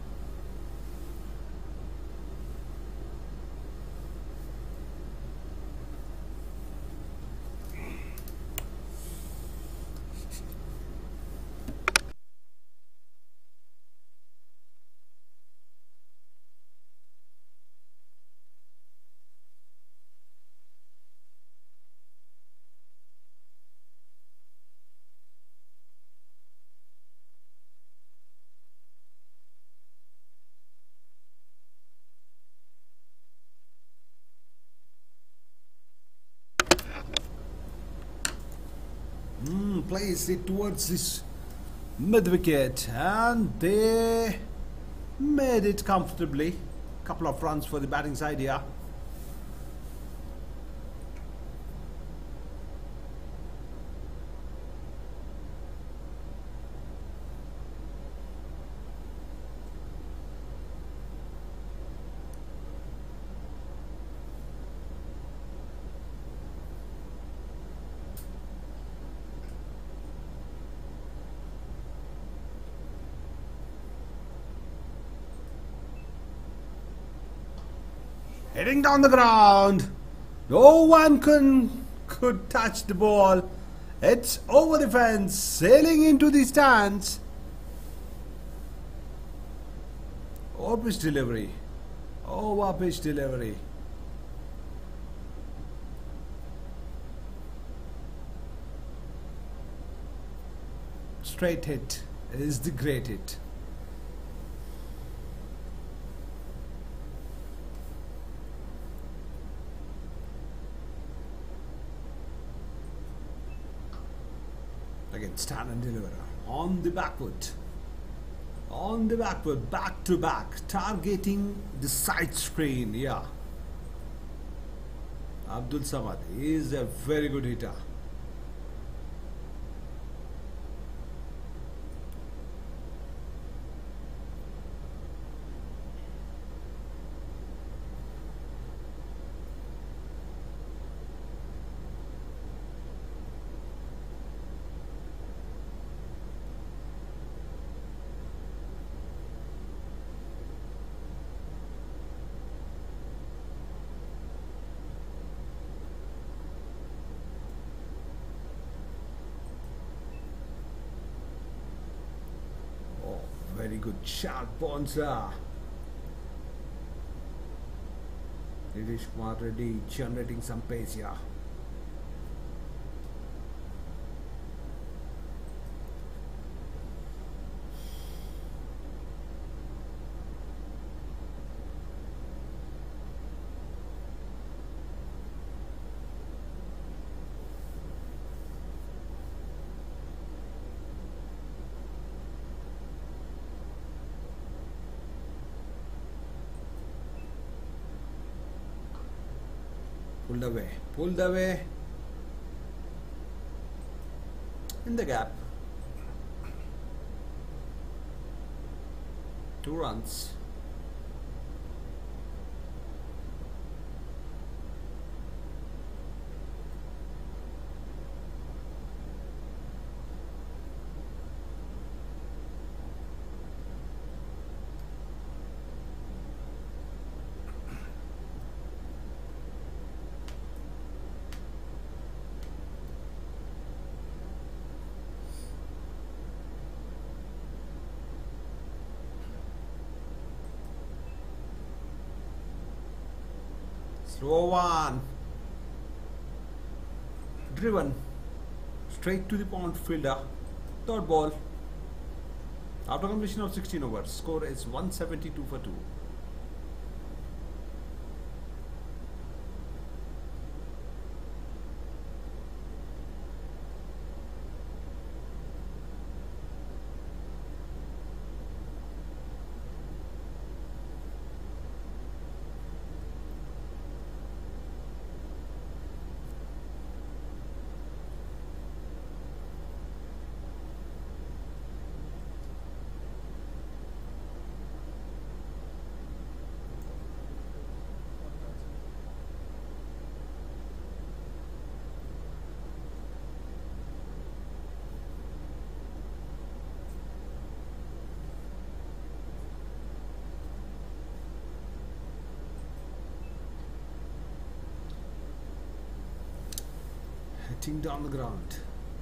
Plays it towards this mid wicket, and they made it comfortably. Couple of runs for the batting side here. Heading down the ground. No one could touch the ball. It's over the fence, sailing into the stands. Over pitch delivery. Over pitch delivery. Straight hit is the great hit. Again, stand and deliver on the back foot. On the back foot, back to back, targeting the side screen. Yeah. Abdul Samad is a very good hitter. Very good sharp bouncer. Nilesh Kumar Reddy generating some pace here. pulled away in the gap. 2 runs. Slow one. Driven straight to the pond fielder. Third ball. After completion of 16 overs, score is 172 for 2. Hitting down the ground.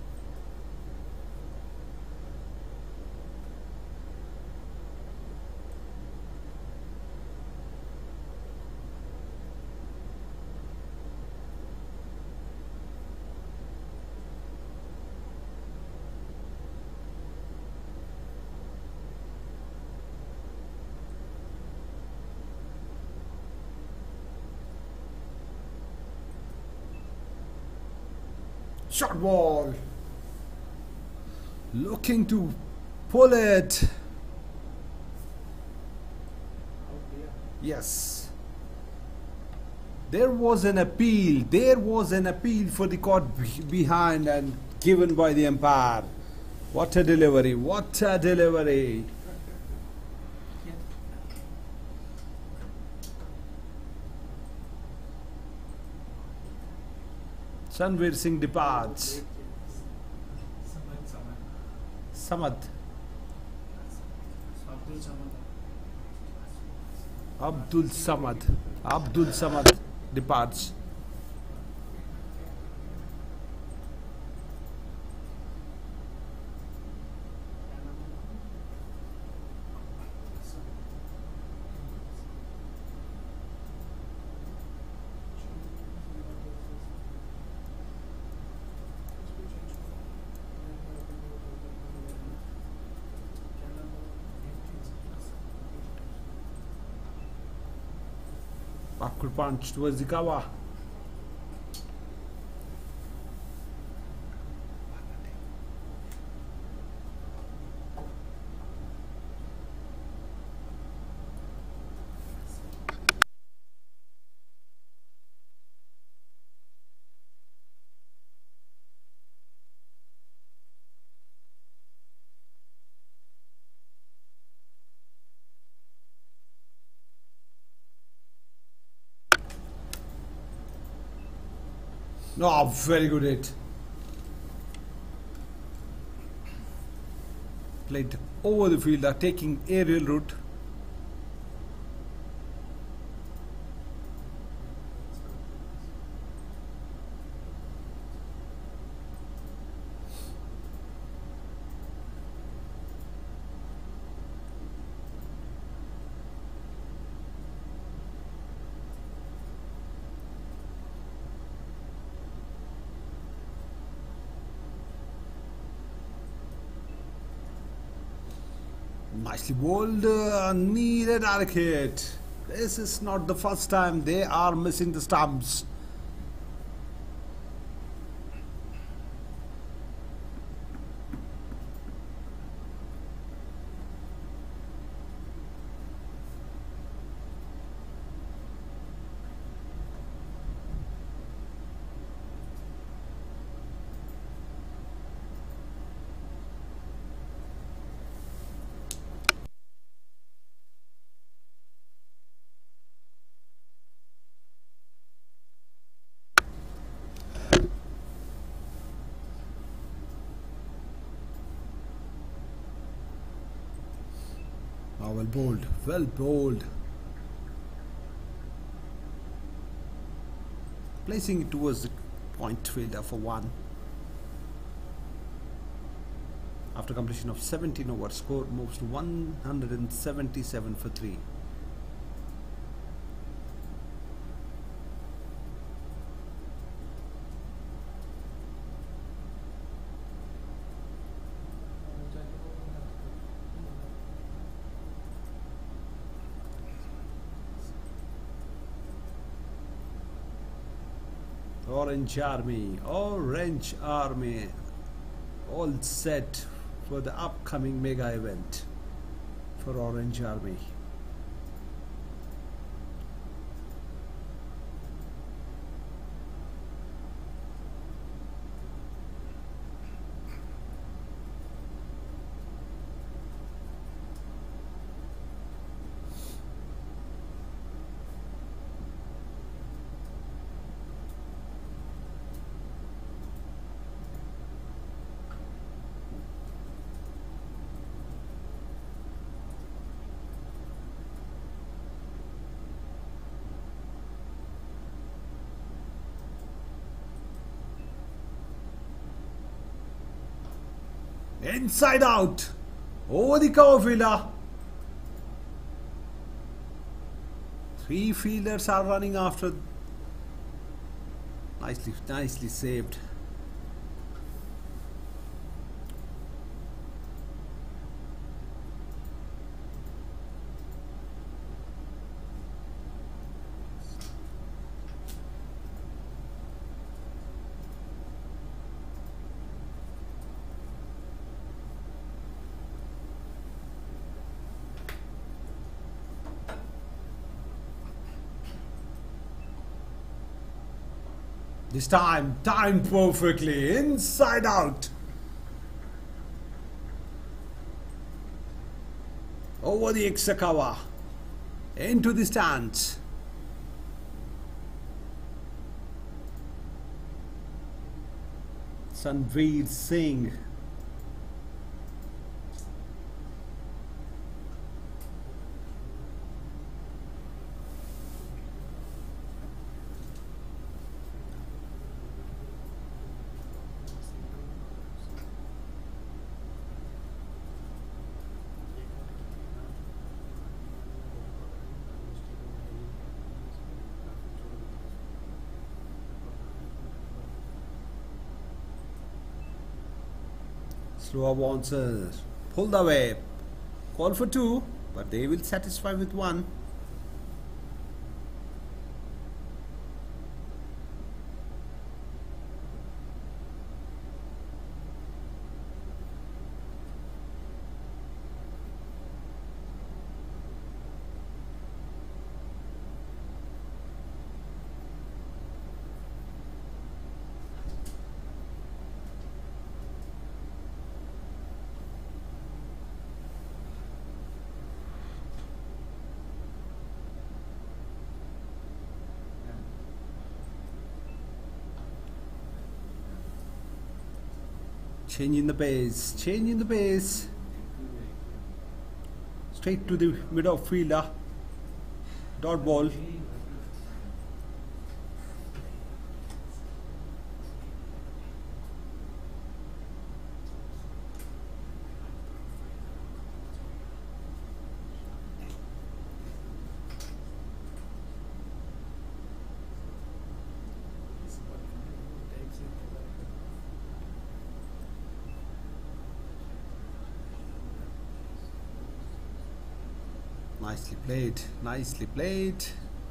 Short ball. Looking to pull it. Out here. Yes. There was an appeal. There was an appeal for the caught behind and given by the umpire. What a delivery. What a delivery. Sanveer Singh departs. Samad. Abdul Samad. Abdul Samad departs. Backward punch towards the cover. No, very good hit. Played over the fielder, taking aerial route. Nicely bowled, needed direct hit. This is not the first time they are missing the stumps. well bowled, well bowled. Placing it towards the point fielder for 1. After completion of 17 overs, score moves to 177 for 3. Orange Army, all set for the upcoming mega event for Orange Army. Inside out, over the cover fielder. 3 fielders are running after. Nicely saved. This time, timed perfectly, inside out. Over the extra cover, into the stands. Sanveer Singh. Slow bouncer, pulled away, call for 2, but they will satisfy with 1. Changing the pace. Straight to the middle fielder. Dot ball. Nicely played.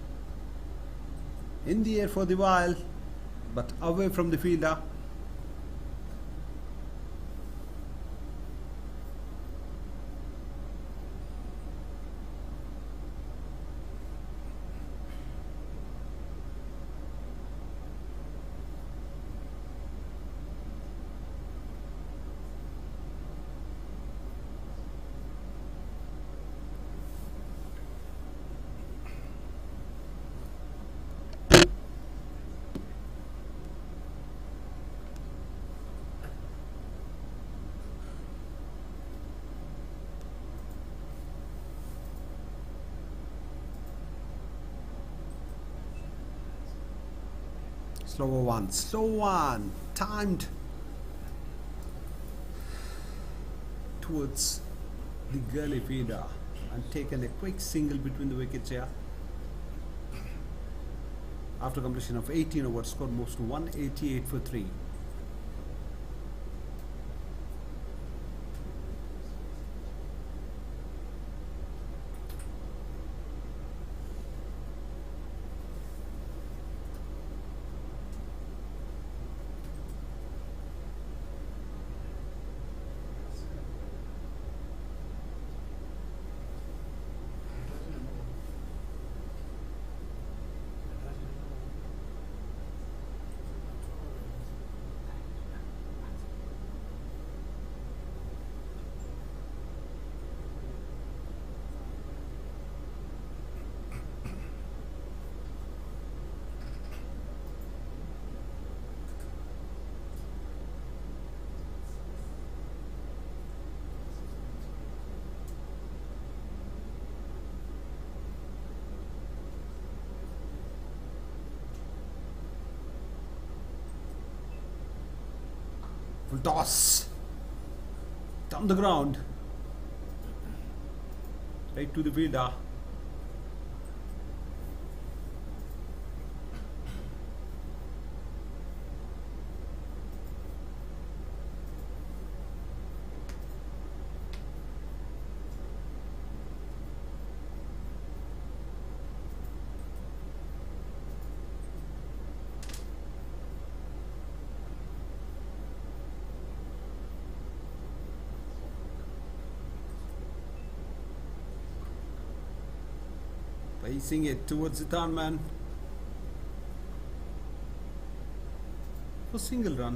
In the air for the while, but away from the fielder. Slow one, timed towards the gully feeder and taken a quick single between the wickets here. After completion of 18 overs, score moves to 188 for 3. Full toss down the ground, right to the fielder. Placing it towards the third man for single run.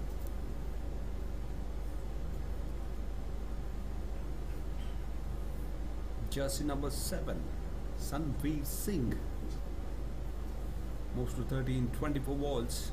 Jersey number 7, Sanveer Singh, moves to 13, 24 balls.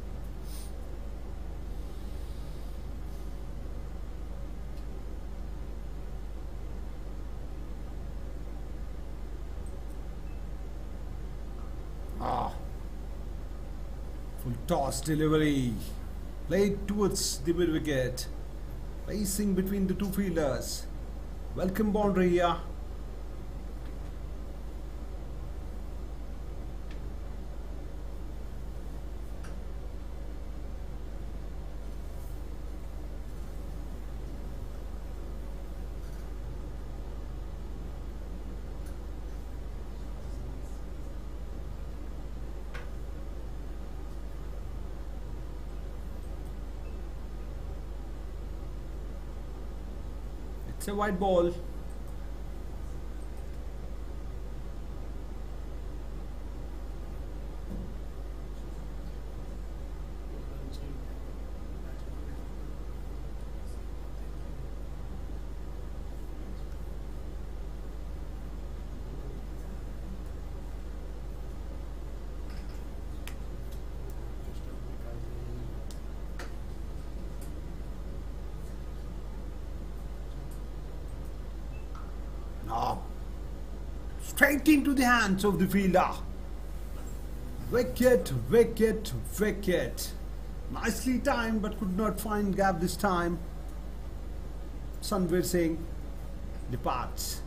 Full toss delivery, played towards the mid wicket, racing between the two fielders. Welcome boundary here. It's a white ball. Now, straight into the hands of the fielder. Wicket, wicket, wicket. Nicely timed, but could not find gap this time. Sanveer Singh departs.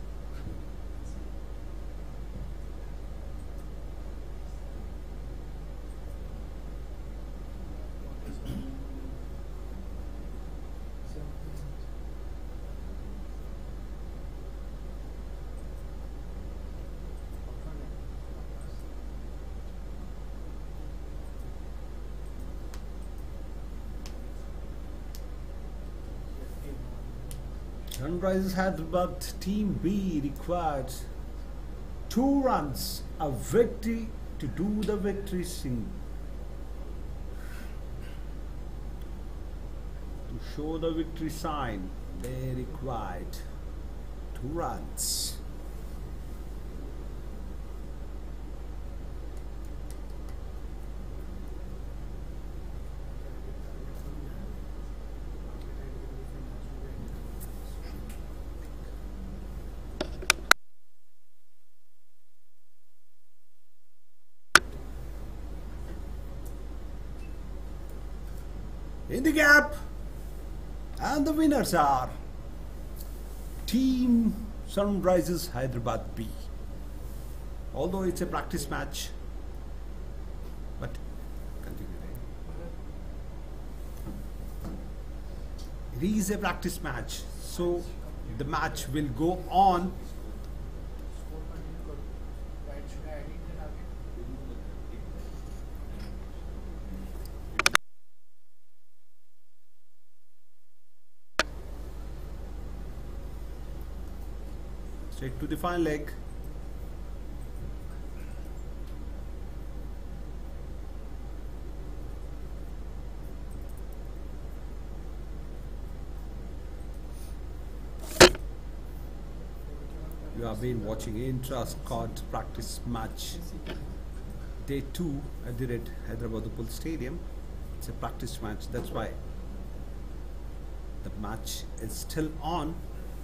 Sunrisers Hyderabad Team B required 2 runs, a victory to do the victory sing. To show the victory sign, they required 2 runs. in the gap, and the winners are Team Sunrisers Hyderabad B. Although it's a practice match, but continue. It is a practice match, so the match will go on. Score continue करो. Right, should I edit it आगे? Straight to the final leg. You have been watching intra-squad practice match day 2 at the Red Hyderabad Upal Stadium. It's a practice match, that's why the match is still on.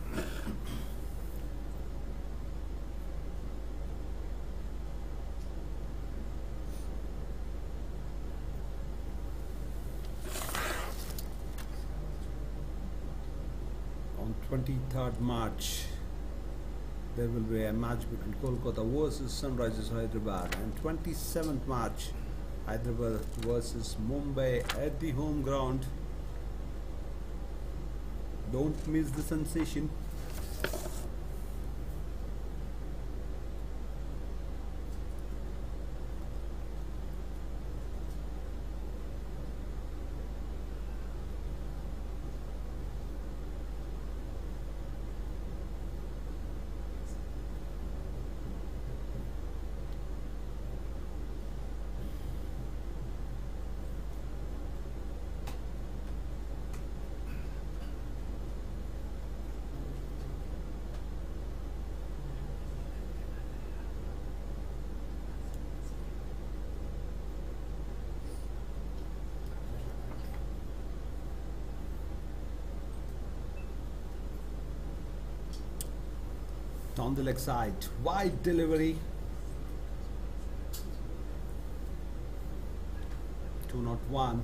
On 23rd March, there will be a match between Kolkata versus Sunrisers Hyderabad, and 27th March, Hyderabad versus Mumbai at the home ground. Don't miss the sensation. Down the leg side, wide delivery. 201.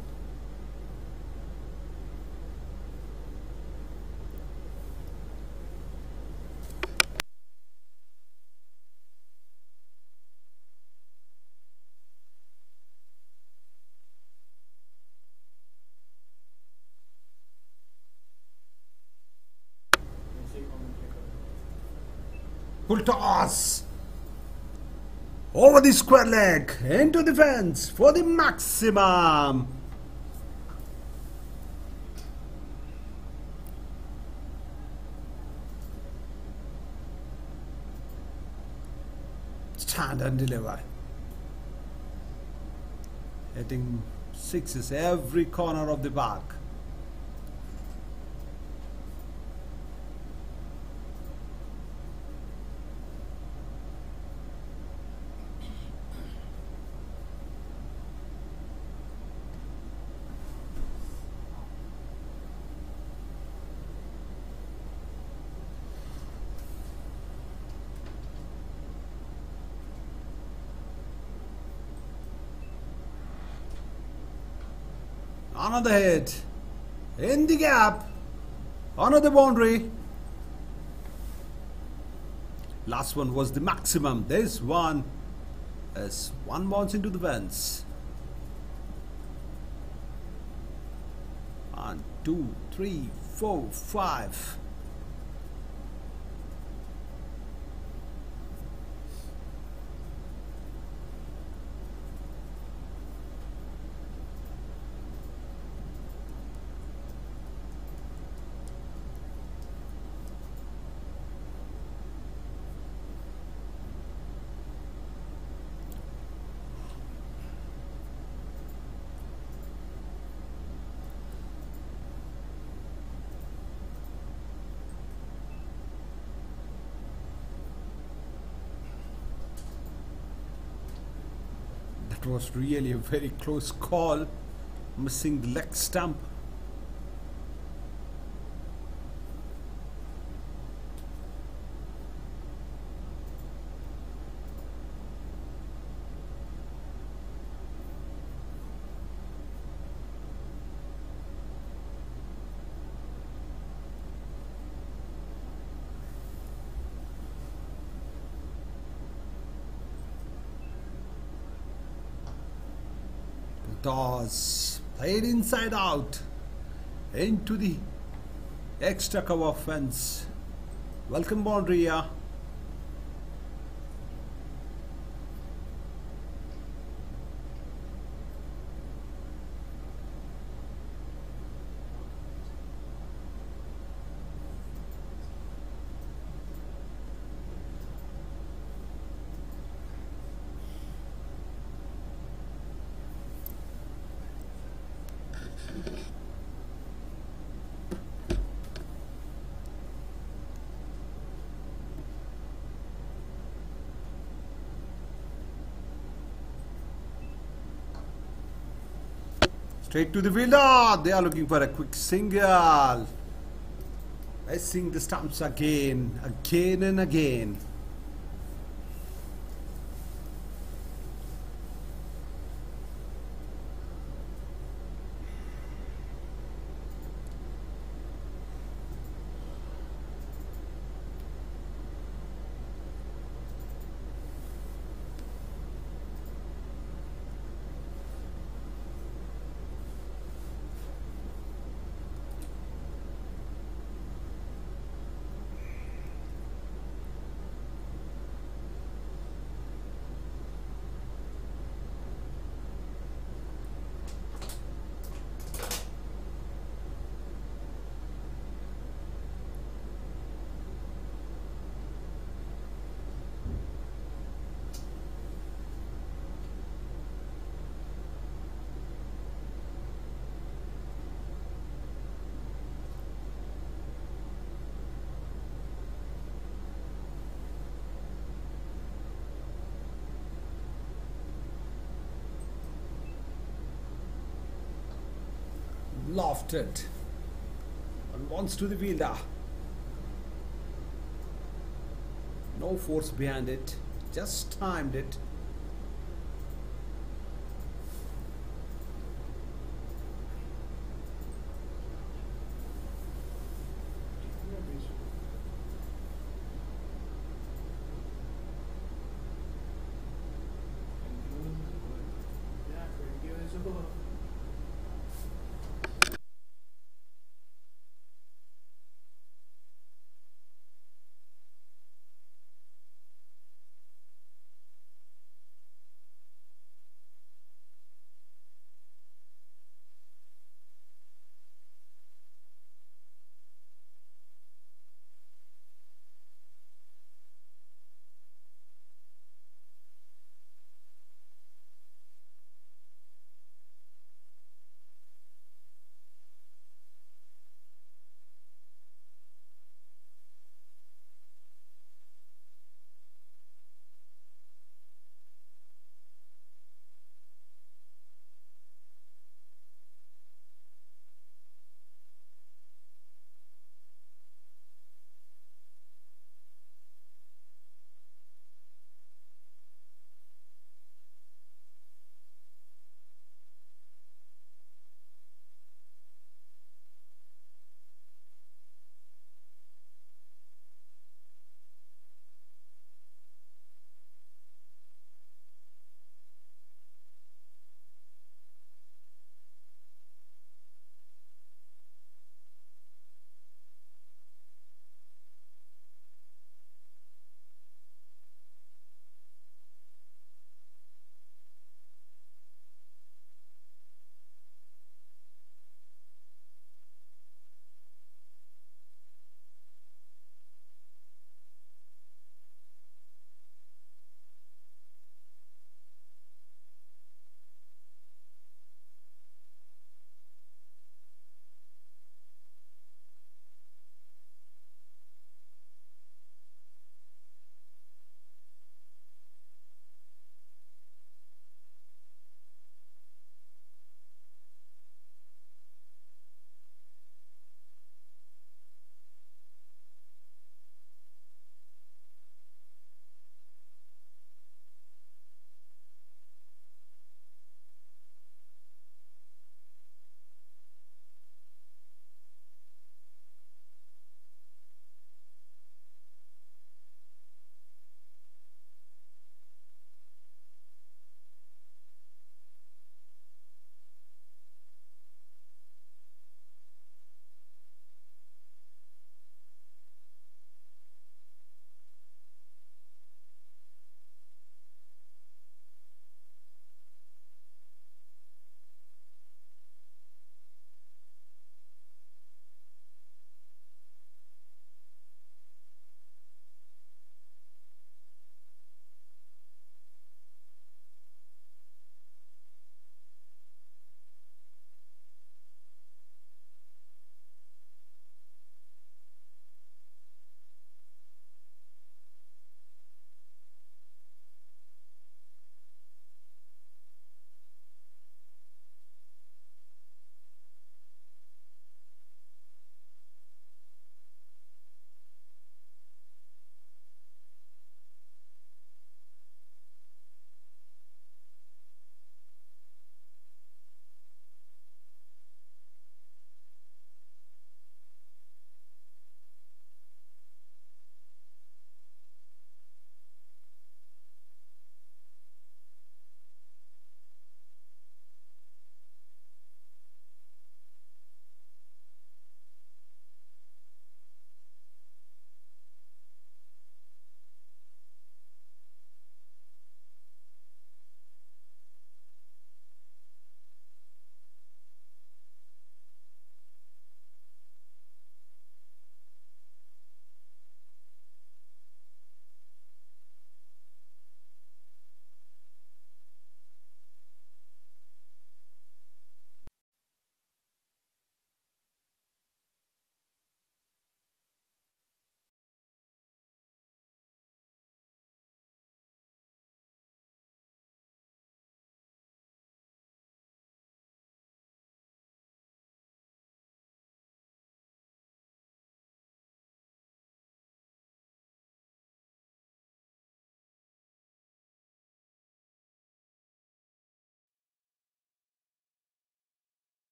Full toss over the square leg into the fence for the maximum. Stand and deliver. Hitting sixes every corner of the park. Another hit in the gap, another boundary. Last one was the maximum. This one is one bounce into the fence. 1, 2, 3, 4, 5. It was really a very close call, missing the leg stump. Toss. Played inside out. Into the extra cover fence. Welcome boundary, yeah. Straight to the fielder. They are looking for a quick single. Pressing the stumps again and again. Lofted. And once to the fielder. No force behind it. Just timed it.